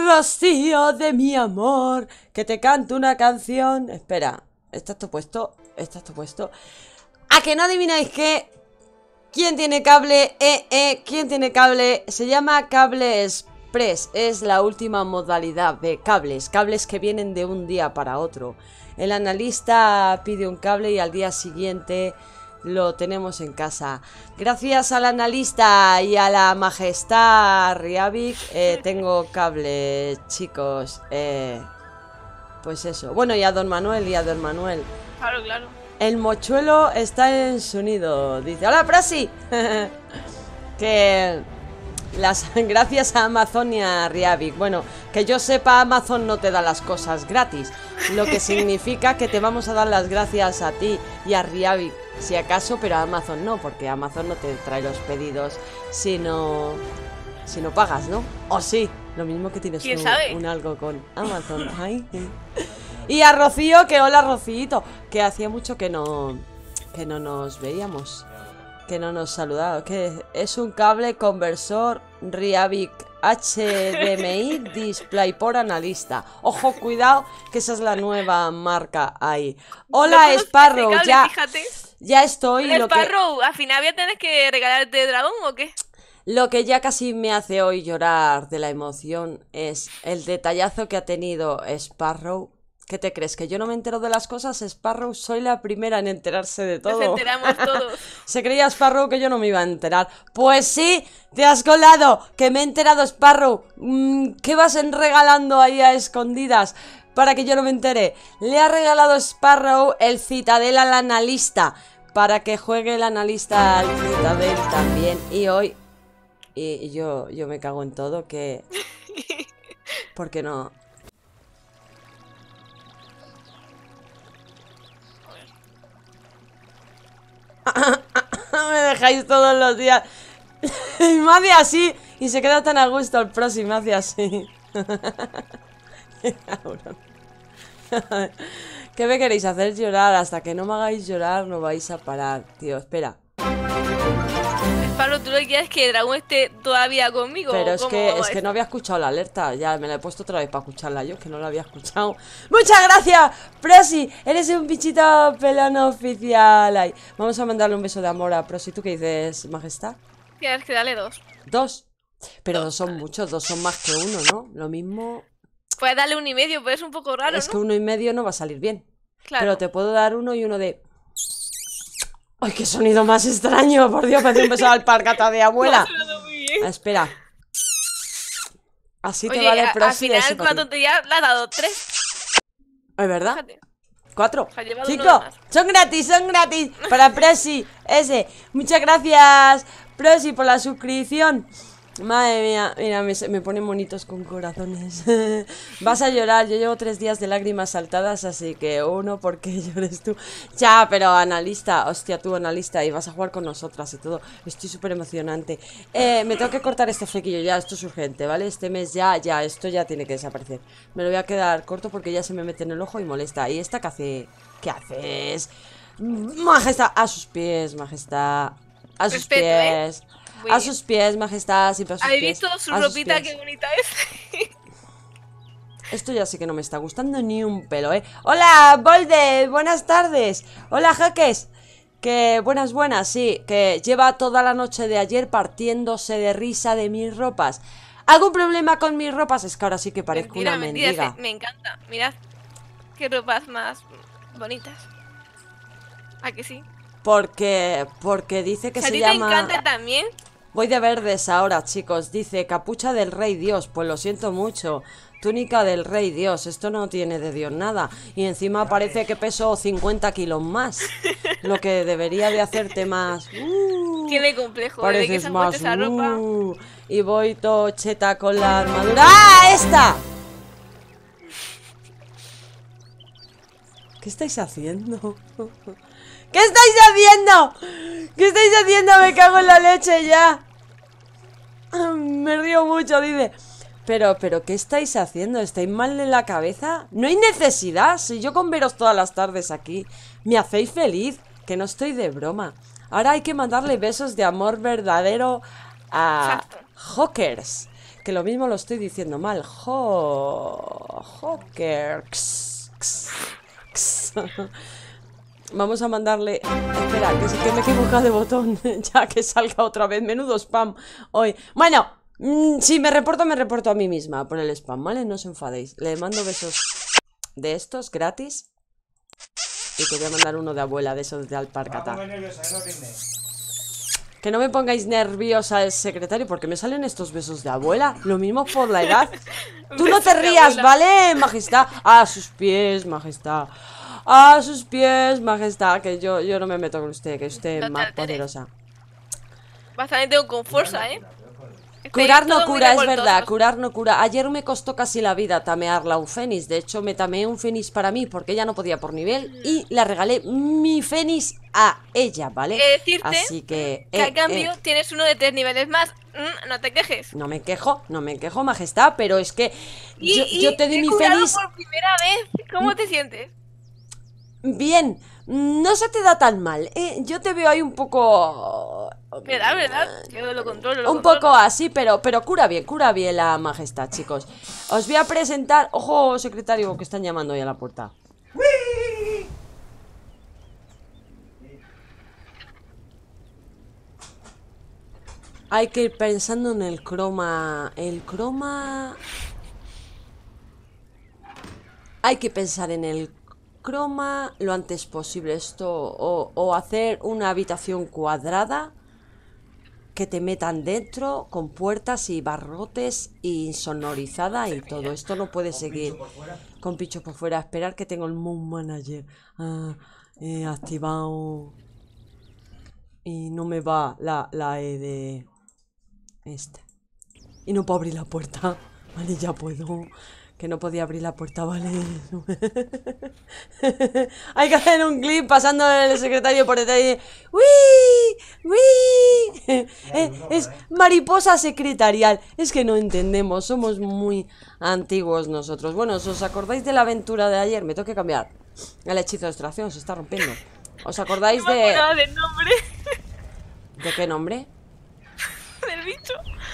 rocío de mi amor, que te canto una canción. Espera, ¿está esto puesto? ¿Está esto puesto? ¿A que no adivináis qué? ¿Quién tiene cable? ¿Quién tiene cable? Se llama Cable Express. Es la última modalidad de cables. Cables que vienen de un día para otro. El analista pide un cable y al día siguiente lo tenemos en casa. Gracias al analista y a la majestad Riavik tengo cable, chicos. Pues eso. Bueno, y a Don Manuel Claro, claro. El mochuelo está en su nido. Dice, hola, Prosi. Que gracias a Amazon y a Riavik. Bueno, que yo sepa, Amazon no te da las cosas gratis, lo que significa que te vamos a dar las gracias a ti y a Riavik, si acaso, pero a Amazon no, porque Amazon no te trae los pedidos si no pagas, ¿no? O sí, lo mismo que tienes un algo con Amazon. Ay. Y a Rocío, que hola, Rocíito, que hacía mucho que no nos veíamos, que no nos saludaba, que es un cable conversor Riavik HDMI DisplayPort analista. Ojo, cuidado, que esa es la nueva marca ahí. Hola, Sparrow, cable, ya, fíjate. Ya estoy. Sparrow, al final voy a tener que regalarte dragón o qué. Lo que ya casi me hace hoy llorar de la emoción es el detallazo que ha tenido Sparrow. ¿Qué te crees? ¿Que yo no me entero de las cosas? Sparrow, soy la primera en enterarse de todo. Nos enteramos todos. Se creía Sparrow que yo no me iba a enterar. Pues sí, te has colado, que me he enterado, Sparrow. ¿Qué vas regalando ahí a escondidas para que yo no me entere? Le ha regalado Sparrow el Citadel al analista, para que juegue el analista al Citadel también. Y hoy... Y yo me cago en todo, que... ¿Por qué no? Me dejáis todos los días. Y me hace así y se queda tan a gusto el próximo, me hace así. ¿Qué me queréis hacer llorar? Hasta que no me hagáis llorar no vais a parar, tío, espera. Pablo, ¿tú lo que quieres que Dragón esté todavía conmigo? Pero es que no había escuchado la alerta. Ya me la he puesto otra vez para escucharla yo, que no la había escuchado. ¡Muchas gracias, Prosi! Eres un bichito pelón oficial. Ay, vamos a mandarle un beso de amor a Prosi. ¿Tú qué dices, majestad? Tienes que darle 2. ¿2? Pero 2 son muchos, 2 son más que 1, ¿no? Lo mismo... Puedes darle 1,5, pero es un poco raro, Es ¿no? que 1,5 no va a salir bien. Claro. Pero te puedo dar 1 y 1 de... ¡Ay, qué sonido más extraño! Por Dios, parece un beso al alpargata de abuela. Espera. Así te vale, al final, ¿cuánto te ya le has dado? 3. ¿Es verdad? Fíjate. 4. 5. Son Son gratis para Prosi. Ese. Muchas gracias, Prosi, por la suscripción. Madre mía, mira, me ponen monitos con corazones. Vas a llorar, yo llevo 3 días de lágrimas saltadas, así que 1 porque llores tú. Ya, pero analista, hostia, tú analista, y vas a jugar con nosotras y todo. Estoy súper emocionante. Me tengo que cortar este flequillo ya, esto es urgente, ¿vale? Este mes ya, esto ya tiene que desaparecer. Me lo voy a quedar corto porque ya se me mete en el ojo y molesta. ¿Y esta qué hace? ¿Qué haces? Majestad, a sus pies, majestad. A sus pies. A sus pies, majestad, siempre a sus pies. ¿Habéis visto su ropita? Qué bonita es. Esto ya sí que no me está gustando ni un pelo, ¿eh? ¡Hola, Bolde! ¡Buenas tardes! ¡Hola, Jaques! Que buenas, sí. Que lleva toda la noche de ayer partiéndose de risa de mis ropas. ¿Algún problema con mis ropas? Es que ahora sí que parezco una mendiga. Me encanta. Mirad qué ropas más bonitas. ¿A que sí? Porque dice que se llama... ¿A ti te encanta también? Voy de verdes ahora, chicos. Dice, capucha del rey Dios. Pues lo siento mucho. Túnica del rey Dios. Esto no tiene de Dios nada. Y encima parece que peso 50 kilos más. Lo que debería de hacerte más... Tiene complejo. Pareces ¿De que se ha más... puesto esa ropa? Y voy tocheta con la armadura. ¡Ah, esta! ¿Qué estáis haciendo? ¿Qué estáis haciendo? ¿Qué estáis haciendo? Me cago en la leche ya. Me río mucho, dice. Pero, ¿qué estáis haciendo? ¿Estáis mal de la cabeza? No hay necesidad. Si yo con veros todas las tardes aquí me hacéis feliz, que no estoy de broma. Ahora hay que mandarle besos de amor verdadero a Hawkers, Que lo mismo lo estoy diciendo mal. Joker. Vamos a mandarle... Espera, que me he equivocado de botón. Ya que salga otra vez. Menudo spam hoy. Bueno, si me reporto a mí misma por el spam, ¿vale? No os enfadéis. Le mando besos de estos gratis. Y te voy a mandar uno de abuela, de esos de Alparcata. Que no me pongáis nerviosa el secretario, porque me salen estos besos de abuela. Lo mismo por la edad. Tú no te rías, ¿vale, majestad? A sus pies, majestad. A sus pies, majestad. Que yo no me meto con usted, que usted es más poderosa. Bastante con fuerza, ¿eh? Curar no cura, es verdad, curar no cura. Ayer me costó casi la vida tamearla un fénix. De hecho, me tameé un fénix para mí porque ella no podía por nivel. Y le regalé mi fénix a ella, ¿vale? Así que a cambio tienes uno de 3 niveles más. No te quejes. No me quejo, majestad. Pero es que yo te di mi fénix por primera vez. ¿Cómo te sientes? Bien, no se te da tan mal, yo te veo ahí un poco... ¿Verdad? Yo lo controlo, un poco así, pero cura bien la majestad, chicos. Os voy a presentar... Ojo, secretario, que están llamando ahí a la puerta. Hay que ir pensando en el croma... El croma... Hay que pensar en el croma lo antes posible. Esto o hacer una habitación cuadrada que te metan dentro con puertas y barrotes y sonorizada y todo. Esto no puede seguir con picho por fuera. Esperar que tengo el Moon Manager activado y no me va la E de este. Y no puedo abrir la puerta. Vale, ya puedo. Que no podía abrir la puerta, vale. Hay que hacer un clip pasando el secretario por detrás y... ¡Uy! ¡Uy! Es mariposa secretarial. Es que no entendemos, somos muy antiguos nosotros. Bueno, ¿os acordáis de la aventura de ayer? Me tengo que cambiar. El hechizo de extracción se está rompiendo. ¿Os acordáis no me acuerdo del nombre? ¿De qué nombre? Del bicho.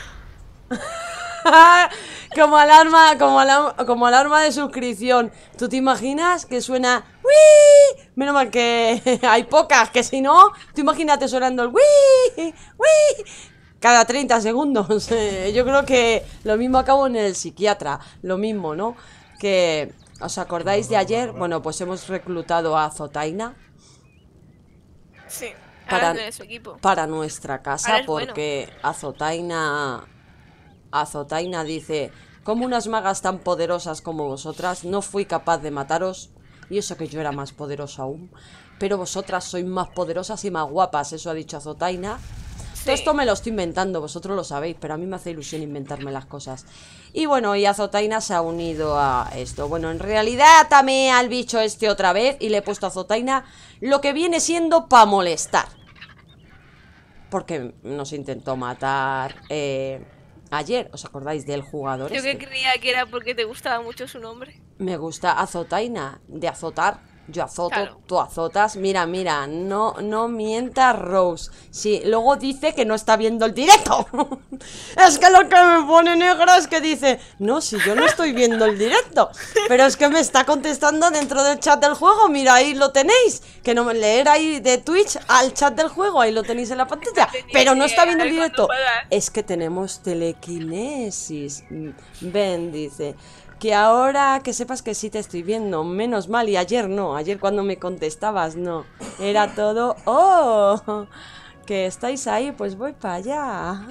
Como alarma de suscripción. ¿Tú te imaginas que suena ¡Wii! Menos mal que hay pocas, que si no, tú imagínate sonando el ¡Wii! ¡Wii! Cada 30 segundos. Yo creo que lo mismo acabo en el psiquiatra. Lo mismo, ¿no? Que ¿os acordáis de ayer? Bueno, pues hemos reclutado a Zotaina. Sí, para nuestra casa, porque bueno. Azotaina dice: como unas magas tan poderosas como vosotras, no fui capaz de mataros. Y eso que yo era más poderosa aún. Pero vosotras sois más poderosas y más guapas. Eso ha dicho Azotaina. Sí. Todo esto me lo estoy inventando, vosotros lo sabéis, pero a mí me hace ilusión inventarme las cosas. Y bueno, y Azotaina se ha unido a esto. Bueno, en realidad tamé al bicho este otra vez y le he puesto a Azotaina lo que viene siendo para molestar. Porque nos intentó matar... ayer, ¿os acordáis del jugador? Yo que creía que era porque te gustaba mucho su nombre. Me gusta Azotaina, de azotar. Yo azoto, claro. Tú azotas. Mira, no mientas, Rose. Sí, luego dice que no está viendo el directo. Es que lo que me pone negro es que dice: no, si yo no estoy viendo el directo. Pero es que me está contestando dentro del chat del juego. Mira, ahí lo tenéis. Que no me leer ahí de Twitch al chat del juego. Ahí lo tenéis en la pantalla. Pero no está viendo el directo. Es que tenemos telequinesis. Ven, dice: que ahora que sepas que sí te estoy viendo, menos mal. Y ayer no, ayer cuando me contestabas no. Era todo, ¡oh! Que estáis ahí, pues voy para allá.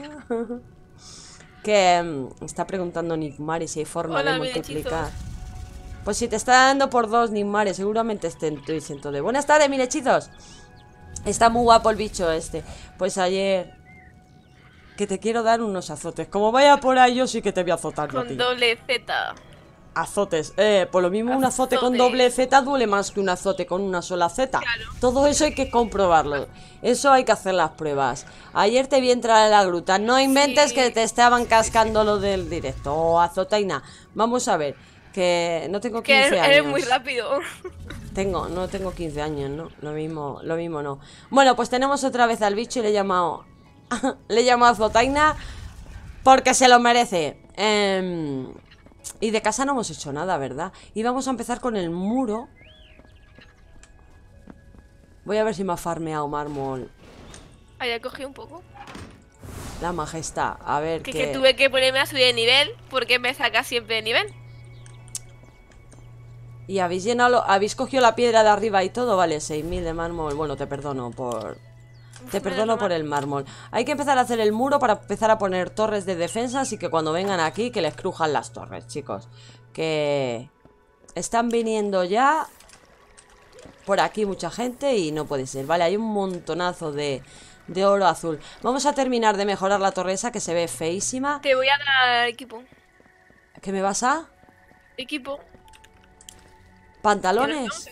Que está preguntando Nigmari si hay forma de multiplicar. Pues si te está dando por 2, Nigmari, seguramente esté en Twitch. Entonces, buenas tardes, mil hechizos. Está muy guapo el bicho este. Pues ayer... que te quiero dar unos azotes. Como vaya por ahí, yo sí que te voy a azotar. Con doble Z. Azotes, por lo mismo un azote con doble Z duele más que un azote con una sola Z. Claro. Todo eso hay que comprobarlo. Eso hay que hacer las pruebas. Ayer te vi entrar a la gruta. No inventes que te estaban cascando lo del directo. Oh, Azotaina. Vamos a ver. Que no tengo 15 años. Eres muy rápido. No tengo 15 años, ¿no? Lo mismo no. Bueno, pues tenemos otra vez al bicho y le he llamado... le he llamado a Azotaina porque se lo merece. Y de casa no hemos hecho nada, ¿verdad? Y vamos a empezar con el muro. Voy a ver si me ha farmeado mármol Ahí ya cogí un poco. la majestad. A ver Que tuve que ponerme a subir de nivel porque me saca siempre de nivel. Y habéis llenado, habéis cogido la piedra de arriba y todo, vale, 6000 de mármol. Bueno, te perdono por... Te perdono por el mármol. Hay que empezar a hacer el muro para empezar a poner torres de defensa. Así que cuando vengan aquí, que les crujan las torres, chicos. Que están viniendo ya por aquí mucha gente y no puede ser. Vale, hay un montonazo de oro azul. Vamos a terminar de mejorar la torre esa que se ve feísima. Te voy a dar equipo. ¿Qué me vas a? Equipo. ¿Pantalones?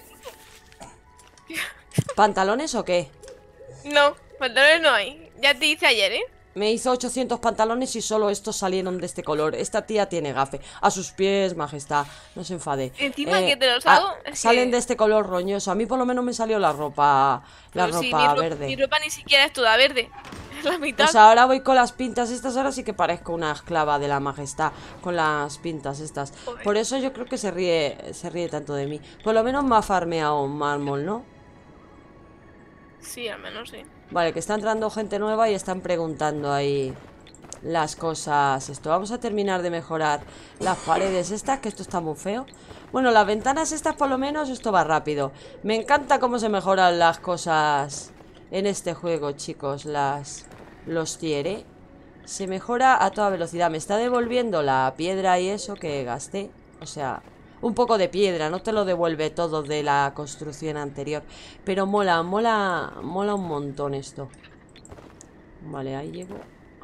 ¿Pantalones o qué? No, pantalones no hay. Ya te hice ayer, ¿eh? Me hizo 800 pantalones y solo estos salieron de este color. Esta tía tiene gafe. A sus pies, majestad. No se enfade. Encima que te los hago. Salen de este color roñoso. A mí por lo menos me salió la ropa. La ropa verde. Mi ropa ni siquiera es toda verde. Es la mitad. Pues ahora voy con las pintas estas. Ahora sí que parezco una esclava de la majestad. Con las pintas estas. Joder. Por eso yo creo que se ríe tanto de mí. Por lo menos me ha farmeado mármol, ¿no? Sí, al menos sí. Vale, que está entrando gente nueva y están preguntando ahí las cosas. Esto, vamos a terminar de mejorar las paredes estas, que esto está muy feo. Bueno, las ventanas estas por lo menos esto va rápido. Me encanta cómo se mejoran las cosas en este juego, chicos. Los tiere. Se mejora a toda velocidad. Me está devolviendo la piedra y eso que gasté. O sea... un poco de piedra, no te lo devuelve todo de la construcción anterior. Pero mola un montón esto. Vale, ahí llego.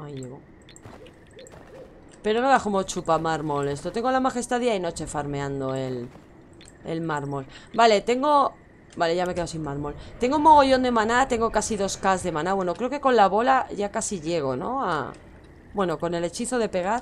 Pero no veas como chupa mármol esto. Tengo la majestad día y noche farmeando el mármol. Vale, tengo... Vale, ya me quedo sin mármol. Tengo un mogollón de maná, tengo casi 2k de maná. Bueno, creo que con la bola ya casi llego, ¿no? Bueno, con el hechizo de pegar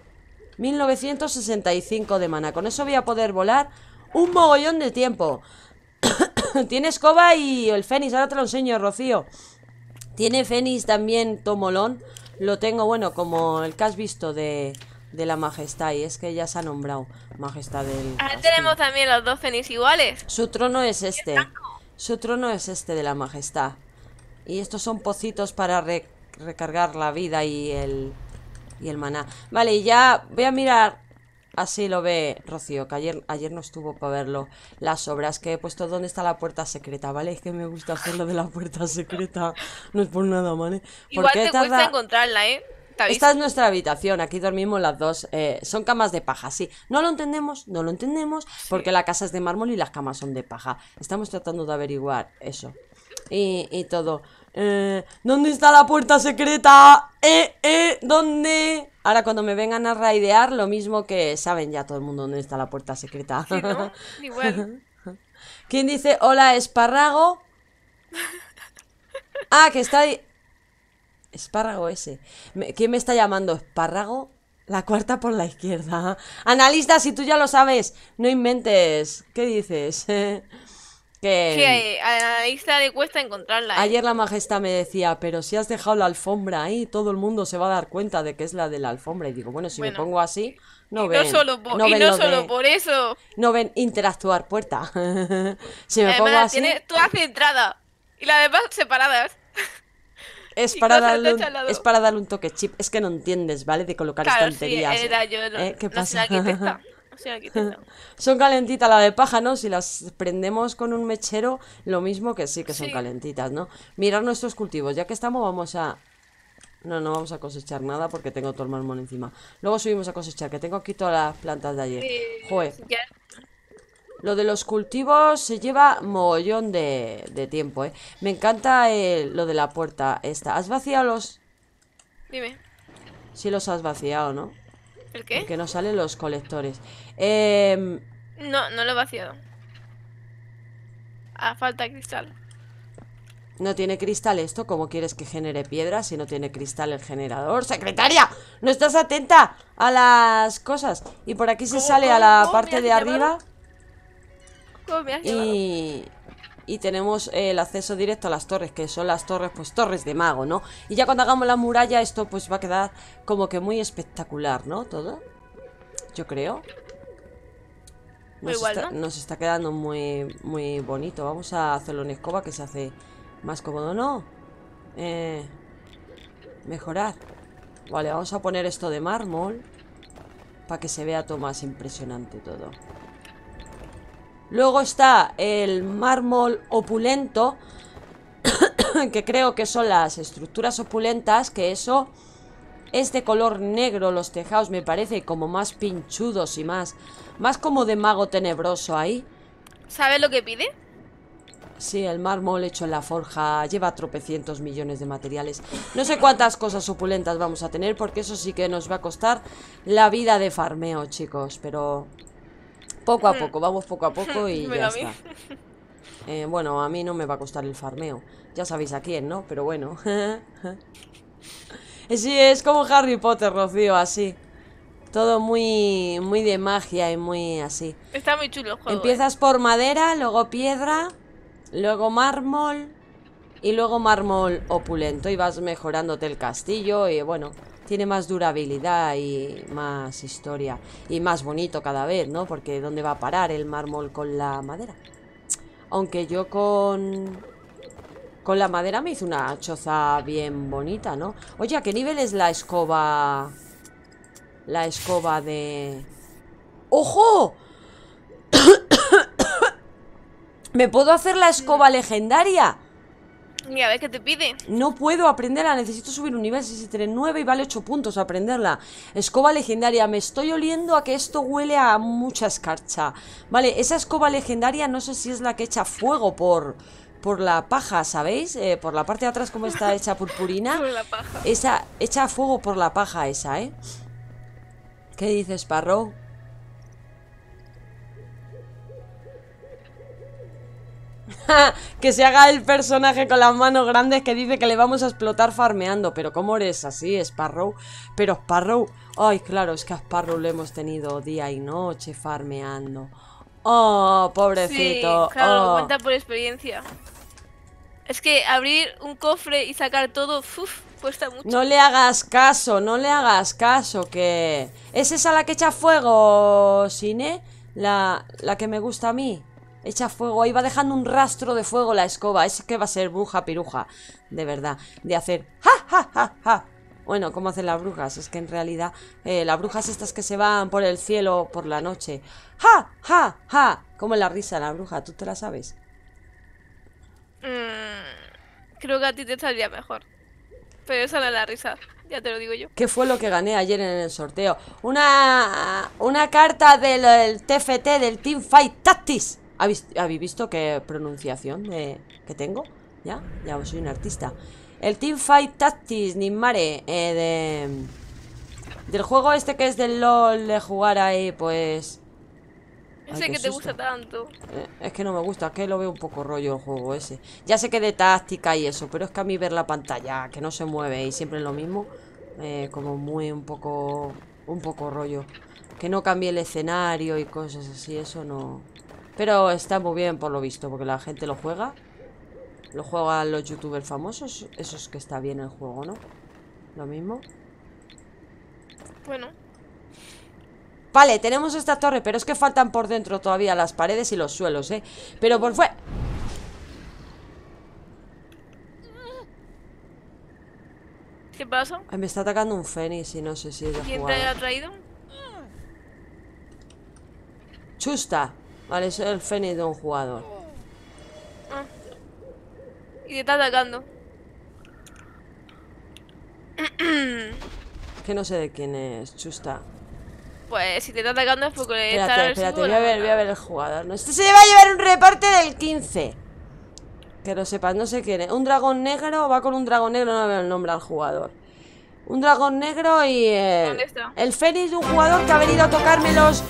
1965 de mana. Con eso voy a poder volar un mogollón de tiempo. Tiene escoba y el fénix. Ahora te lo enseño, Rocío. Tiene fénix también tomolón. Lo tengo, bueno, como el que has visto de la majestad. Y es que ya se ha nombrado majestad del... Ahora tenemos también los dos fénix iguales. Su trono es este. Su trono es este de la majestad. Y estos son pocitos para recargar la vida y el maná. Vale, y ya voy a mirar. Así lo ve Rocío, que ayer no estuvo para verlo. Las obras que he puesto. ¿Dónde está la puerta secreta? ¿Vale? Es que me gusta hacerlo de la puerta secreta. No es por nada, ¿vale? Igual te cuesta encontrarla, ¿eh? Esta es nuestra habitación, aquí dormimos las dos. Son camas de paja, sí. No lo entendemos, porque la casa es de mármol y las camas son de paja. Estamos tratando de averiguar eso. Y todo. ¿Dónde está la puerta secreta? ¿Dónde? Ahora cuando me vengan a raidear, lo mismo que saben ya todo el mundo dónde está la puerta secreta. Sí, ¿no? Igual. ¿Quién dice hola, espárrago? Ah, que está ahí. Espárrago ese. ¿Quién me está llamando? ¿Espárrago? La cuarta por la izquierda. Analista, si tú ya lo sabes, no inventes. ¿Qué dices? Que a la analista le cuesta encontrarla, ¿eh? Ayer la majestad me decía, pero si has dejado la alfombra ahí, todo el mundo se va a dar cuenta de que es la de la alfombra. Y digo, bueno, si me pongo así, no ven. No solo por eso. No ven interactuar puerta. Si me además, pongo así... tiene toda centrada y las demás separadas. Es para darle un toque chip. Es que no entiendes, ¿vale? De colocar estanterías. Sí, era yo. ¿Qué pasa? No son calentitas la de paja, ¿no? Si las prendemos con un mechero, lo mismo que sí que son calentitas, ¿no? Mirar nuestros cultivos. Ya que estamos, vamos a... No vamos a cosechar nada porque tengo todo el mármol encima. Luego subimos a cosechar, que tengo aquí todas las plantas de ayer. Joder. Lo de los cultivos se lleva mogollón de tiempo, ¿eh? Me encanta lo de la puerta esta. ¿Has vaciado los...? Dime. Sí los has vaciado, ¿no? ¿El qué? Que no salen los colectores. No lo he vaciado. A falta de cristal. No tiene cristal esto. ¿Cómo quieres que genere piedra si no tiene cristal el generador? ¡Secretaria! ¿No estás atenta a las cosas? Y por aquí se sale a la parte de arriba. ¿Cómo me has llevado? Y y tenemos el acceso directo a las torres, que son las torres, pues torres de mago, ¿no? Y ya cuando hagamos la muralla esto pues va a quedar como que muy espectacular, ¿no? Todo, yo creo. Nos está quedando muy, muy bonito. Vamos a hacerlo en escoba, que se hace más cómodo, ¿no? Mejorar. Vale, vamos a poner esto de mármol para que se vea todo más impresionante todo. Luego está el mármol opulento, que creo que son las estructuras opulentas, que eso es de color negro. Los tejados me parece como más pinchudos y más como de mago tenebroso ahí. ¿Sabes lo que pide? Sí, el mármol hecho en la forja lleva tropecientos millones de materiales. No sé cuántas cosas opulentas vamos a tener, porque eso sí que nos va a costar la vida de farmeo, chicos. Pero poco a poco, vamos poco a poco y ya está. Bueno, a mí no me va a costar el farmeo. Ya sabéis a quién, ¿no? Pero bueno. Sí, es como Harry Potter, Rocío, así. Todo muy de magia y muy así. Está muy chulo el juego. Empiezas por madera, luego piedra, luego mármol y luego mármol opulento. Y vas mejorándote el castillo y bueno, tiene más durabilidad y más historia. Y más bonito cada vez, ¿no? Porque ¿dónde va a parar el mármol con la madera? Aunque yo con la madera me hice una choza bien bonita, ¿no? Oye, ¿a qué nivel es la escoba? La escoba de... ¡Ojo! ¿Me puedo hacer la escoba legendaria? Mira, a ver qué te pide. No puedo aprenderla, necesito subir un nivel 639 y vale 8 puntos aprenderla. Escoba legendaria, me estoy oliendo a que esto huele a mucha escarcha. Vale, esa escoba legendaria no sé si es la que echa fuego por la paja, ¿sabéis? Por la parte de atrás como está hecha purpurina. Por la paja. Esa echa fuego por la paja esa, ¿eh? ¿Qué dices, Sparrow? Que se haga el personaje con las manos grandes que dice que le vamos a explotar farmeando. Pero ¿cómo eres así, Sparrow? Pero Sparrow... Ay, claro, es que a Sparrow le hemos tenido día y noche farmeando. Oh, pobrecito. Sí, claro, lo oh. cuenta por experiencia. Es que abrir un cofre y sacar todo, cuesta mucho. No le hagas caso, no le hagas caso, que... ¿Es esa la que echa fuego, Sine? La que me gusta a mí. Echa fuego, ahí va dejando un rastro de fuego la escoba. Es que va a ser bruja piruja, de verdad. De hacer ja, ja, ja, ja. Bueno, ¿cómo hacen las brujas? Es que en realidad las brujas estas que se van por el cielo por la noche. Ja, ja, ja. Como la risa de la bruja, ¿tú te la sabes? Creo que a ti te saldría mejor. Pero esa no es la risa, ya te lo digo yo. ¿Qué fue lo que gané ayer en el sorteo? Una carta del TFT, del Teamfight Tactics. ¿Habéis visto qué pronunciación que tengo? Ya soy un artista. El Teamfight Tactics, Nimare, del juego este que es del LOL, de jugar ahí, pues... Ese que te gusta tanto. Es que no me gusta, es que lo veo un poco rollo el juego ese. Ya sé que de táctica y eso, pero es que a mí ver la pantalla que no se mueve y siempre es lo mismo, como muy un poco rollo. Que no cambie el escenario y cosas así, eso no... Pero está muy bien por lo visto, porque la gente lo juega. Lo juegan los youtubers famosos. Eso es que está bien el juego, ¿no? Lo mismo. Bueno. Vale, tenemos esta torre, pero es que faltan por dentro todavía las paredes y los suelos, ¿eh? Pero por fuera... ¿Qué pasa? Ay, me está atacando un fénix y no sé si es de ¿Quién jugar. te ha traído? Chusta. Vale, es el fénix de un jugador. Ah. Y te está atacando. Que no sé de quién es, Chusta. Pues si te está atacando es porque Espérate, voy a ver el jugador. No, este se va a llevar un reporte del 15. Que lo sepas, no sé quién es. Un dragón negro, va con un dragón negro, no veo el nombre al jugador. Un dragón negro y ¿Dónde está? el fénix de un jugador que ha venido a tocarme los...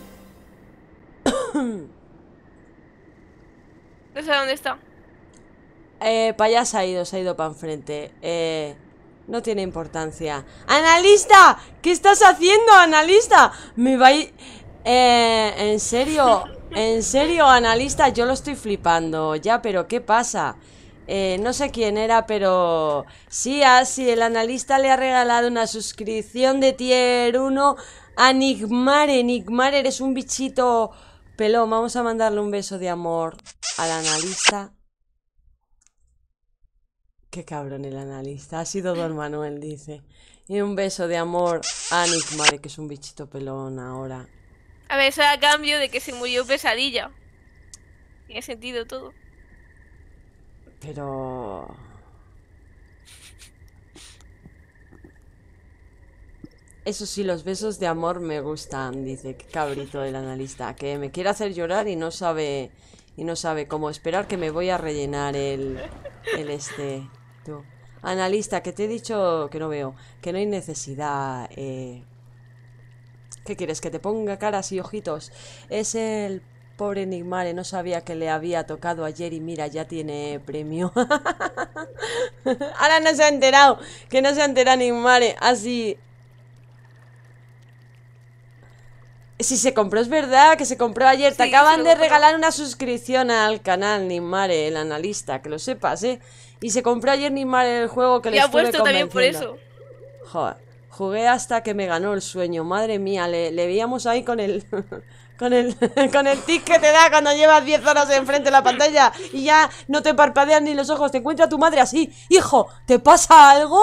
No sé dónde está. Para allá se ha ido para enfrente. No tiene importancia. ¡Analista! ¿Qué estás haciendo, analista? Me va a ir... en serio, analista, yo lo estoy flipando ya, pero ¿qué pasa? No sé quién era, pero sí, así el analista le ha regalado una suscripción de tier 1 a Nigmare. Nigmare, eres un bichito pelón. Vamos a mandarle un beso de amor al analista. Qué cabrón el analista. Ha sido Don Manuel, dice. Y un beso de amor a Nigmare, que es un bichito pelón ahora. A ver, eso a cambio de que se murió Pesadilla. Tiene sentido todo. Pero... Eso sí, los besos de amor me gustan, dice, qué cabrito el analista, que me quiere hacer llorar y no sabe cómo esperar, que me voy a rellenar el este. Tú. Analista, que te he dicho que no veo, que no hay necesidad. ¿Qué quieres? Que te ponga caras y ojitos. Es el pobre Enigmare, no sabía que le había tocado ayer y mira, ya tiene premio. Ahora no se ha enterado, que no se ha enterado Enigmare, así. Si se compró, es verdad que se compró ayer. Sí, Te acaban de compró. regalar una suscripción al canal Nimare, el analista, que lo sepas, ¿eh? Y se compró ayer Nimare el juego que le Y ha estuve puesto también por convenciendo. eso. Joder, jugué hasta que me ganó el sueño. Madre mía, le veíamos ahí con el... con el tic que te da cuando llevas 10 horas enfrente de la pantalla y ya no te parpadean ni los ojos. Te encuentra tu madre así. Hijo, ¿te pasa algo?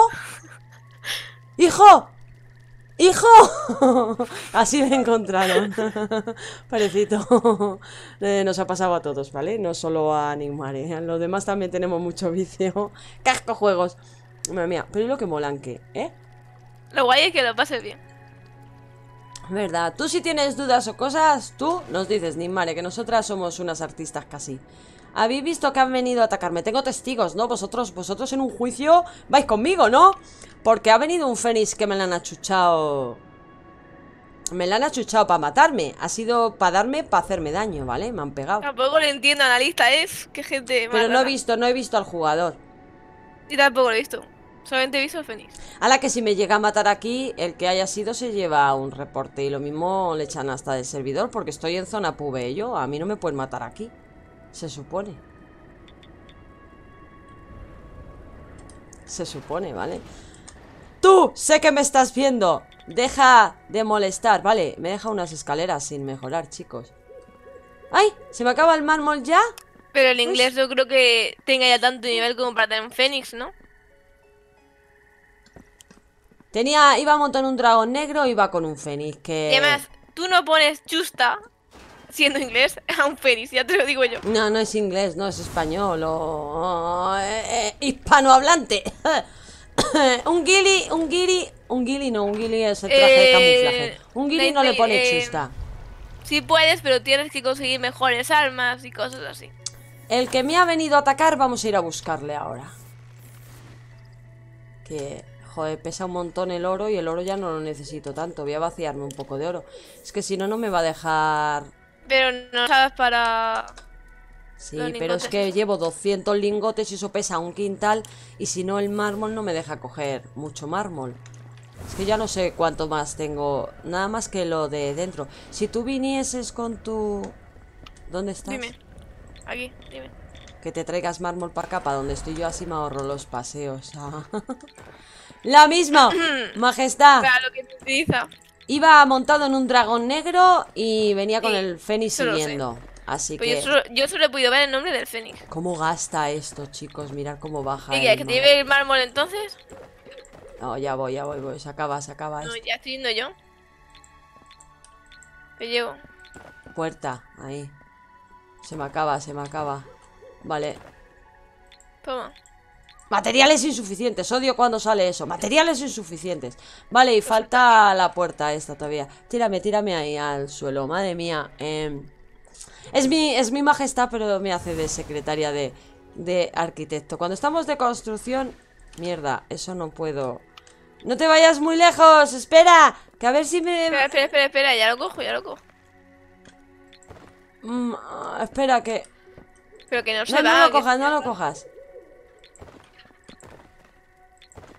Hijo, ¡hijo! Así me encontraron. Parecito. Nos ha pasado a todos, ¿vale? No solo a Nigmare. Los demás también tenemos mucho vicio. ¡Casco juegos! Madre mía, pero es lo que molan que, ¿eh? Lo guay es que lo pases bien. ¿Verdad? Tú si tienes dudas o cosas, tú nos dices, Nigmare, que nosotras somos unas artistas casi. Habéis visto que han venido a atacarme. Tengo testigos, ¿no? Vosotros en un juicio vais conmigo, ¿no? Porque ha venido un fénix que me la han achuchado. Me la han achuchado para matarme. Ha sido para hacerme daño, ¿vale? Me han pegado. Tampoco lo entiendo, analista es. Qué gente más Pero no rara. he visto al jugador. Y tampoco lo he visto. Solamente he visto al Fénix. A la que si me llega a matar aquí, el que haya sido se lleva un reporte. Y lo mismo le echan hasta del servidor, porque estoy en zona pube yo. A mí no me pueden matar aquí. Se supone. Se supone, ¿vale? ¡Tú! Sé que me estás viendo. Deja de molestar. Vale, me deja unas escaleras sin mejorar, chicos. ¡Ay! ¿Se me acaba el mármol ya? Pero el inglés no creo que tenga ya tanto nivel como para tener un Fénix, ¿no? Iba a montar un dragón negro, iba con un fénix, que... Y además, tú no pones justa, siendo inglés, a un Fénix, ya te lo digo yo. No, no es inglés, no es español hispanohablante. Un guili no, un guili es el traje de camuflaje. Un guili no le pone chusta. Sí puedes, pero tienes que conseguir mejores armas y cosas así. El que me ha venido a atacar, vamos a ir a buscarle ahora. Que, joder, pesa un montón el oro y el oro ya no lo necesito tanto. Voy a vaciarme un poco de oro. Es que si no, no me va a dejar... Pero no sabes para... Sí, pero es que llevo 200 lingotes y eso pesa un quintal. Y si no, el mármol no me deja coger mucho mármol. Es que ya no sé cuánto más tengo. Nada más que lo de dentro. Si tú vinieses con tu... ¿Dónde estás? Dime. Aquí, dime. Que te traigas mármol para acá, para donde estoy yo, así me ahorro los paseos. ¡La misma! ¡Majestad! Para lo que te utiliza. Iba montado en un dragón negro y venía con Sí, el fénix eso lo sé. siguiendo. Así Pero que... yo solo he podido ver el nombre del Fénix. ¿Cómo gasta esto, chicos? Mirad cómo baja. ¿Qué quieres? ¿Que te lleve el mármol entonces? No, ya voy. Se acaba No, esto. ya estoy yendo yo. Te llevo. Puerta, ahí. Se me acaba. Vale. Toma. Materiales insuficientes. Odio cuando sale eso. Materiales insuficientes. Vale, y falta la puerta esta todavía. Tírame ahí al suelo. Madre mía. Es mi majestad, pero me hace de secretaria de arquitecto. Cuando estamos de construcción... Mierda, eso no puedo. ¡No te vayas muy lejos! ¡Espera! Que a ver si me... Espera, ya lo cojo. Espera, que... Pero que no se No, va. no lo cojas.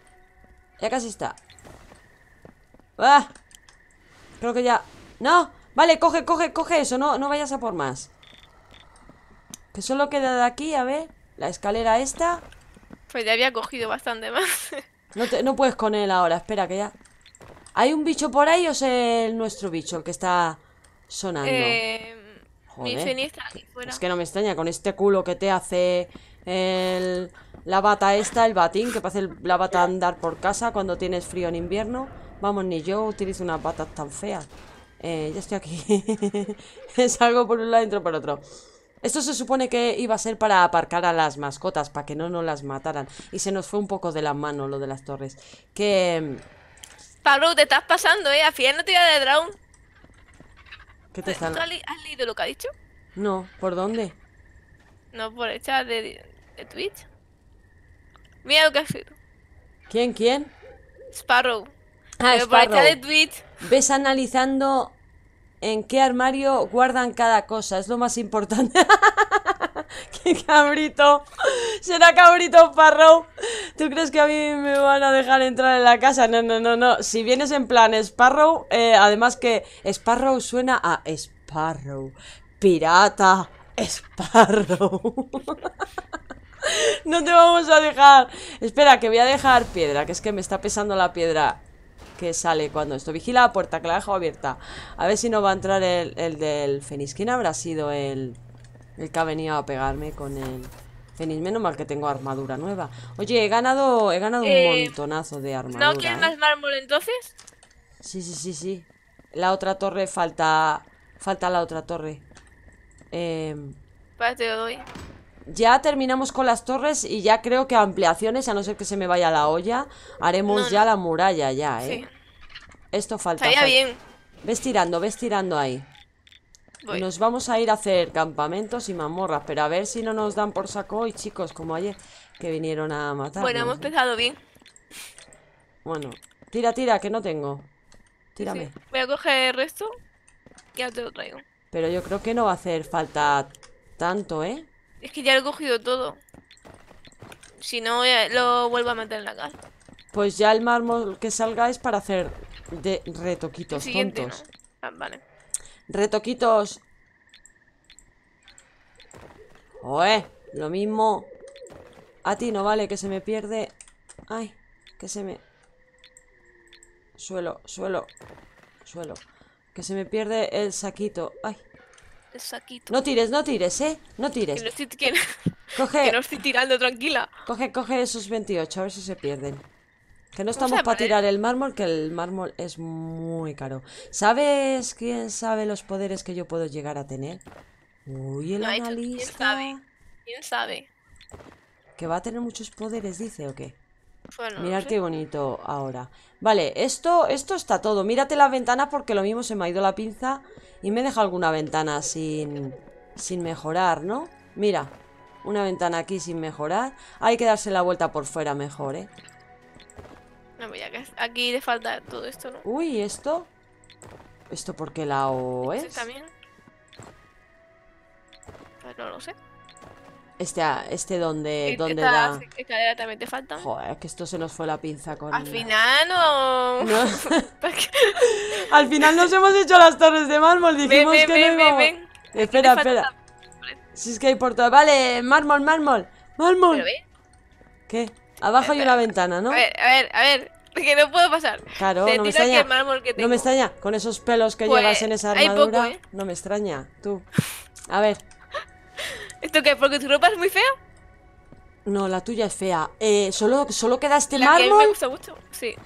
Ya casi está. ¡Ah! Creo que ya... ¡No! Vale, coge eso, no vayas a por más. Que solo queda de aquí, a ver. La escalera esta. Pues ya había cogido bastante más. No puedes con él ahora, espera que ya. ¿Hay un bicho por ahí o es nuestro bicho el que está sonando? Mi Joder, Feni está aquí fuera. es que no me extraña con este culo que te hace la bata esta, el batín, que parece la bata andar por casa cuando tienes frío en invierno. Vamos, ni yo utilizo unas batas tan feas. Ya estoy aquí. Salgo por un lado y entro por otro. Esto se supone que iba a ser para aparcar a las mascotas, para que no nos las mataran. Y se nos fue un poco de la mano lo de las torres. Que... Pablo, te estás pasando, ¿eh? Al final no te iba a dar drone. ¿Qué te están...? ¿Tú has leído lo que ha dicho? No, ¿por dónde? No, por el chat de Twitch. Mira lo que ha escrito. ¿Quién? Sparrow. Ah, Pero por el chat de Sparrow. Twitch. Ves analizando en qué armario guardan cada cosa. Es lo más importante. ¡Qué cabrito! ¿Será cabrito Sparrow? ¿Tú crees que a mí me van a dejar entrar en la casa? No. Si vienes en plan Sparrow, además que Sparrow suena a Sparrow. Pirata. Sparrow. No te vamos a dejar. Espera, que voy a dejar piedra, que es que me está pesando la piedra que sale cuando esto. Vigila la puerta, que la dejo abierta. A ver si no va a entrar el del Fénix. ¿Quién habrá sido el que ha venido a pegarme con el Fénix? Menos mal que tengo armadura nueva. Oye, he ganado un montonazo de armadura. ¿No quieres más mármol entonces? Sí. La otra torre falta la otra torre. Pues te lo doy. Ya terminamos con las torres y ya creo que ampliaciones, a no ser que se me vaya la olla, haremos ya la muralla ya, ¿eh? Sí. Esto falta. Estaría bien. Ves tirando ahí. Voy. Nos vamos a ir a hacer campamentos y mazmorras, pero a ver si no nos dan por saco hoy, chicos, como ayer, que vinieron a matarnos. Bueno, hemos empezado bien. Bueno, tira, que no tengo. Tírame. Sí. Voy a coger el resto y ya te lo traigo. Pero yo creo que no va a hacer falta tanto, ¿eh? Es que ya lo he cogido todo. Si no, ya lo vuelvo a meter en la casa. Pues ya el mármol que salga es para hacer de El retoquitos siguiente, tontos. ¿no? Ah, vale. Retoquitos. Oe, lo mismo. A ti no vale, que se me pierde. Ay, que se me... Suelo. Que se me pierde el saquito. Ay. El saquito. No tires, ¿eh? No Que tires. no estoy, que Coge, no estoy tirando, tranquila. coge esos 28, a ver si se pierden. Que no estamos Vamos a para ver. tirar el mármol, que el mármol es muy caro. ¿Sabes quién sabe los poderes que yo puedo llegar a tener? Uy, el Ay, ¿quién analista. sabe? ¿Quién sabe? Que va a tener muchos poderes, dice, ¿o qué? Bueno, Mirad no sé. qué bonito ahora. Vale, esto está todo. Mírate la ventana porque lo mismo se me ha ido la pinza y me deja alguna ventana sin mejorar, ¿no? Mira, una ventana aquí sin mejorar. Hay que darse la vuelta por fuera mejor, ¿eh? No, pues ya que aquí le falta todo esto, ¿no? Uy, ¿esto? ¿Esto por qué lado ¿Este es? también? Pues no lo sé. Este donde Esta da... escalera también te falta. Joder, que esto se nos fue la pinza con... Al final no. No. Al final nos hemos hecho las torres de mármol. Dijimos Ven, que ven, no íbamos... ven, ven. Aquí Espera, te falta- Si es que hay por todo. Vale, mármol. Pero ve. ¿Qué? Abajo hay una ventana, ¿no? A ver. Que no puedo pasar. Claro, Te no me tiro aquí extraña. el mármol que No tengo. me extraña. Con esos pelos que Pues, llevas en esa hay armadura. poco, ¿eh? No me extraña. Tú. A ver. ¿Esto qué? ¿Porque tu ropa es muy fea? No, la tuya es fea. Solo queda este La que a mí me mármol. gusta mucho. Sí.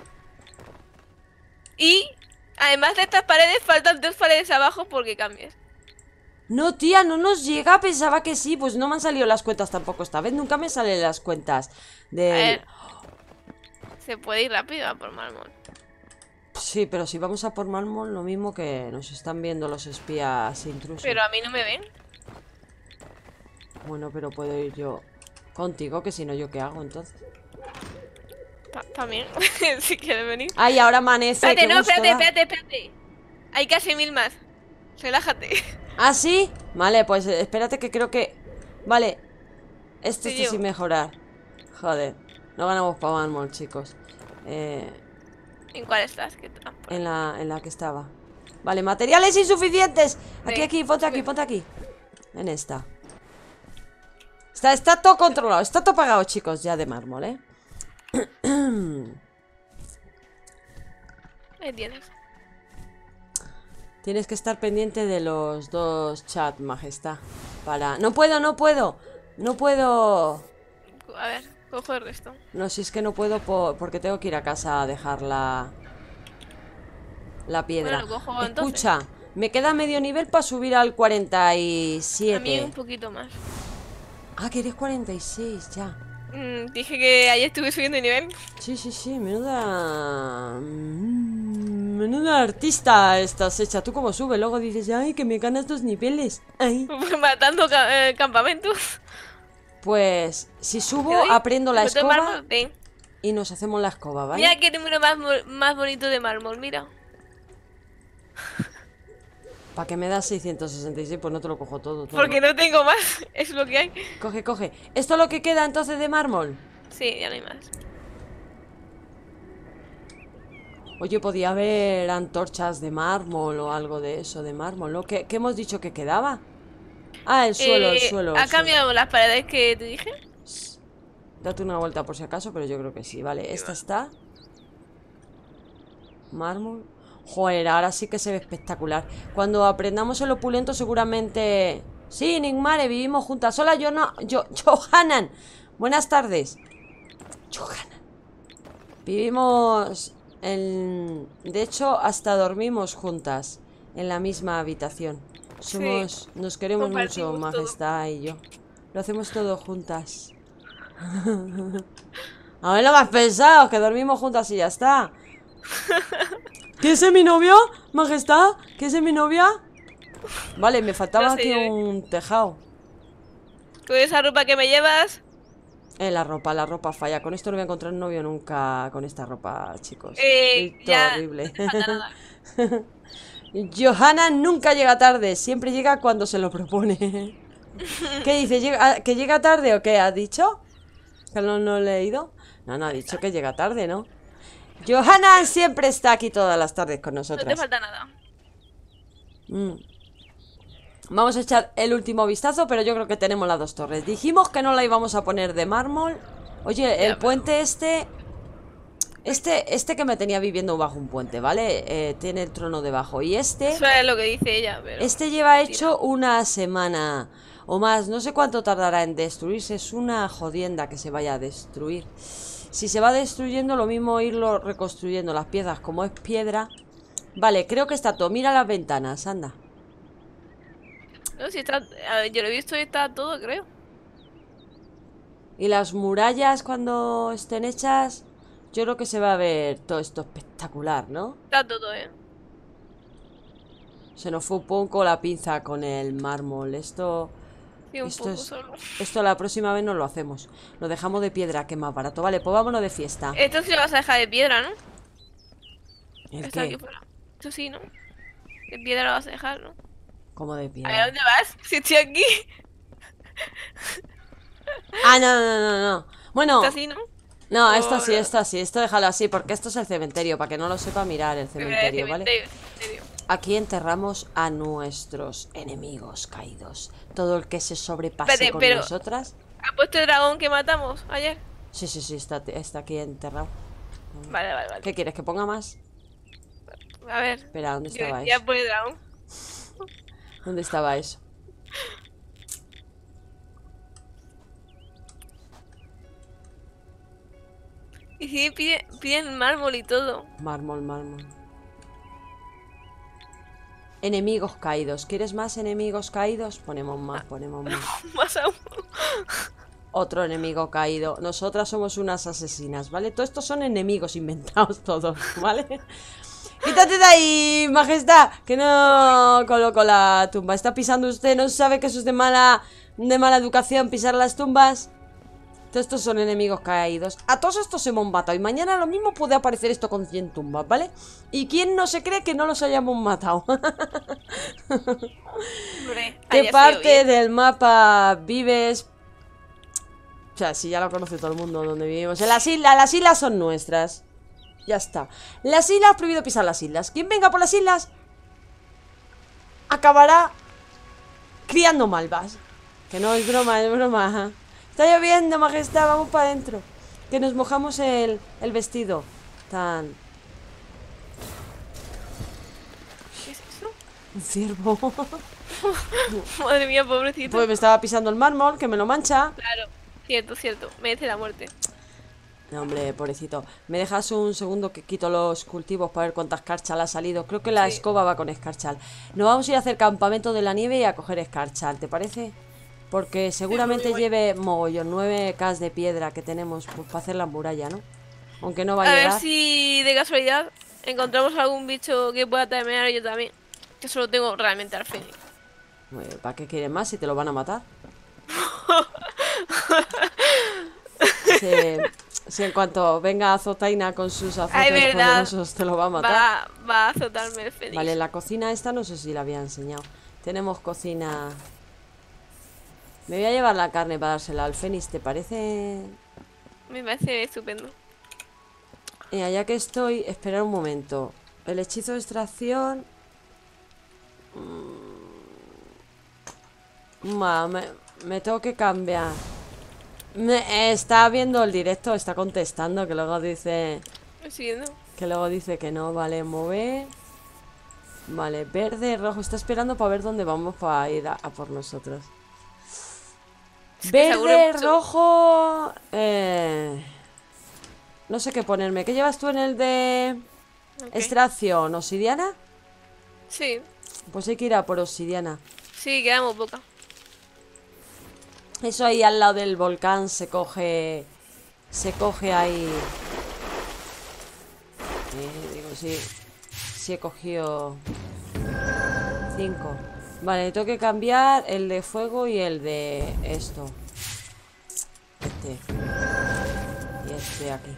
Y además de estas paredes, faltan 2 paredes abajo porque cambies. No, tía, no nos llega. Pensaba que sí. Pues no me han salido las cuentas tampoco esta vez. Nunca me salen las cuentas A del... ver. Se puede ir rápido a por mármol. Sí, pero si vamos a por mármol, lo mismo que nos están viendo los espías intrusos. Pero a mí no me ven. Bueno, pero puedo ir yo contigo, que si no, ¿yo qué hago entonces? También. Si quieres venir. Ay, ahora amanece. Espérate, qué no, gusto espérate, da. espérate. Hay casi 1000 más. Relájate. ¿Ah, sí? Vale, pues espérate que creo que... Vale. Esto Sí, está yo. sin mejorar. Joder. No ganamos para mármol, chicos. ¿En cuál estás? ¿Qué trampa? En la que estaba. Vale, materiales insuficientes. Aquí, Sí. aquí, ponte aquí. En esta. Está todo controlado, está todo pagado, chicos, ya de mármol, ¿eh? Ahí tienes. Tienes que estar pendiente de los dos chat, majestad. No puedo. No puedo. A ver, cojo el resto. No, si es que no puedo porque tengo que ir a casa a dejar la piedra. Bueno, lo cojo Escucha, me queda medio nivel para subir al 47. A mí un poquito más. Ah, que eres 46, ya. Dije que ayer estuve subiendo de nivel. Sí, menuda artista estás hecha. Tú como subes, luego dices, ay, que me ganas 2 niveles. Ay. Matando campamentos. Pues, si subo, ¿Te doy? aprendo la ¿Me tomo escoba mármol? Ven. y nos hacemos la escoba, ¿vale? Mira qué número más bonito de mármol, mira. ¿Para que me das 666? Pues no te lo cojo todo. Porque no tengo más, es lo que hay. Coge. ¿Esto es lo que queda entonces de mármol? Sí, ya no hay más. Oye, podía haber antorchas de mármol o algo de eso, de mármol, ¿no? ¿Qué hemos dicho que quedaba? Ah, el suelo. ¿Ha cambiado las paredes que te dije? Date una vuelta por si acaso, pero yo creo que sí. Vale, esta está. Mármol. Joder, ahora sí que se ve espectacular. Cuando aprendamos el opulento seguramente... Sí, Nigmare, vivimos juntas. Hola, Johanan. Buenas tardes. Johanan. Vivimos de hecho, hasta dormimos juntas en la misma habitación. Nos queremos mucho, Compartimos majestad y yo. Lo hacemos todo juntas. A ver, lo más pensado, que dormimos juntas y ya está. ¿Qué es mi novio, majestad? ¿Qué es mi novia? Vale, me faltaba No sé, aquí un tejado. ¿Con esa ropa que me llevas? La ropa falla. Con esto no voy a encontrar un novio nunca. Con esta ropa, chicos. Ya, horrible. no te falta nada. Johanna nunca llega tarde. Siempre llega cuando se lo propone. ¿Qué dice? ¿Que llega tarde o qué? ¿Has dicho? ¿Que no lo he leído? No, ha dicho que llega tarde, ¿no? Johanna siempre está aquí todas las tardes con No te nosotras. falta nada. Vamos a echar el último vistazo, pero yo creo que tenemos las 2 torres. Dijimos que no la íbamos a poner de mármol. Oye, el puente este que me tenía viviendo bajo un puente, ¿vale? Tiene el trono debajo. Y Eso es lo que dice ella, pero... Este lleva hecho una semana o más. No sé cuánto tardará en destruirse. Es una jodienda que se vaya a destruir. Si se va destruyendo, lo mismo irlo reconstruyendo. Las piezas, como es piedra. Vale, creo que está todo. Mira las ventanas, anda. No, si está... A ver, yo lo he visto y está todo, creo. Y las murallas cuando estén hechas, yo creo que se va a ver todo esto espectacular, ¿no? Está todo, Se nos fue un poco la pinza con el mármol. Esto poco solo. Esto la próxima vez no lo hacemos. Lo dejamos de piedra, que es más barato. Vale, pues vámonos de fiesta. Esto sí lo vas a dejar de piedra, ¿no? ¿El Esto aquí qué? fuera. Esto sí, ¿no? De piedra lo vas a dejar, ¿no? ¿Cómo de A ver, piedra? ¿dónde vas? Si estoy aquí. Ah, no. Bueno, Esto así, ¿no? no, esto sí. Esto déjalo así, porque esto es el cementerio. Para que no lo sepa mirar el cementerio, ¿vale? Cementerio. Aquí enterramos a nuestros enemigos caídos. Todo el que se sobrepase Espérate, con pero- nosotras. ¿Has puesto el dragón que matamos ayer? Sí, está aquí enterrado. Vale. ¿Qué quieres? ¿Que ponga más? A ver. Espera, ¿dónde estaba Ya eso? pone dragón. ¿Dónde estaba eso? Y si piden mármol y todo. Mármol. Enemigos caídos. ¿Quieres más enemigos caídos? Ponemos más. Más aún. Otro enemigo caído. Nosotras somos unas asesinas, ¿vale? Todos estos son enemigos inventados todos, ¿vale? ¡Quítate de ahí, majestad! Que no coloco la tumba. ¿Está pisando usted? ¿No sabe que eso es de mala educación pisar las tumbas? Todos estos son enemigos caídos. A todos estos hemos matado. Y mañana lo mismo puede aparecer esto con 100 tumbas, ¿vale? ¿Y quién no se cree que no los hayamos matado? Hombre, ¿Qué haya parte sido bien. del mapa vives? O sea, si ya lo conoce todo el mundo donde vivimos. En las islas son nuestras. Ya está. Las islas, prohibido pisar las islas. ¿Quién venga por las islas? acabará criando malvas. Que no, es broma, es broma. Está lloviendo, majestad, vamos para adentro. Que nos mojamos el vestido. Tan... ¿Qué es eso? Un ciervo. Madre mía, pobrecito. Pues me estaba pisando el mármol, que me lo mancha. Claro, cierto, cierto. Merece la muerte. No, hombre, pobrecito. ¿Me dejas un segundo que quito los cultivos para ver cuánta escarchal ha salido? Creo que la Sí. escoba va con escarchal. Nos vamos a ir a hacer campamento de la nieve y a coger escarchal, ¿te parece? Porque seguramente guay. lleve mogollón, 9K de piedra que tenemos pues, para hacer la muralla, ¿no? Aunque no va a A ver llegar. si de casualidad encontramos algún bicho que pueda terminar yo también. Que solo tengo realmente al fénix. ¿Para qué quieres más si te lo van a matar? Si en cuanto venga Azotaina con sus Ay, azotes verdad. poderosos te lo va a matar. Va a azotarme el fénix. Vale, la cocina esta no sé si la había enseñado. Tenemos cocina... Me voy a llevar la carne para dársela al Fénix, ¿te parece? Me parece estupendo. Ya que estoy, esperar un momento. El hechizo de extracción... me tengo que cambiar. Está viendo el directo, está contestando, que luego dice... ¿Me siguiendo? Que luego dice que no, vale, mover. Vale, verde, rojo. Está esperando para ver dónde vamos para ir a por nosotros. Es que se aburre Verde, mucho. rojo. No sé qué ponerme. ¿Qué llevas tú en el de Ok. extracción? ¿Obsidiana? Sí, Pues hay que ir a por obsidiana. sí, quedamos poca. Eso ahí al lado del volcán se coge. Se coge ahí. Digo, sí. Sí he cogido 5. Vale, tengo que cambiar el de fuego y el de esto. Este. Y este aquí.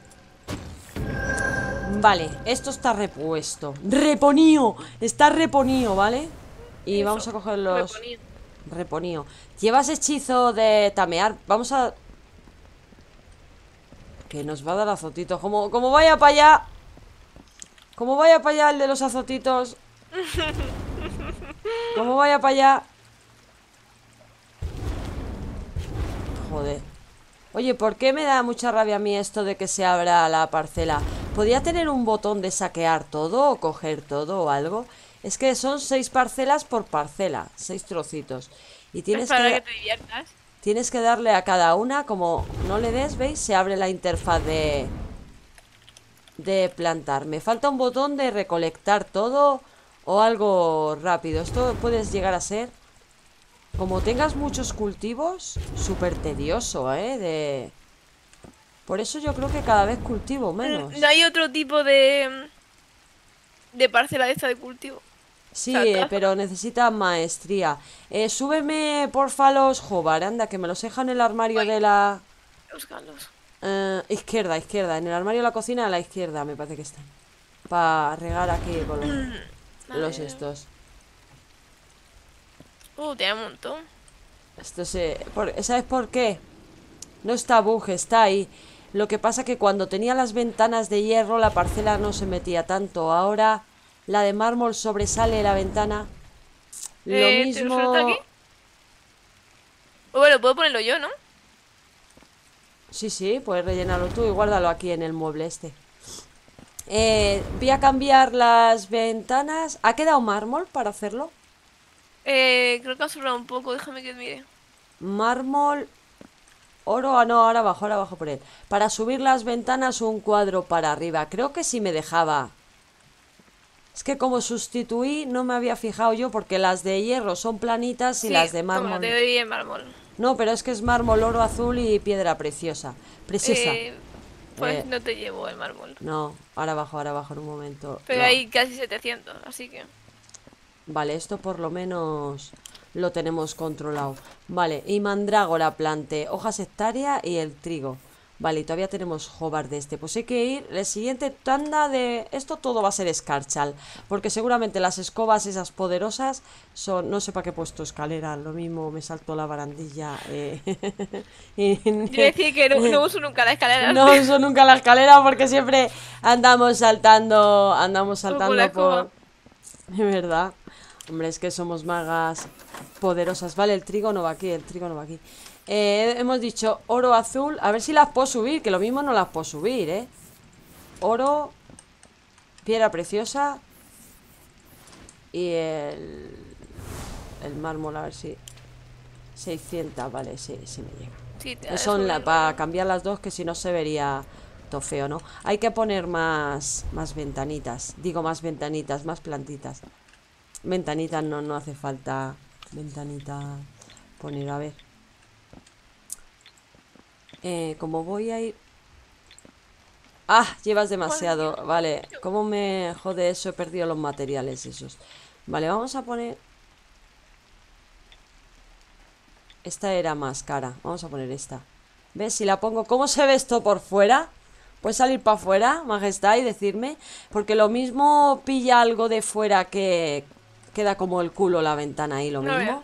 Vale, esto está repuesto. ¡Reponío! Está reponío, ¿vale? Y Eso, vamos a coger los... reponío. Reponío. Llevas hechizo de tamear. Vamos a... Que nos va a dar azotitos. Como vaya para allá. Como vaya para allá el de los azotitos. Como vaya para allá. Joder. Oye, ¿por qué me da mucha rabia a mí esto de que se abra la parcela? ¿Podría tener un botón de saquear todo o coger todo o algo? Es que son 6 parcelas por parcela, 6 trocitos. Y Es para que te diviertas. tienes que darle a cada una, como no le des, ¿veis? Se abre la interfaz de plantar. Me falta un botón de recolectar todo o algo rápido. Esto puedes llegar a ser, como tengas muchos cultivos, súper tedioso, ¿eh? Por eso yo creo que cada vez cultivo menos. No hay otro tipo de parcela de esta de cultivo. Sí, O sea, pero necesita maestría. Súbeme, porfa, los Jobar, anda, que me los deja en el armario de la... Buscarlos. izquierda, izquierda. En el armario de la cocina a la izquierda, me parece que están. Para regar aquí con los Vale. estos. Tiene un montón. Esto ¿sabes por qué? No está bug, está ahí. Lo que pasa que cuando tenía las ventanas de hierro la parcela no se metía tanto. Ahora la de mármol sobresale la ventana. Lo ¿Te lo mismo... suelto aquí? Bueno, puedo ponerlo yo, ¿no? Sí, puedes rellenarlo tú y guárdalo aquí en el mueble este. Voy a cambiar las ventanas. ¿Ha quedado mármol para hacerlo? Creo que ha sobrado un poco, déjame que mire. Mármol, oro, no, ahora abajo por él. Para subir las ventanas un cuadro para arriba. Creo que sí me dejaba. Es que como sustituí no me había fijado yo porque las de hierro son planitas y Sí, las de toma, mármol... te doy el mármol. No, pero es que es mármol, oro azul y piedra preciosa. Preciosa. Pues Eh, no te llevo el mármol. No, ahora abajo en un momento. Pero No. hay casi 700, así que... Vale, esto por lo menos lo tenemos controlado. Vale, y mandrágora plante, hojas hectárea y el trigo. Vale, y todavía tenemos Jobar de este. Pues hay que ir, la siguiente tanda de... Esto todo va a ser escarchal. Porque seguramente las escobas esas poderosas son... No sé para qué he puesto escalera, lo mismo me saltó la barandilla. Yo decía que no uso nunca la escalera. No uso nunca la escalera porque siempre andamos saltando Por la escoba. por... Es verdad. Hombre, es que somos magas poderosas. Vale, el trigo no va aquí, el trigo no va aquí. Hemos dicho oro azul. A ver si las puedo subir, que lo mismo no las puedo subir, ¿eh? Oro, piedra preciosa y el mármol, a ver si 600, vale, sí, sí me llega. Sí, Son para cambiar las dos, que si no se vería todo feo, ¿no? Hay que poner más ventanitas. Digo, más ventanitas, más plantitas. Ventanitas no hace falta. Ventanita poner, a ver. Como voy a ir... Ah, llevas demasiado. Vale, ¿cómo me jode eso? He perdido los materiales esos. Vale, vamos a poner... Esta era más cara. Vamos a poner esta. ¿Ves? Si la pongo... ¿Cómo se ve esto por fuera? ¿Puedes salir para afuera, majestad, y decirme? Porque lo mismo pilla algo de fuera que queda como el culo la ventana ahí, lo mismo.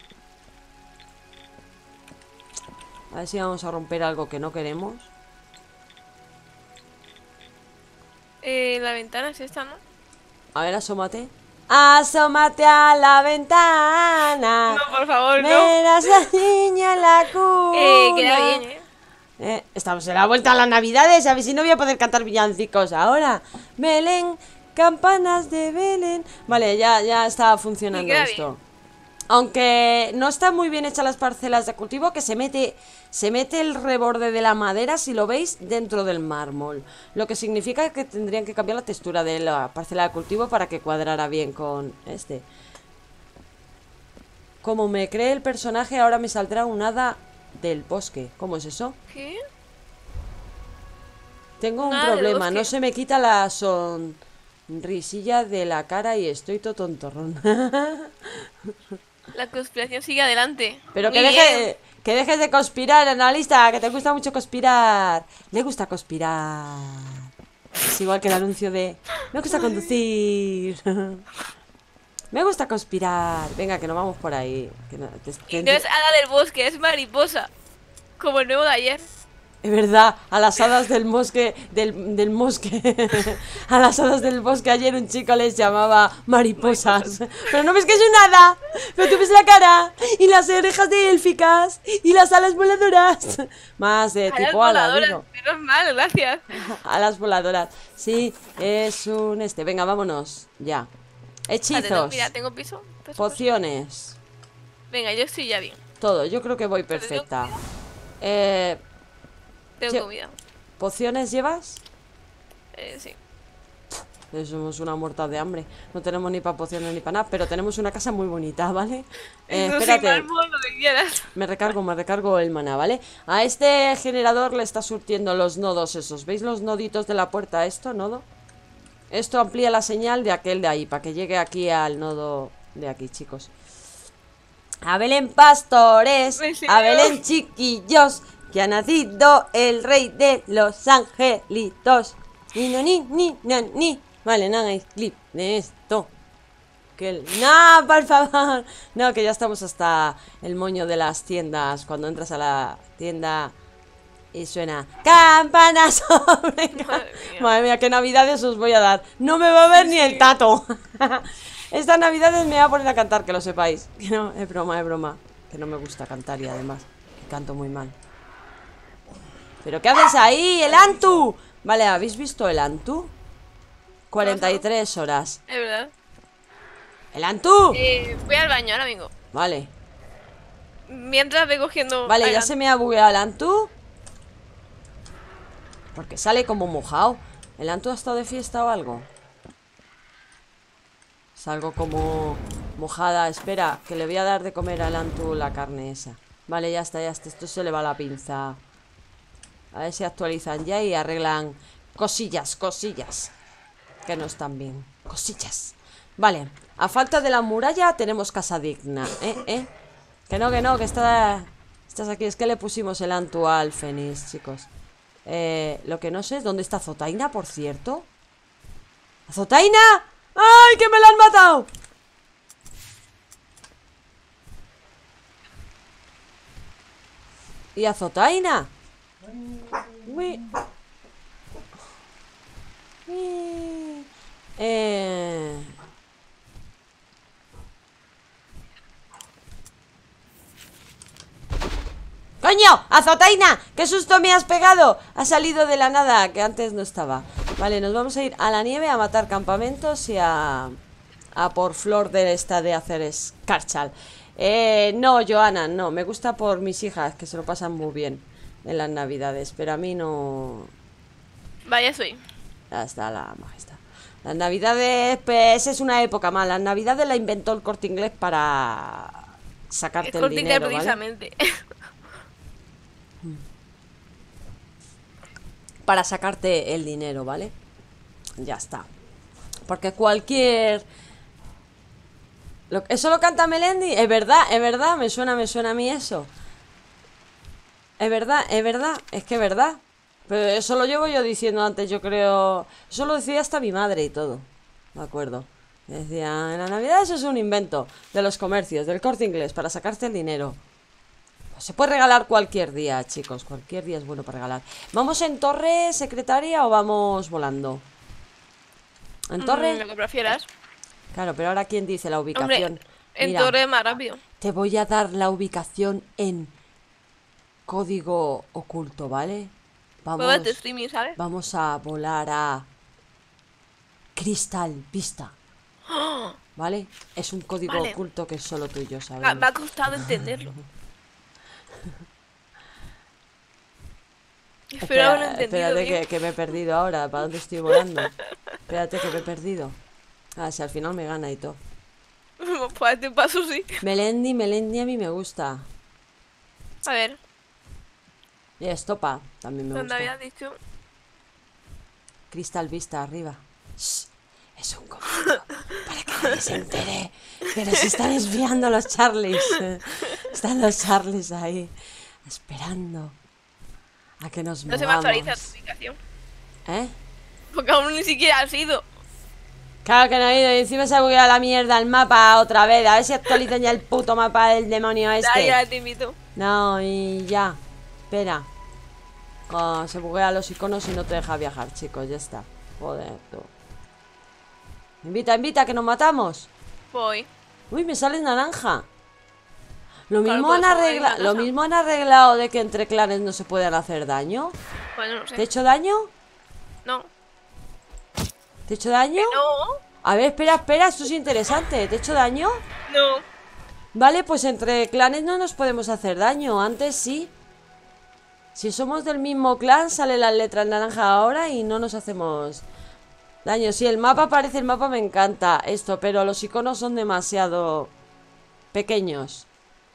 A ver si vamos a romper algo que no queremos. La ventana es esta, ¿no? A ver, asómate. Asómate a la ventana. No, por favor, no. Verás a la niña en la cuna. Queda bien, Estamos en la vuelta a las navidades. A ver si no voy a poder cantar villancicos ahora. Belén, campanas de Belén. Vale, ya está funcionando esto. Bien. Aunque no están muy bien hechas las parcelas de cultivo, que se mete el reborde de la madera, si lo veis, dentro del mármol. Lo que significa que tendrían que cambiar la textura de la parcela de cultivo para que cuadrara bien con este. Como me cree el personaje, ahora me saldrá un hada del bosque. ¿Cómo es eso? ¿Qué? Tengo un problema, no se me quita la sonrisilla de la cara y estoy todo tontorrón. La conspiración sigue adelante. Pero que dejes de conspirar, analista, que te gusta mucho conspirar. Le gusta conspirar. Es igual que el anuncio de... Me gusta conducir. Me gusta conspirar. Venga, que nos vamos por ahí. Que no, y no es hada del bosque, es mariposa. Como el nuevo de ayer. Es verdad, a las hadas del bosque, del bosque. A las hadas del bosque ayer un chico les llamaba mariposas. Pero no ves que es un hada. Pero tú ves la cara y las orejas de élficas y las alas voladoras. Más de tipo ala, digo. Menos mal, gracias. Alas voladoras. Sí, es un Venga, vámonos, ya. Hechizos. Vale, no, mira, tengo piso. Pociones. Venga, yo estoy ya bien. Todo, yo creo que voy perfecta. Tengo comida. ¿Pociones llevas? Sí. Somos una muerta de hambre. No tenemos ni para pociones ni para nada, pero tenemos una casa muy bonita, ¿vale? Espérate. Me recargo el maná, ¿vale? A este generador le está surtiendo los nodos esos. ¿Veis los noditos de la puerta? Esto, nodo. Esto amplía la señal de aquel de ahí, para que llegue aquí al nodo de aquí, chicos. A Belén, pastores. A Belén, chiquillos. Que ha nacido el rey de los angelitos. Ni. Vale, no hagáis clip de esto. No, por favor. No, que ya estamos hasta el moño de las tiendas. Cuando entras a la tienda y suena campanas sobre... Madre mía, qué navidades os voy a dar. No me va a ver ni el tato. Estas navidades me voy a poner a cantar, que lo sepáis. Que no, es broma. Que no me gusta cantar y además que canto muy mal. ¿Pero qué haces ahí, el Antu? Vale, ¿habéis visto el Antu? 43 horas. Es verdad. ¡El Antu! Voy al baño, ahora vengo. Vale. Mientras voy cogiendo... Vale, ya se me ha bugueado el Antu. Porque sale como mojado. ¿El Antu ha estado de fiesta o algo? Salgo como mojada. Espera, que le voy a dar de comer al Antu la carne esa. Vale, ya está. Esto se le va la pinza. A ver si actualizan ya y arreglan cosillas. Que no están bien. Cosillas. Vale, a falta de la muralla tenemos casa digna. Que no, que estás aquí. Es que le pusimos el Antu al Fénix, chicos. Lo que no sé es dónde está Zotaina, por cierto. ¡Zotaina! ¡Ay, que me la han matado! ¿Y a Zotaina? Uy. ¡Coño! ¡Azotaina! ¡Qué susto me has pegado! Ha salido de la nada, que antes no estaba. Vale, nos vamos a ir a la nieve a matar campamentos y a por flor de esta de hacer escarchal. No, Joana, no. Me gusta por mis hijas, que se lo pasan muy bien en las navidades. Pero a mí no... Vaya soy. Ya está la majestad. Las navidades, pues es una época mala. Las navidades la inventó el Corte Inglés para sacarte el dinero, ¿vale? Precisamente. Para sacarte el dinero, ¿vale? Ya está. Porque cualquier... ¿Eso lo canta Melendi? Es verdad, me suena a mí eso. Es verdad, es que es verdad. Pero eso lo llevo yo diciendo antes, yo creo... Eso lo decía hasta mi madre y todo. Me acuerdo. Decía, en la Navidad eso es un invento de los comercios, del Corte Inglés, para sacarte el dinero. Pues se puede regalar cualquier día, chicos. Cualquier día es bueno para regalar. ¿Vamos en torre secretaria o vamos volando? ¿En torre? Lo que prefieras. Claro, pero ahora ¿quién dice la ubicación? Hombre, en Mira, torre más rápido. te voy a dar la ubicación en código oculto, ¿vale? Vamos de streaming, ¿sabes? Vamos a volar a Crystal Vista, ¿vale? Es un código Vale. oculto que es solo tú y yo Me sabemos. ha costado entenderlo. Espero haberlo entendido Espérate bien. que me he perdido ahora. ¿Para dónde estoy volando? Espérate que me he perdido. Ah, si al final me gana y todo. Pues este paso sí. Melendi a mí me gusta. A ver, Y Estopa también me ¿dónde gusta. habías dicho? Crystal Vista arriba. Shh, es un comando para que nadie se entere. Que nos están espiando los Charlies. Están los Charlies ahí esperando a que nos No se me movamos. actualiza tu ubicación. ¿Eh? Porque aún ni siquiera has ido. Claro que no he ido. Y encima se ha bugueado la mierda el mapa otra vez. A ver si actualizan ya el puto mapa del demonio este. Ya te invito. No, y ya. Espera. Oh, se buguean los iconos y no te deja viajar, chicos. Ya está. Joder, tú. Invita, que nos matamos. Voy. Uy, me sale naranja. Lo Claro, mismo pues, han como hay una arreglado. Lo casa. mismo han arreglado de que entre clanes no se puedan hacer daño. Bueno, no ¿Te he sé. hecho daño? No. ¿Te he hecho daño? No. A ver, espera, esto es interesante. ¿Te he hecho daño? No. Vale, pues entre clanes no nos podemos hacer daño. Antes sí. Si somos del mismo clan, sale la letra naranja ahora y no nos hacemos daño. Si el mapa parece, el mapa me encanta esto, pero los iconos son demasiado pequeños.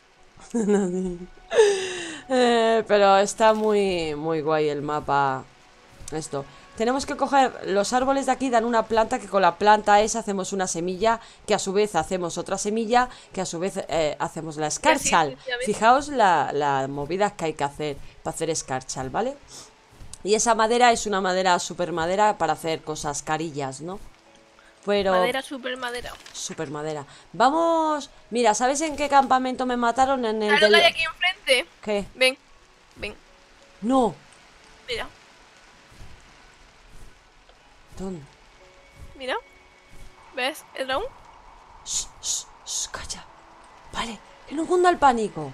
Pero está muy guay el mapa. Esto. Tenemos que coger los árboles de aquí, dan una planta, que con la planta esa hacemos una semilla, que a su vez hacemos otra semilla, que a su vez hacemos la escarchal. efectivamente. Fijaos la movida que hay que hacer para hacer escarchal, ¿vale? Y esa madera es una madera super madera para hacer cosas carillas, ¿no? Pero... Madera, super madera. super madera. Vamos... Mira, ¿sabes en qué campamento me mataron? En el ¿Sabes lo que del... hay aquí enfrente? ¿Qué? Ven. Ven. No. Mira. ¿Dónde? Mira. ¿Ves el dragón? Calla. Vale, que no cunda el pánico.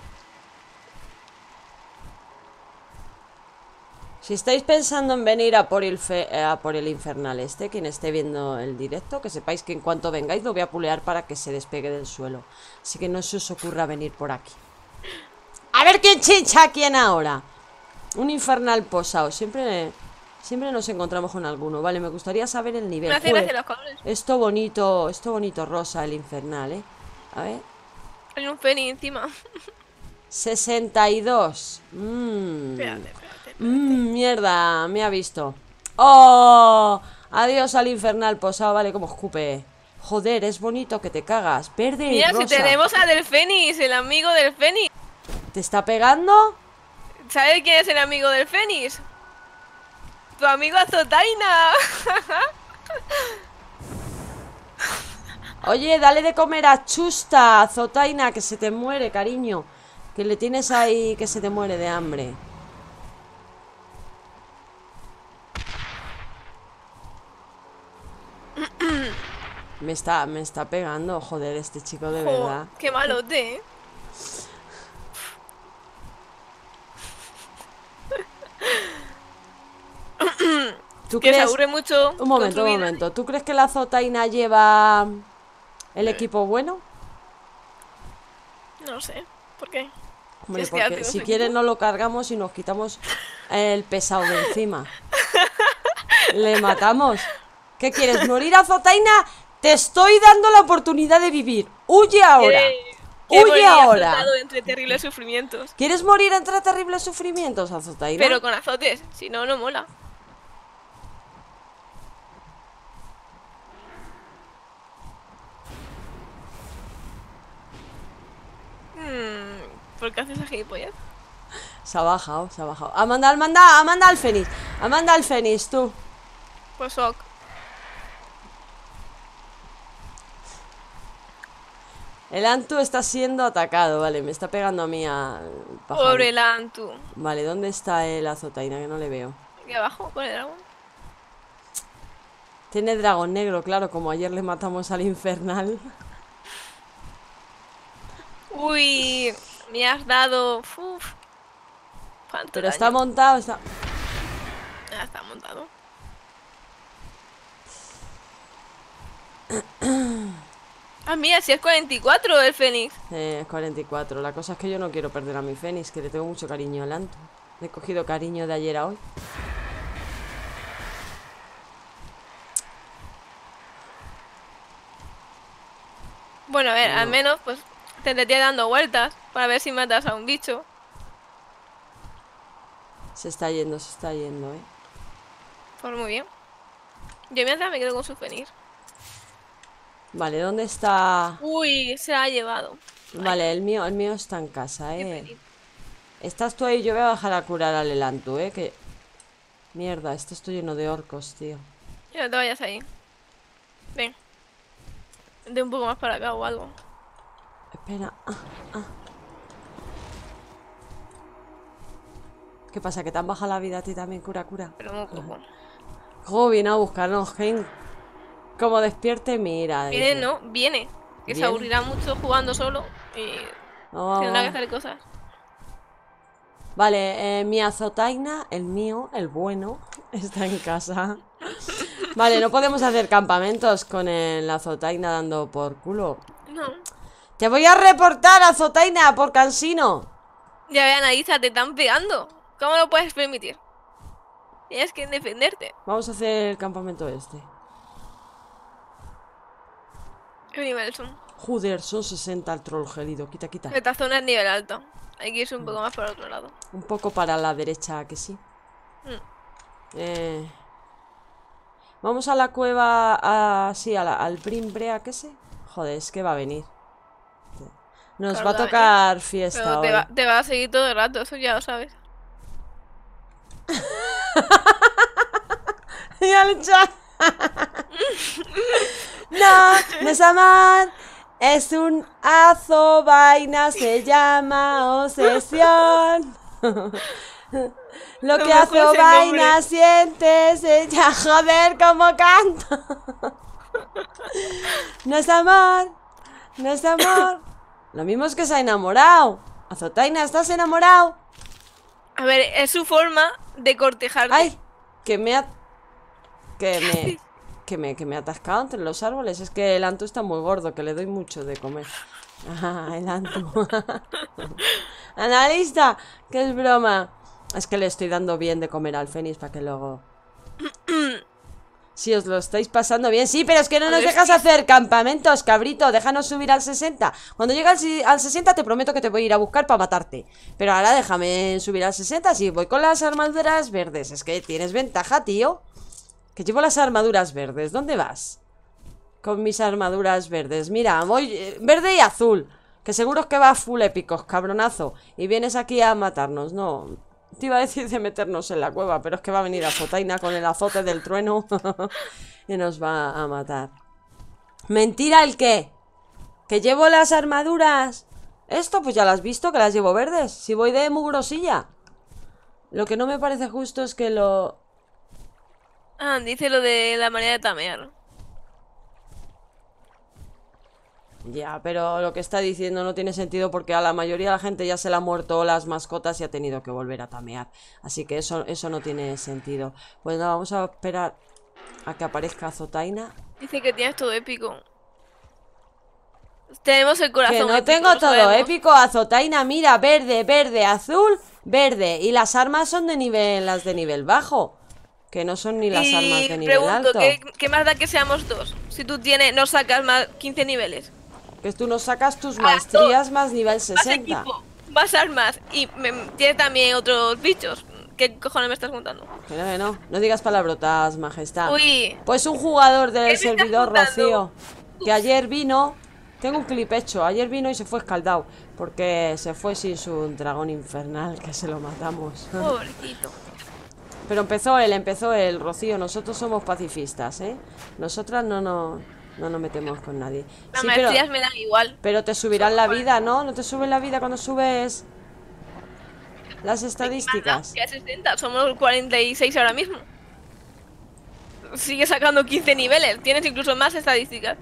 Si estáis pensando en venir a por el infernal este, quien esté viendo el directo, que sepáis que en cuanto vengáis lo voy a pulear para que se despegue del suelo. Así que no se os ocurra venir por aquí. A ver quién chincha a quién ahora. Un infernal posado. Siempre nos encontramos con alguno. Vale, me gustaría saber el nivel. Me hace Joder, gracia los colores. esto bonito rosa, el infernal, ¿eh? A ver. Hay un fénix encima. 62. Espérate. Mierda, me ha visto. ¡Oh! Adiós al infernal posado, vale, como escupe. Joder, es bonito que te cagas. Verde y Mira, rosa. si tenemos al del fénix, el amigo del fénix. ¿Te está pegando? ¿Sabes quién es el amigo del fénix? Tu amigo Azotaina. Oye, dale de comer a Chusta, Zotaina, que se te muere, cariño. Que le tienes ahí que se te muere de hambre. Me está pegando, joder, este chico de verdad. Qué malote, ¿eh? ¿Tú Que se crees? aburre mucho. Un con momento, su un vida. momento. ¿Tú crees que la azotaina lleva el equipo bueno? No sé. ¿Por qué? Hombre, Es que ya porque tengo si su quieres equipo. no lo cargamos y nos quitamos el pesado de encima. Le matamos. ¿Qué quieres? ¿Morir, azotaina? Te estoy dando la oportunidad de vivir. ¡Huye ahora! Quiere ¡Huye morir ahora! azotado entre terribles sufrimientos. ¿Quieres morir entre terribles sufrimientos, azotaina? Pero con azotes, si no, no mola. ¿Por qué haces esa gilipollas? Se ha bajado, se ha bajado. Amanda, Amanda, Amanda al Fénix. Amanda al Fénix, tú. Pues ok. El Antu está siendo atacado, vale, me está pegando a mí al pájaro. Pobre Lantu. Vale, ¿dónde está el azotaina? Que no le veo. Aquí abajo, con el dragón. Tiene dragón negro, claro, como ayer le matamos al infernal. Uy, me has dado. Uf. ¿Cuánto Pero daño? está montado, está... Ya está montado. Ah, mira, si es 44 el Fénix. 44. La cosa es que yo no quiero perder a mi Fénix, que le tengo mucho cariño al Antu. Le he cogido cariño de ayer a hoy. Bueno, a ver, al No. menos pues te estaría dando vueltas para ver si matas a un bicho. Se está yendo, ¿eh? Pues muy bien. Yo mientras me quedo con su Fénix. Vale, ¿dónde está...? Uy, se la ha llevado. Vale, el mío está en casa, Qué ¿eh? feliz. Estás tú ahí, yo voy a bajar a curar al Elantu, ¿eh? Que... Mierda, esto está lleno de orcos, tío. Ya no te vayas ahí. Ven. Vente un poco más para acá o algo. Espera. ¿Qué pasa? ¿Que te han bajado la vida a ti también? Cura, cura. Pero muy poco. ¿Cómo viene a buscarnos, Gen? Como despierte, mira. Viene, dice. no, viene. Que se Viene. aburrirá mucho jugando solo y Vamos, tendrá que vamos. hacer cosas. Vale, mi azotaina, el mío, el bueno, está en casa. Vale, no podemos hacer campamentos con el azotaina dando por culo. No. Te voy a reportar, azotaina, por cansino. Ya vean, Aisa, te están pegando. ¿Cómo lo puedes permitir? Tienes que defenderte. Vamos a hacer el campamento este. ¿Qué nivel son? Joder, son 60 el troll gélido. Quita, quita. Esta zona es nivel alto. Hay que irse un poco más para otro lado. Un poco para la derecha, que sí. Mm. Vamos a la cueva, sí, al Brimbrea, ¿qué sé? Joder, es que va a venir. Nos Claro, va a va a tocar fiesta Pero hoy. te va a seguir todo el rato, eso ya lo sabes. Y al chat. No, no es amar. Es un vaina, se llama obsesión. Lo No que me acuerdo ese vaina nombre. siente se llama joder como canto. No es amor, no es amor. Lo mismo es que se ha enamorado. Azotaina, ¿estás enamorado? A ver, es su forma de cortejarte. Ay, que me ha... Que me ha atascado entre los árboles. Es que el Antu está muy gordo, que le doy mucho de comer. Ah, el Antu. Analista, que es broma. Es que le estoy dando bien de comer al Fénix para que luego... Si os lo estáis pasando bien. Sí, pero es que no nos dejas hacer campamentos, cabrito. Déjanos subir al 60. Cuando llegue al 60 te prometo que te voy a ir a buscar para matarte. Pero ahora déjame subir al 60. Si voy con las armaduras verdes. Es que tienes ventaja, tío. Que llevo las armaduras verdes. ¿Dónde vas? Con mis armaduras verdes. Mira, voy verde y azul. Que seguro que va full épicos, cabronazo. Y vienes aquí a matarnos. No, te iba a decir de meternos en la cueva, pero es que va a venir Azotaina con el azote del trueno y nos va a matar. ¿Mentira el qué? ¿Que llevo las armaduras? Esto pues ya lo has visto, que las llevo verdes. Si voy de mugrosilla. Lo que no me parece justo es que lo... Ah, dice lo de la manera de tamear. Ya, pero lo que está diciendo no tiene sentido porque a la mayoría de la gente ya se le han muerto las mascotas y ha tenido que volver a tamear. Así que eso no tiene sentido. Pues nada, vamos a esperar a que aparezca Zotaina. Dice que tienes todo épico. Tenemos el Que corazón no épico, tengo lo todo sabemos. épico. Azotaina, mira, verde, verde, azul, verde. Y las armas son de nivel, las de nivel bajo. Que no son ni las armas de Y nivel pregunto, alto. ¿qué más da que seamos dos? Si tú no sacas más 15 niveles. Que tú no sacas tus Ah, maestrías más nivel Más 60. equipo, más armas y tiene también otros bichos. ¿Qué cojones me estás contando? Que no. No digas palabrotas, majestad. Uy, Pues un jugador ¿qué del me estás servidor, contando? Rocío, que ayer vino. Tengo un clip hecho. Ayer vino y se fue escaldado. Porque se fue sin su dragón infernal, que se lo matamos. pobrecito. Pero empezó él, Rocío. Nosotros somos pacifistas, ¿eh? Nosotras no nos metemos con nadie. Las Sí, maestrías me dan igual. pero te subirán la vida, ¿no? ¿No te suben la vida cuando subes las estadísticas? Que a 60, somos 46 ahora mismo. Sigue sacando 15 niveles, tienes incluso más estadísticas.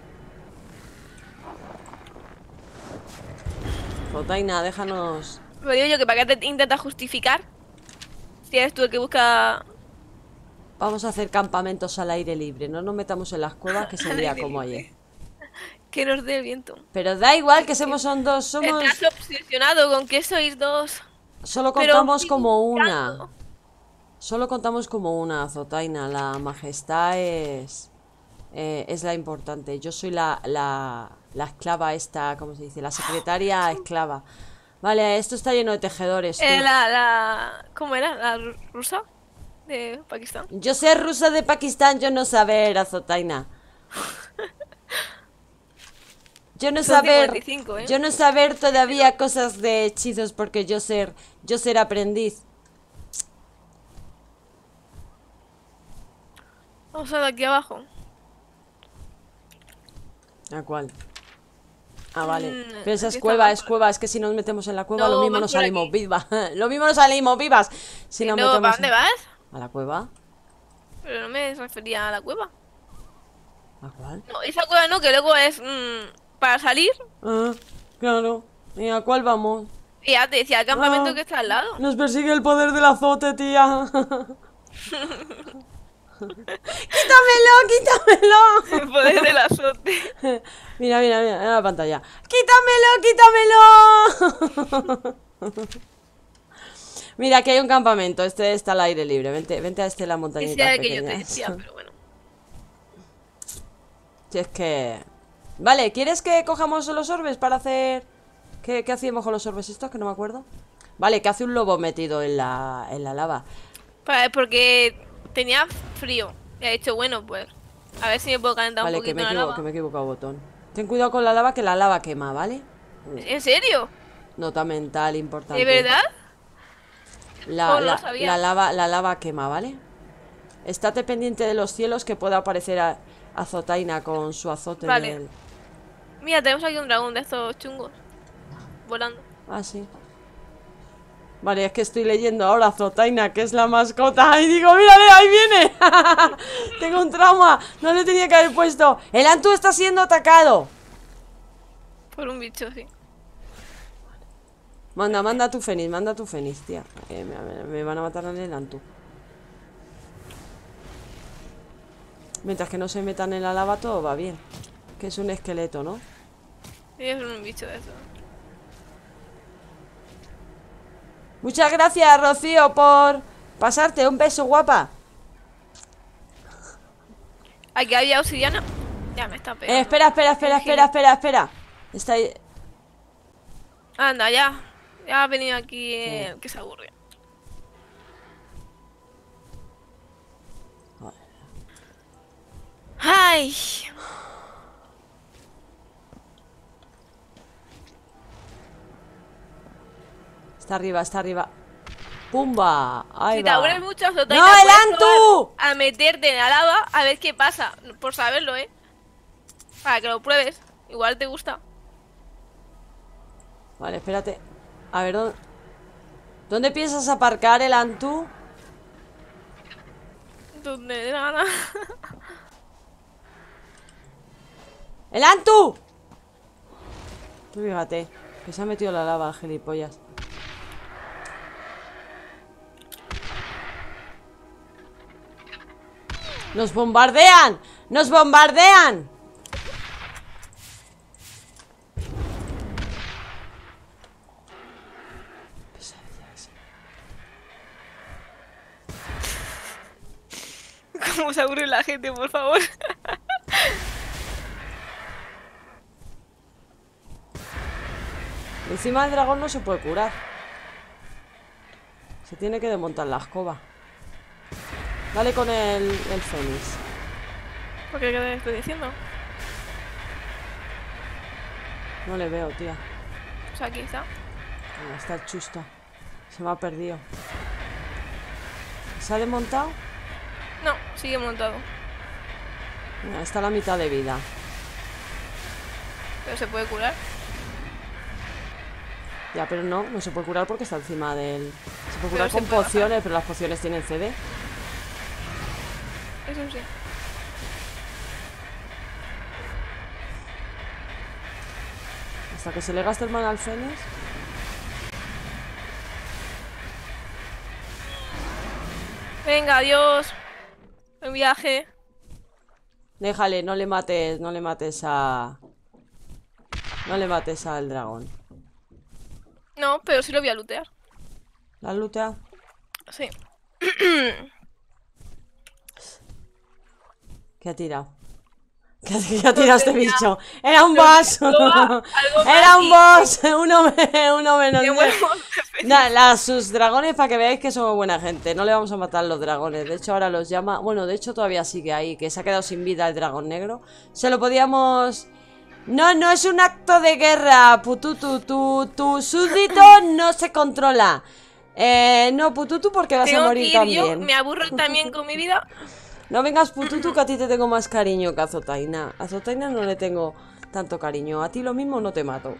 Zotaina, déjanos. Lo digo yo que para qué te intentas justificar si eres tú el que busca. Vamos a hacer campamentos al aire libre. No nos metamos en las cuevas que sería aire como libre. ayer. Que nos dé el viento. Pero da igual que son dos. Estás obsesionado con que sois dos. Solo Pero contamos como pintando. una. Solo contamos como una, Zotaina. La majestad es la importante. Yo soy la esclava esta, ¿cómo se dice? La secretaria esclava. Vale, esto está lleno de tejedores, tú. ¿Cómo era? ¿La rusa? De Pakistán. Yo ser rusa de Pakistán, yo no saber, Azotaina. Yo no Son saber, 55, ¿eh? yo no saber todavía cosas de hechizos porque yo ser aprendiz. Vamos a ver aquí abajo. ¿A cuál? Ah, vale. Pero esa es aquí cueva, está. es cueva. Es que si nos metemos en la cueva, No, lo mismo vas nos por salimos aquí. vivas. Lo mismo nos salimos vivas. Si nos No, metemos ¿para dónde vas? a la cueva. Pero no me refería a la cueva. ¿A cuál? No, esa cueva no, que luego es para salir. Ah, claro. ¿Y a cuál vamos? Y ya te decía, el campamento Ah. que está al lado. Nos persigue el poder del azote, tía. ¡Quítamelo, quítamelo! El poder del azote. Mira, mira, mira, en la pantalla. ¡Quítamelo, quítamelo! Mira, aquí hay un campamento. Este está al aire libre. Vente a la Ese montañita era el que yo te pequeña. decía, pero bueno. Si es que... Vale, ¿quieres que cojamos los orbes para hacer...? ¿Qué hacíamos con los orbes estos? Que no me acuerdo. Vale, que hace un lobo metido en la lava. Porque tenía frío. Y ha dicho, bueno, pues, a ver si me puedo calentar Vale, un que poquito me, la lava. que me he equivocado botón. Ten cuidado con la lava, que la lava quema, ¿vale? ¿En serio? Nota mental importante. ¿De verdad? La, Oh, no la- sabía. la lava quema, ¿vale? Estate pendiente de los cielos, que pueda aparecer a Zotaina con su azote Vale. en el... Mira, tenemos aquí un dragón de estos chungos. Volando. Ah, sí. Vale, es que estoy leyendo ahora Zotaina, que es la mascota. Y digo, mírale, ahí viene. Tengo un trauma. No le tenía que haber puesto. El Antu está siendo atacado. Por un bicho, sí. Manda tu fénix, tía. Me van a matar en el Antu. Mientras que no se metan en la lava, todo va bien. Que es un esqueleto, ¿no? Es un bicho de eso. Muchas gracias, Rocío, por pasarte. Un beso, guapa. Aquí había obsidiana. Ya me está pegando. Espera. Está ahí. Anda, ya. Ya ha venido aquí el que se aburre. Ay. Está arriba. ¡Pumba! Ahí Si te va. aburres mucho, Zotaina, ¡No, el puedes Antu! probar a meterte en la lava a ver qué pasa. Por saberlo, ¿eh? Para que lo pruebes. Igual te gusta. Vale, espérate. A ver, ¿dónde piensas aparcar el Antu? Donde dé la gana. ¡El Antu! Tú fíjate, que se ha metido la lava, gilipollas. ¡Nos bombardean! ¡Nos bombardean! ¿Cómo se aburre la gente, por favor? Encima el dragón no se puede curar. Se tiene que desmontar la escoba. Dale con el fénix. ¿Por qué te estoy diciendo? No le veo, tía. Pues aquí está. Ahí está el chusto. Se me ha perdido. ¿Se ha desmontado? No, sigue montado. Mira, está a la mitad de vida. Pero se puede curar. Ya, pero no se puede curar porque está encima del... Se puede curar Pero se con puede pociones, pero las pociones tienen CD. Eso sí. Hasta que se le gaste el mana al fénix. Venga, adiós. Un viaje. Déjale, no le mates a... No le mates al dragón. No, pero sí lo voy a lootear. ¿La has looteado? Sí. ¿Qué ha tirado? ¿Qué ha tirado este bicho? ¡Era un boss! ¡Era un boss! Uno menos. Nada, sus dragones, para que veáis que somos buena gente. No le vamos a matar los dragones. De hecho, ahora los llama... Bueno, de hecho todavía sigue ahí, que se ha quedado sin vida el dragón negro. Se lo podíamos... No es un acto de guerra, Pututu. Tu súbdito no se controla. No, Pututu, porque vas a morir también. Yo me aburro también con mi vida. No vengas, Pututu, que a ti te tengo más cariño que a Zotaina. A Zotaina no le tengo tanto cariño. A ti lo mismo no te mato.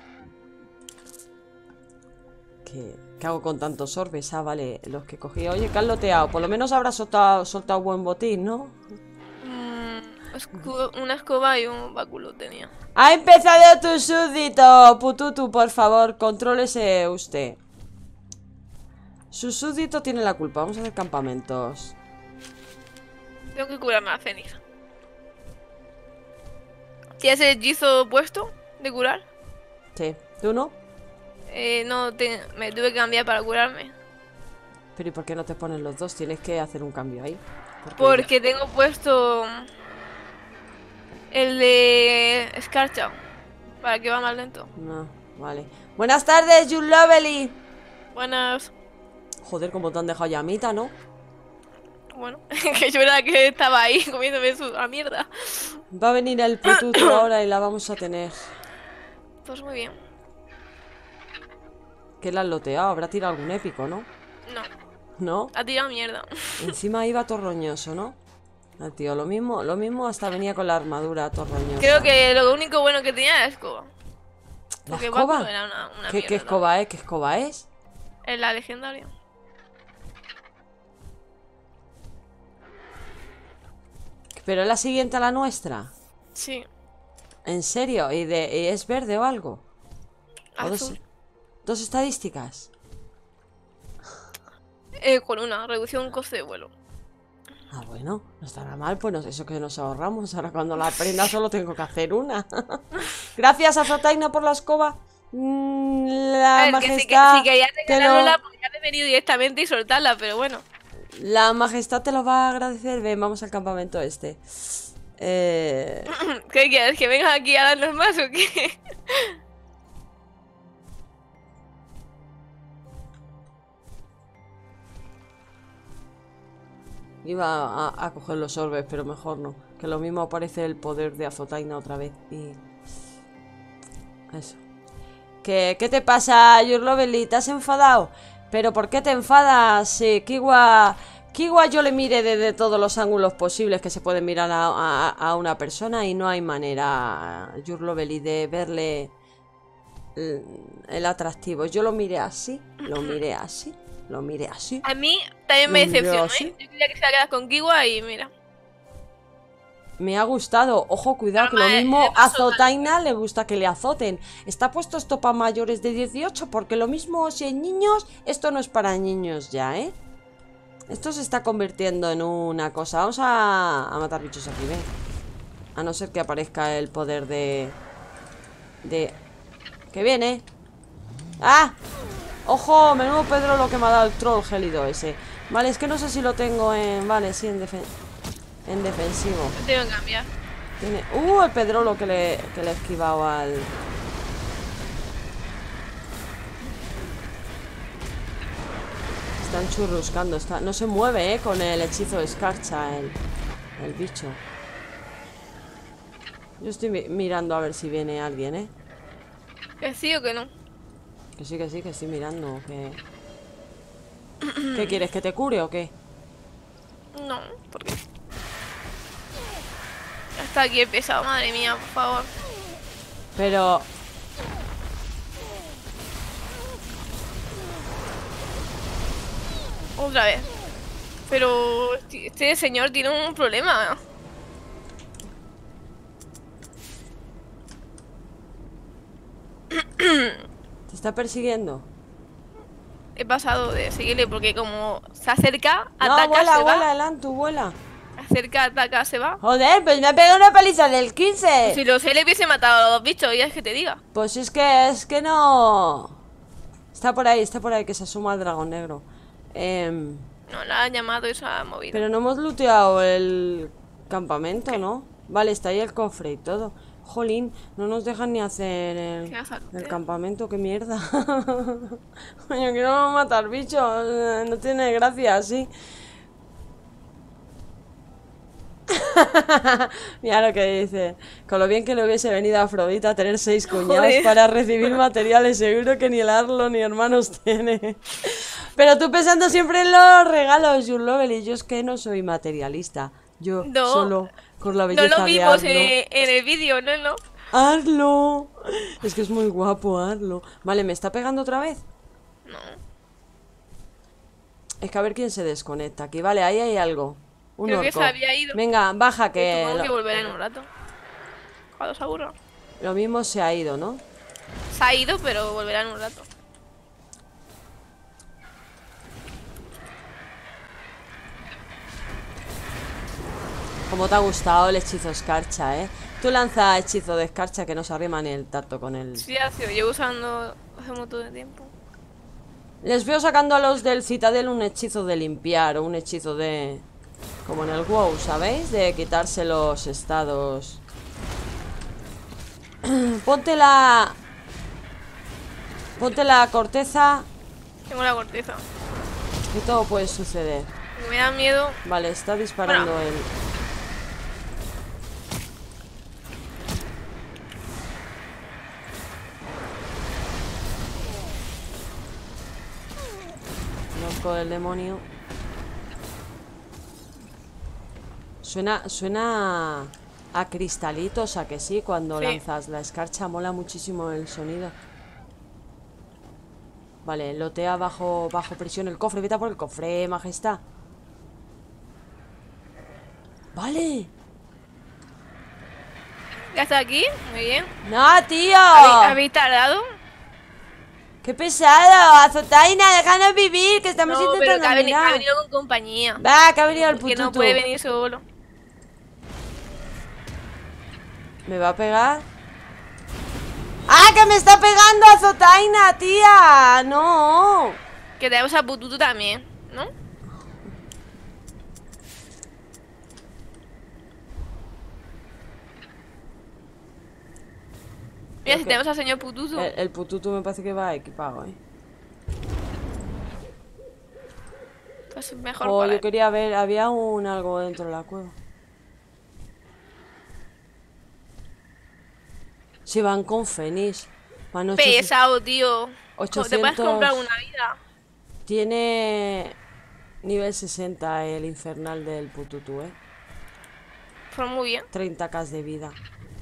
¿Qué hago con tantos orbes? Ah, vale, los que cogí. Oye, que has loteado. Por lo menos habrás soltado buen botín, ¿no? Una escoba y un báculo tenía. ¡Ha empezado tu súbdito! Pututu, por favor, contrólese usted. Su súbdito tiene la culpa. Vamos a hacer campamentos. Tengo que curarme a Fénix. ¿Tienes el hechizo puesto de curar? Sí. ¿Tú no? No, me tuve que cambiar para curarme. Pero ¿y por qué no te ponen los dos? Tienes que hacer un cambio ahí. Porque tengo puesto el de Escarcha, para que va más lento. No, vale. Buenas tardes, You Lovely. Buenas. Joder, como te han dejado llamita, ¿no? Bueno, que yo era que estaba ahí comiéndome la mierda. Va a venir el Pututu ahora y la vamos a tener. Pues muy bien. ¿Qué la han loteado? Habrá tirado algún épico, ¿no? No. ¿No? Ha tirado mierda. Encima iba torroñoso, ¿no? Ah, tío, lo mismo hasta venía con la armadura torroñosa. Creo que lo único bueno que tenía era la escoba. ¿La Porque escoba? báculo era una ¿Qué mierda. escoba es? ¿Qué escoba es? Es la legendaria. ¿Pero es la siguiente a la nuestra? Sí. ¿En serio? ¿Y es verde o algo? ¿O Azul. dos estadísticas? Con una reducción coste de vuelo. Ah, bueno, no estará mal, pues eso que nos ahorramos. Ahora cuando la aprenda solo tengo que hacer una. Gracias a Zotaina por la escoba. La majestad... Si querías regalarla, podrías haber venido directamente y soltarla, pero bueno. La majestad te lo va a agradecer. Ven, vamos al campamento este. ¿Qué quieres? ¿Que vengas aquí a darnos más o qué? Iba a coger los orbes, pero mejor no. Que lo mismo aparece el poder de Azotaina otra vez. Y... eso. ¿Qué te pasa, Your Lovely? ¿Te has enfadado? ¿Pero por qué te enfadas? Kiwa yo le mire desde todos los ángulos posibles que se pueden mirar a una persona y no hay manera, Your Lovely, de verle el atractivo. Yo lo miré así, lo miré así. A mí también me decepcionó, ¿sí? Yo quería que se la quedara con Kiwa y mira. Me ha gustado. Ojo, cuidado, que lo Normal, mismo le a paso Zotaina le gusta que le azoten. Está puesto esto para mayores de 18, porque lo mismo si hay niños, esto no es para niños ya, ¿eh? Esto se está convirtiendo en una cosa. Vamos a matar bichos aquí, ven. A no ser que aparezca el poder de... Que viene. ¡Ah! ¡Ojo! Menudo Pedro lo que me ha dado el troll gélido ese. Vale, es que no sé si lo tengo en... Vale, sí, en defensivo. Lo tengo que cambiar. Tiene... el Pedrolo que le he esquivado al... Están churruscando. No se mueve, con el hechizo de escarcha el bicho. Yo estoy mirando a ver si viene alguien, ¿Que sí o que no? Que sí, que estoy mirando. ¿Qué quieres? ¿Que te cure o qué? No, ¿por qué? Ya está aquí el pesado, madre mía, por favor. Pero... Otra vez. Pero este señor tiene un problema. ¿Te está persiguiendo? He pasado de seguirle porque como se acerca, No, ataca, vuela, se vuela, va. Elantu, vuela. Acerca, ataca, se va. Joder, pues me ha pegado una paliza del 15. Si lo sé, le hubiese matado a los dos bichos, ya es que te diga. Pues es que no. Está por ahí, que se asoma el dragón negro. No, la han llamado y se ha movido. Pero no hemos looteado el campamento, ¿no? Vale, está ahí el cofre y todo. Jolín, no nos dejan ni hacer ¿Qué vas a el hacer? campamento, qué mierda. Coño, quiero matar bichos, no tiene gracia así. Mira lo que dice. Con lo bien que le hubiese venido a Afrodita a tener 6 cuñados Joder. para recibir materiales. Seguro que ni el Arlo ni hermanos tiene. Pero tú pensando siempre en los regalos, Lovely. Yo es que no soy materialista. Yo No. solo con la No belleza lo de vimos Arlo. en el vídeo, no. Arlo. Es que es muy guapo Arlo. Vale, ¿me está pegando otra vez? No. Es que a ver quién se desconecta aquí. Vale, ahí hay algo. Un Creo que orco. se había ido. Venga, baja que... Supongo que volverá en un rato. Cuando se aburra. Lo mismo se ha ido, ¿no? Se ha ido, pero volverá en un rato. Como te ha gustado el hechizo escarcha, ¿eh? Tú lanza hechizo de escarcha que no se arrima ni el tacto con él. Sí, ha sido. Llevo usando hace un montón de tiempo. Les veo sacando a los del Citadel un hechizo de limpiar o un hechizo de... Como en el WoW, ¿sabéis? De quitarse los estados. Ponte la corteza, Tengo la corteza. que todo puede suceder. Me da miedo. Vale, está disparando Bueno. él. Loco del demonio. Suena a cristalitos, a que sí, cuando Sí. lanzas la escarcha mola muchísimo el sonido. Vale, lotea bajo presión el cofre. Vete a por el cofre, majestad. Vale. ¿Ya está aquí? Muy bien. ¡No, tío! ¿Habéis tardado? ¡Qué pesado! Azotaina, déjanos vivir, que estamos No, pero intentando que ha mirar. venido con compañía. Va, que ha venido el Que no pututu. puede venir solo. ¿Me va a pegar? ¡Ah, que me está pegando Azotaina, tía! ¡No! Que tenemos a Pututu también, ¿no? Mira, si que- tenemos al señor Pututu. El pututu me parece que va equipado, ¿eh? Pues mejor Oh, para yo él. quería ver, había algo dentro de la cueva. Si van con Fénix. Van 800. Pesado, tío. ¿Te puedes 800. comprar una vida? Tiene nivel 60 el infernal del pututu, ¿eh? Pues muy bien. 30k de vida.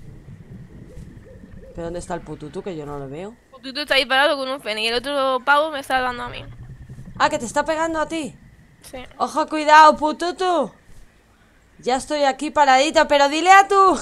¿Pero dónde está el pututu? Que yo no lo veo. Pututu está disparado con un fénix y el otro pavo me está dando a mí. Ah, que te está pegando a ti. Sí. Ojo, cuidado, pututu. Ya estoy aquí paradito, pero dile a tu...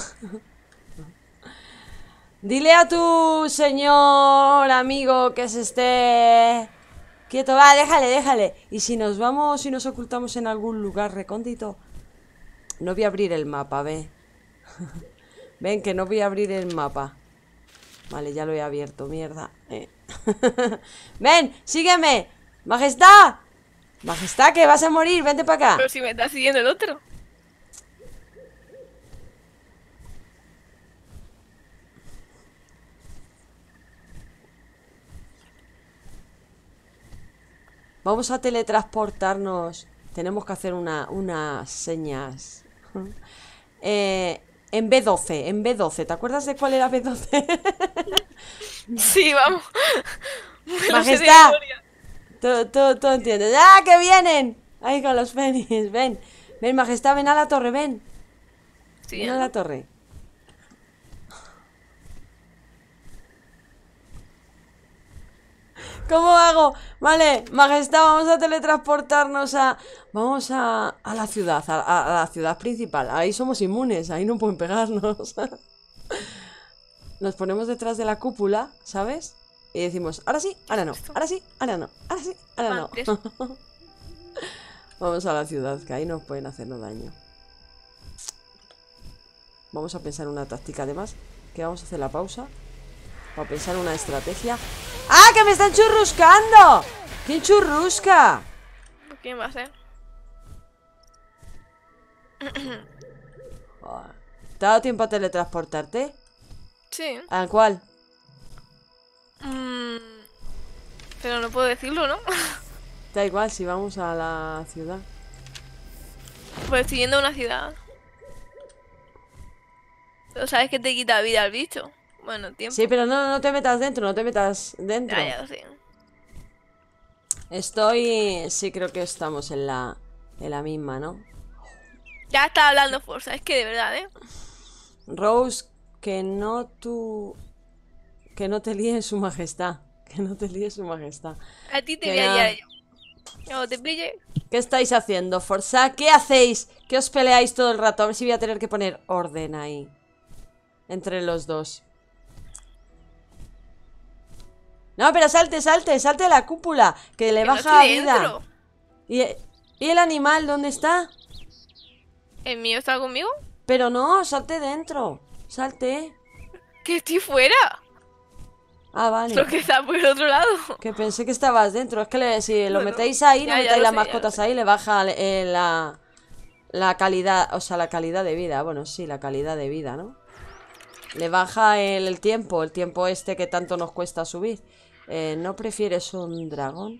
Dile a tu señor amigo que se esté... Quieto, va, déjale. Y si nos vamos y nos ocultamos en algún lugar recóndito... No voy a abrir el mapa, ve. Ven, que no voy a abrir el mapa. Vale, ya lo he abierto, mierda. Ven, sígueme. Majestad. Majestad, que vas a morir, vente para acá. Pero si me está siguiendo el otro. Vamos a teletransportarnos. Tenemos que hacer unas señas. En B12, en B12. ¿Te acuerdas de cuál era B12? Sí, vamos. Me lo sé de Majestad. memoria. Tú entiendes. ¡Ah, que vienen! Ahí con los Fénix. Ven. Ven, Majestad, ven a la torre, ven. Sí, Ven a la torre. ¿Cómo hago? Vale, Majestad, vamos a teletransportarnos a... Vamos a la ciudad, a la ciudad principal. Ahí somos inmunes, ahí no pueden pegarnos. Nos ponemos detrás de la cúpula, ¿sabes? Y decimos, ahora sí, ahora no, ahora sí, ahora no, ahora sí, ahora no. Vamos a la ciudad, que ahí no pueden hacernos daño. Vamos a pensar una táctica además, que vamos a hacer la pausa para pensar una estrategia. ¡Ah, que me están churruscando! ¿Quién churrusca? ¿Quién va a ser? ¿Te ha dado tiempo a teletransportarte? Sí. ¿A cuál? Pero no puedo decirlo, ¿no? Da igual si vamos a la ciudad. Pues siguiendo una ciudad. Pero sabes que te quita vida al bicho. Bueno, tiempo. Sí, pero no te metas dentro, no te metas dentro. Ya lo sé. Sí, creo que estamos en la misma, ¿no? Ya está hablando fuerza, es que de verdad, ¿eh? Rose, que no te líe su majestad. Que no te líe su majestad. A ti te Que voy a nada. liar yo. Cuando te pille. ¿Qué estáis haciendo, Forza? ¿Qué hacéis? ¿Qué os peleáis todo el rato? A ver si voy a tener que poner orden ahí. Entre los dos. No, pero salte de la cúpula. Que le Que no baja estoy vida. dentro. ¿Y el animal dónde está? ¿El mío está conmigo? Pero no, salte dentro. Salte. Que estoy fuera. Ah, vale. Lo que está por el otro lado. Que pensé que estabas dentro. Es que si lo No, no. metéis ahí, Ya, no ya metáis lo las sé, ya lo mascotas sé. ahí, le baja la calidad, o sea, la calidad de vida. Bueno, sí, la calidad de vida, ¿no? Le baja el tiempo este que tanto nos cuesta subir. ¿No prefieres un dragón?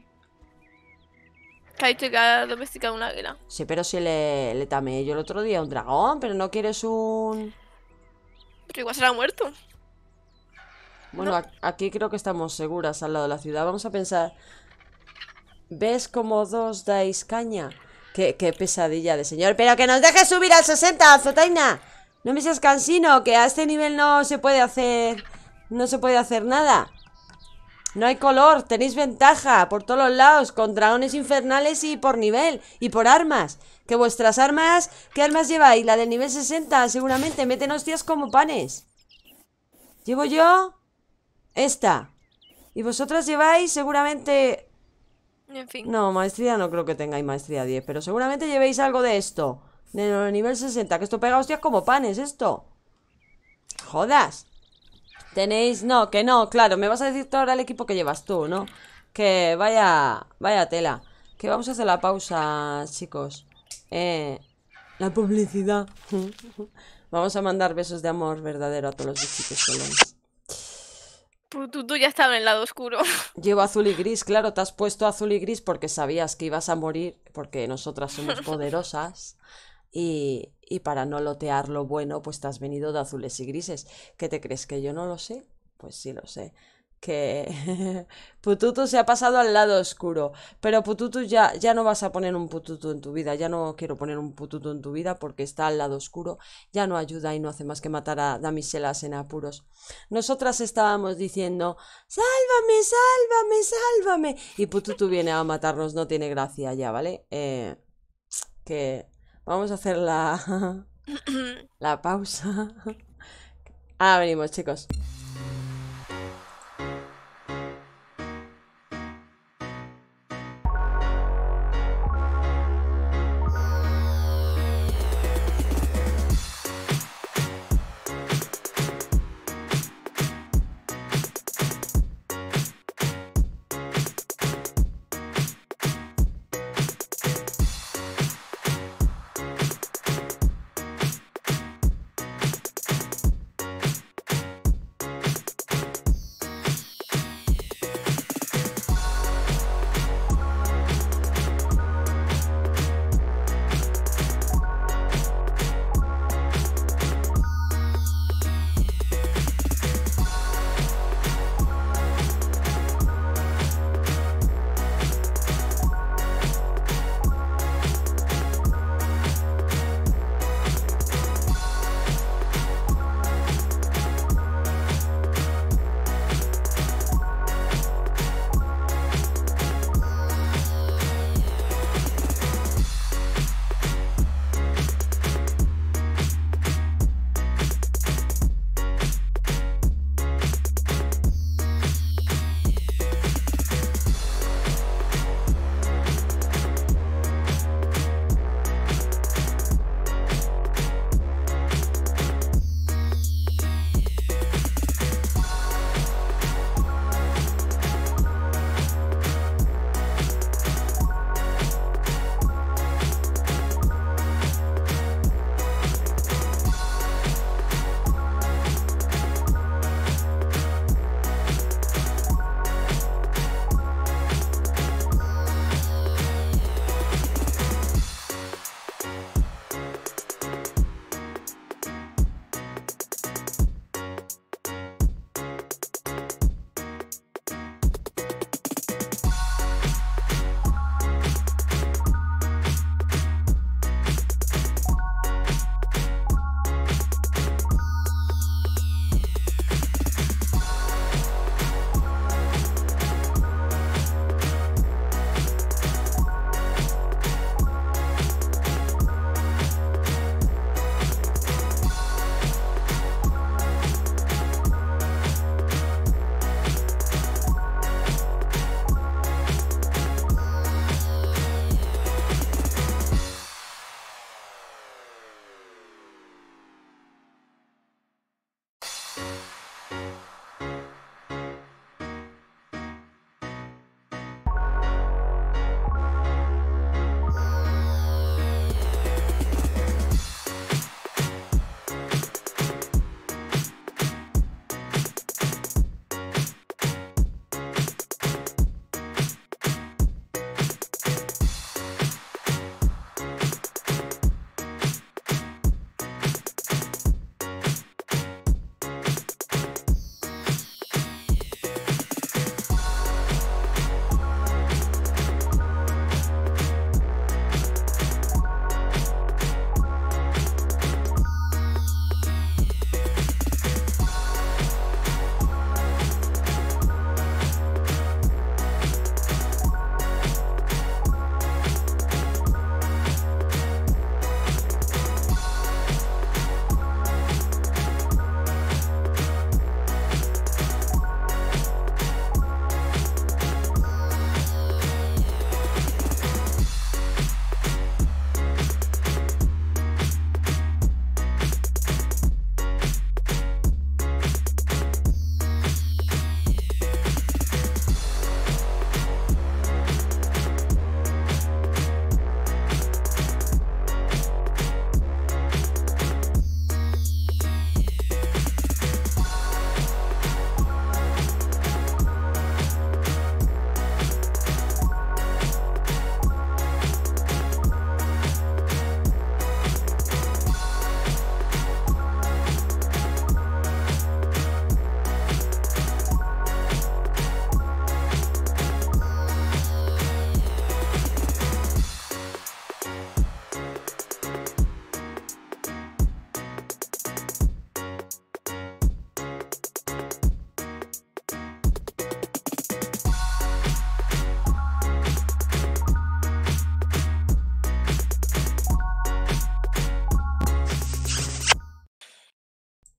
Que ha dicho que ha domesticado un águila. Sí, pero si le tamé yo el otro día un dragón, pero no quieres un... Pero igual será muerto. Bueno, No. aquí creo que estamos seguras al lado de la ciudad. Vamos a pensar... ¿Ves cómo dos dais caña? Qué pesadilla de señor. ¡Pero que nos dejes subir al 60, Azotaina! No me seas cansino, que a este nivel no se puede hacer... No se puede hacer nada. No hay color, tenéis ventaja por todos los lados, con dragones infernales y por nivel, y por armas. Que vuestras armas... ¿Qué armas lleváis? La del nivel 60, seguramente. Meten hostias como panes. ¿Llevo yo? Esta. Y vosotras lleváis seguramente... En fin. No, maestría no creo que tengáis maestría 10, pero seguramente llevéis algo de esto. De nivel 60, que esto pega hostias como panes, esto. Jodas. Tenéis... No, que no, claro, me vas a decir tú ahora el equipo que llevas tú, ¿no? Que vaya tela. Que vamos a hacer la pausa, chicos. La publicidad. Vamos a mandar besos de amor verdadero a todos los bichitos solos. Tú ya estabas en el lado oscuro. Llevo azul y gris, claro, te has puesto azul y gris porque sabías que ibas a morir, porque nosotras somos poderosas. Y para no lotear lo bueno, pues te has venido de azules y grises. ¿Qué te crees? ¿Que yo no lo sé? Pues sí lo sé. Que Pututu se ha pasado al lado oscuro. Pero Pututu ya no vas a poner un Pututu en tu vida. Ya no quiero poner un Pututu en tu vida porque está al lado oscuro. Ya no ayuda y no hace más que matar a damiselas en apuros. Nosotras estábamos diciendo: ¡sálvame, sálvame, sálvame! Y Pututu viene a matarnos. No tiene gracia ya, ¿vale? Que Vamos a hacer la, la pausa. Ahora venimos, chicos.